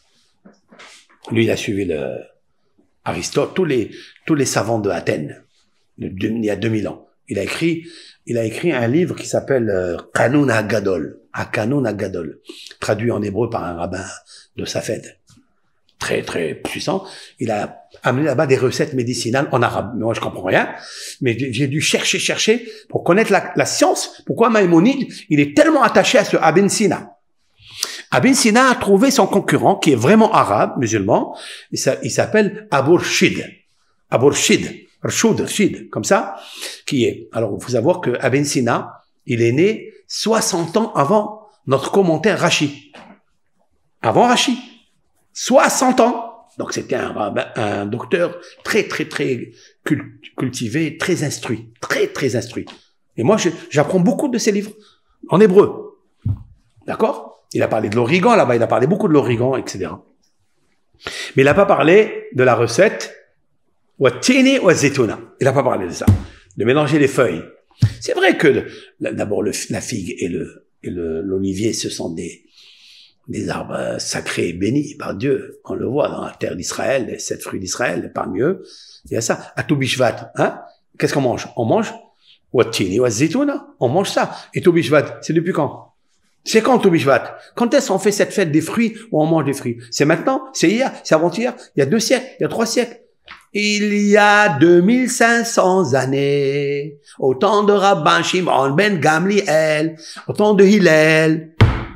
Lui, il a suivi le Aristote, tous les tous les savants de Athènes, de, de, il y a deux mille ans. Il a écrit, il a écrit un livre qui s'appelle euh, Kanun HaGadol, Kanun HaGadol, traduit en hébreu par un rabbin de Safed, très très puissant. Il a amené là-bas des recettes médicinales en arabe. Mais moi, je comprends rien. Mais j'ai dû chercher, chercher pour connaître la, la science. Pourquoi Maïmonide, il est tellement attaché à ce Abin Sina. Abin Sina a trouvé son concurrent, qui est vraiment arabe, musulman. Il s'appelle Abu Rshid. Abu Rshid. Rshid, Rshid, comme ça. Qui est. Alors, il faut savoir que Abin Sina, il est né soixante ans avant notre commentaire Rashi. Avant Rashi. soixante ans. Donc c'était un, un docteur très très très cultivé, très instruit, très très instruit. Et moi j'apprends beaucoup de ses livres en hébreu, d'accord? Il a parlé de l'origan là-bas, il a parlé beaucoup de l'origan, et cetera. Mais il n'a pas parlé de la recette watini wa zetouna. Il n'a pas parlé de ça, de mélanger les feuilles. C'est vrai que d'abord la figue et le et le l'olivier, ce sont des des arbres sacrés et bénis par Dieu. On le voit dans la terre d'Israël, les sept fruits d'Israël, parmi eux. Il y a ça. À Toubishvat, hein? Qu'est-ce qu'on mange? On mange Watini wa zitouna. On mange ça. Et Toubishvat, c'est depuis quand? C'est quand Toubishvat? Quand est-ce qu'on fait cette fête des fruits où on mange des fruits? C'est maintenant? C'est hier? C'est avant-hier? Il y a deux siècles? Il y a trois siècles? Il y a deux mille cinq cents années, au temps de Rabban Shimon ben Gamliel, au temps de Hillel.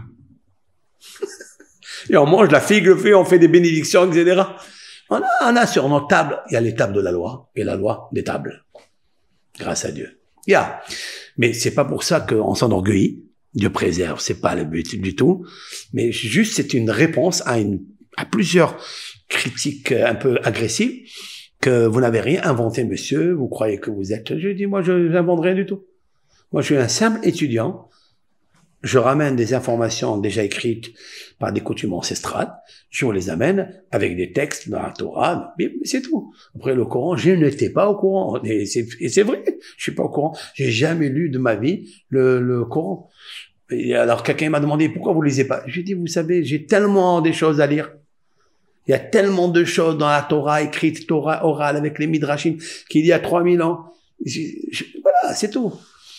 Et on mange la figue, le fruit, on fait des bénédictions, et cetera. On a, on a sur notre table, il y a les tables de la loi, et la loi des tables. Grâce à Dieu. Il y a. Mais c'est pas pour ça qu'on s'enorgueillit. Dieu préserve, c'est pas le but du tout. Mais juste, c'est une réponse à une, à plusieurs critiques un peu agressives, que vous n'avez rien inventé, monsieur, vous croyez que vous êtes... Je dis, moi, je n'invente rien du tout. Moi, je suis un simple étudiant. Je ramène des informations déjà écrites par des coutumes ancestrales, je vous les amène avec des textes dans la Torah, mais c'est tout. Après le Coran, je n'étais pas au courant, et c'est vrai, je suis pas au courant. J'ai jamais lu de ma vie le, le Coran. Et alors quelqu'un m'a demandé pourquoi vous lisez pas. J'ai dit, vous savez, j'ai tellement des choses à lire. Il y a tellement de choses dans la Torah écrite, Torah orale avec les Midrashim qu'il y a trois mille ans. Je, je, voilà, c'est tout.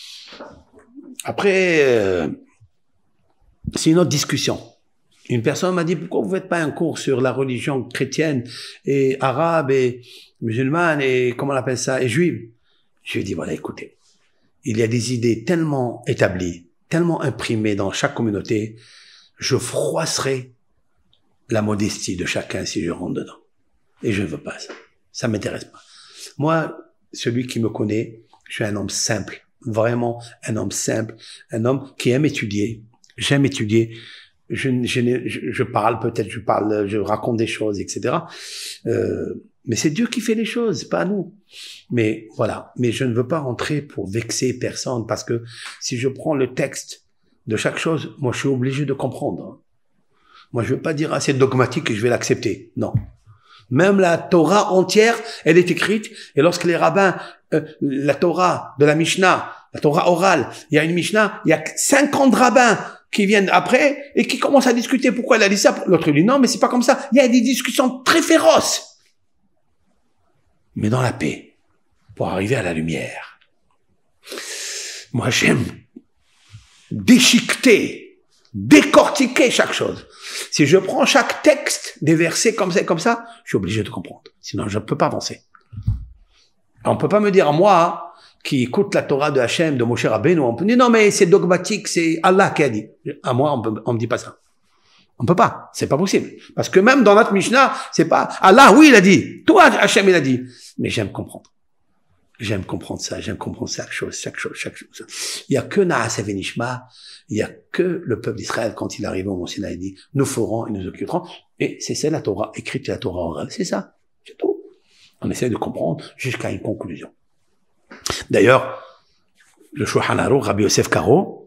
Après, euh, c'est une autre discussion. Une personne m'a dit, pourquoi vous ne faites pas un cours sur la religion chrétienne et arabe et musulmane et comment on appelle ça, et juive? Je lui ai dit, voilà, écoutez, il y a des idées tellement établies, tellement imprimées dans chaque communauté, je froisserai la modestie de chacun si je rentre dedans. Et je ne veux pas ça. Ça m'intéresse pas. Moi, celui qui me connaît, je suis un homme simple, vraiment un homme simple, un homme qui aime étudier. J'aime étudier. Je, je, je, je parle peut-être, je parle, je raconte des choses, et cetera. Euh, mais c'est Dieu qui fait les choses, pas nous. Mais voilà. Mais je ne veux pas rentrer pour vexer personne, parce que si je prends le texte de chaque chose, moi je suis obligé de comprendre. Moi, je ne veux pas dire, ah, c'est dogmatique et je vais l'accepter. Non. Même la Torah entière, elle est écrite. Et lorsque les rabbins, euh, la Torah de la Mishnah, la Torah orale, il y a une Mishnah, il y a cinquante rabbins qui viennent après et qui commencent à discuter pourquoi elle a dit ça. L'autre dit non, mais c'est pas comme ça. Il y a des discussions très féroces. Mais dans la paix, pour arriver à la lumière. Moi, j'aime déchiqueter, décortiquer chaque chose. Si je prends chaque texte, des versets comme ça et comme ça, je suis obligé de comprendre. Sinon, je ne peux pas avancer. On ne peut pas me dire, moi, qui écoute la Torah de Hachem, de Moshe Rabbeinu, on peut dire, non, mais c'est dogmatique, c'est Allah qui a dit. À moi, on ne me dit pas ça. On peut pas. C'est pas possible. Parce que même dans notre Mishnah, c'est pas, Allah, oui, il a dit. Toi, Hachem, il a dit. Mais j'aime comprendre. J'aime comprendre ça, j'aime comprendre chaque chose, chaque chose, chaque chose. Il y a que Naas Venishma, il y a que le peuple d'Israël, quand il arrive au Mont Sinaï, il dit, nous ferons et nous occuperons. Et c'est ça la Torah, écrite la Torah orale. C'est ça. C'est tout. On essaie de comprendre jusqu'à une conclusion. D'ailleurs, le Shulchan Aruch, Rabbi Yosef Karo,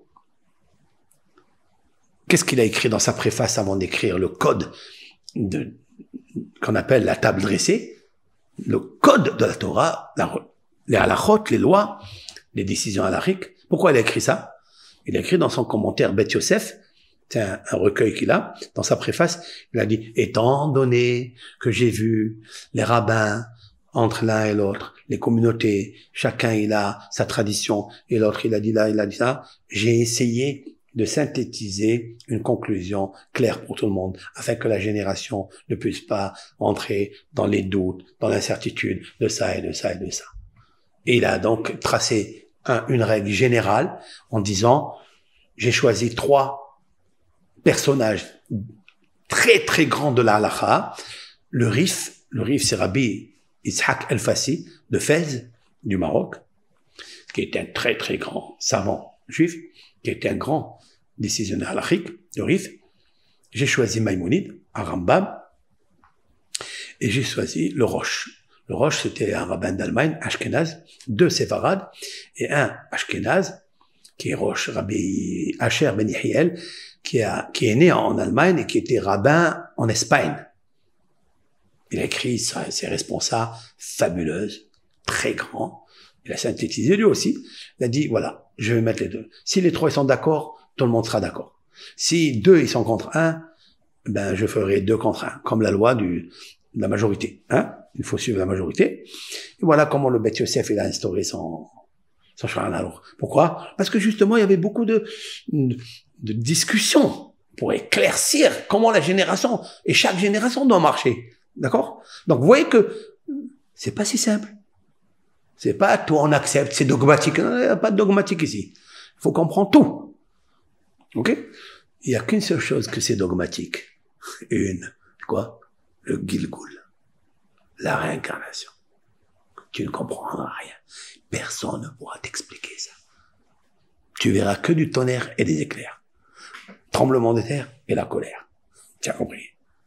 qu'est-ce qu'il a écrit dans sa préface avant d'écrire le code de, qu'on appelle la table dressée? Le code de la Torah, la, les halachot, les lois, les décisions halachiques. Pourquoi il a écrit ça? Il a écrit dans son commentaire Bet Yosef, c'est un, un recueil qu'il a, dans sa préface, il a dit, étant donné que j'ai vu les rabbins entre l'un et l'autre, les communautés, chacun il a sa tradition, et l'autre il a dit là, il a dit ça, j'ai essayé de synthétiser une conclusion claire pour tout le monde, afin que la génération ne puisse pas entrer dans les doutes, dans l'incertitude de ça et de ça et de ça. Et il a donc tracé un, une règle générale en disant, j'ai choisi trois personnages très très grands de la halakha. Le Rif, le Rif c'est Rabbi Yitzhak El-Fassi de Fès, du Maroc, qui était un très très grand savant juif, qui était un grand décisionnaire halachique, le Rif. J'ai choisi Maïmonide, à Rambam, et j'ai choisi le Roche. Le Roche, c'était un rabbin d'Allemagne, Ashkenaz, deux séfarades, et un Ashkenaz, qui est Roche, Rabbi Asher Ben Yehiel, qui, a, qui est né en Allemagne et qui était rabbin en Espagne. Il a écrit sa, ses responsables fabuleuses, très grands. Il a synthétisé lui aussi. Il a dit, voilà, je vais mettre les deux. Si les trois ils sont d'accord, tout le monde sera d'accord. Si deux ils sont contre un, ben je ferai deux contre un, comme la loi du, de la majorité. Hein? Il faut suivre la majorité. Et voilà comment le Bet Yosef il a instauré son, son Shulchan Aruch. Pourquoi? Parce que justement il y avait beaucoup de, de, de discussions pour éclaircir comment la génération et chaque génération doit marcher. D'accord? Donc vous voyez que c'est pas si simple. C'est pas tout on accepte, c'est dogmatique. Non, il n'y a pas de dogmatique ici. Il faut comprendre tout. Ok? Il n'y a qu'une seule chose que c'est dogmatique. Une. Quoi? Le Gilgul. La réincarnation. Tu ne comprendras rien. Personne ne pourra t'expliquer ça. Tu verras que du tonnerre et des éclairs. Tremblement de terre et la colère. Tu as compris?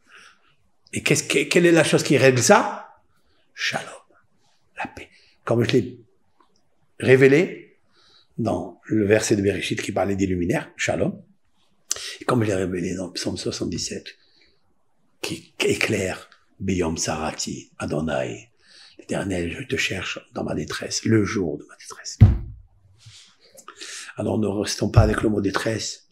Et qu'est-ce que, quelle est la chose qui règle ça? Shalom. La paix. Comme je l'ai révélé dans le verset de Bereshit qui parlait des luminaires, Shalom. Et comme je l'ai révélé dans le psaume soixante-dix-sept, qui éclaire Biyom Sarati, Adonai, l'Éternel, je te cherche dans ma détresse, le jour de ma détresse. Alors ne restons pas avec le mot détresse,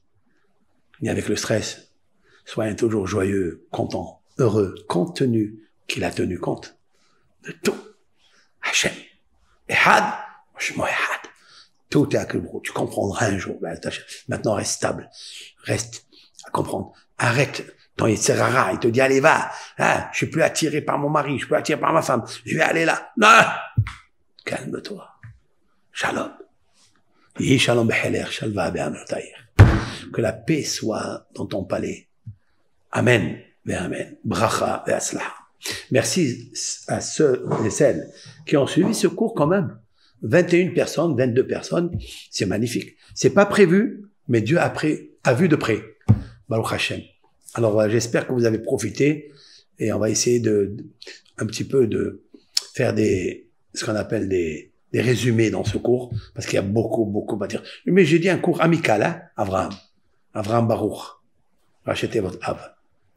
ni avec le stress. Soyez toujours joyeux, content, heureux, compte tenu qu'il a tenu compte de tout. Hachem. Ehad, Shmo Ehad. Tout est à Kibro. Tu comprendras un jour. Maintenant, reste stable. Reste à comprendre. Arrête ton Yetzirara. Il te dit, allez, va. Hein, je suis plus attiré par mon mari. Je suis plus attiré par ma femme. Je vais aller là. Non! Calme-toi. Shalom. Yi shalom beheler, shalva be'amrtaïr. Que la paix soit dans ton palais. Amen. Amen. Bracha ve'aslaha. Merci à ceux et celles qui ont suivi ce cours quand même. vingt et une personnes, vingt-deux personnes, c'est magnifique. C'est pas prévu, mais Dieu a, pré, a vu de près. Baruch Hashem. Alors voilà, j'espère que vous avez profité et on va essayer de, de un petit peu de faire des, ce qu'on appelle des, des résumés dans ce cours, parce qu'il y a beaucoup, beaucoup à dire. Mais j'ai dit un cours amical, hein, Avraham. Avraham Baruch. Rachetez votre ave.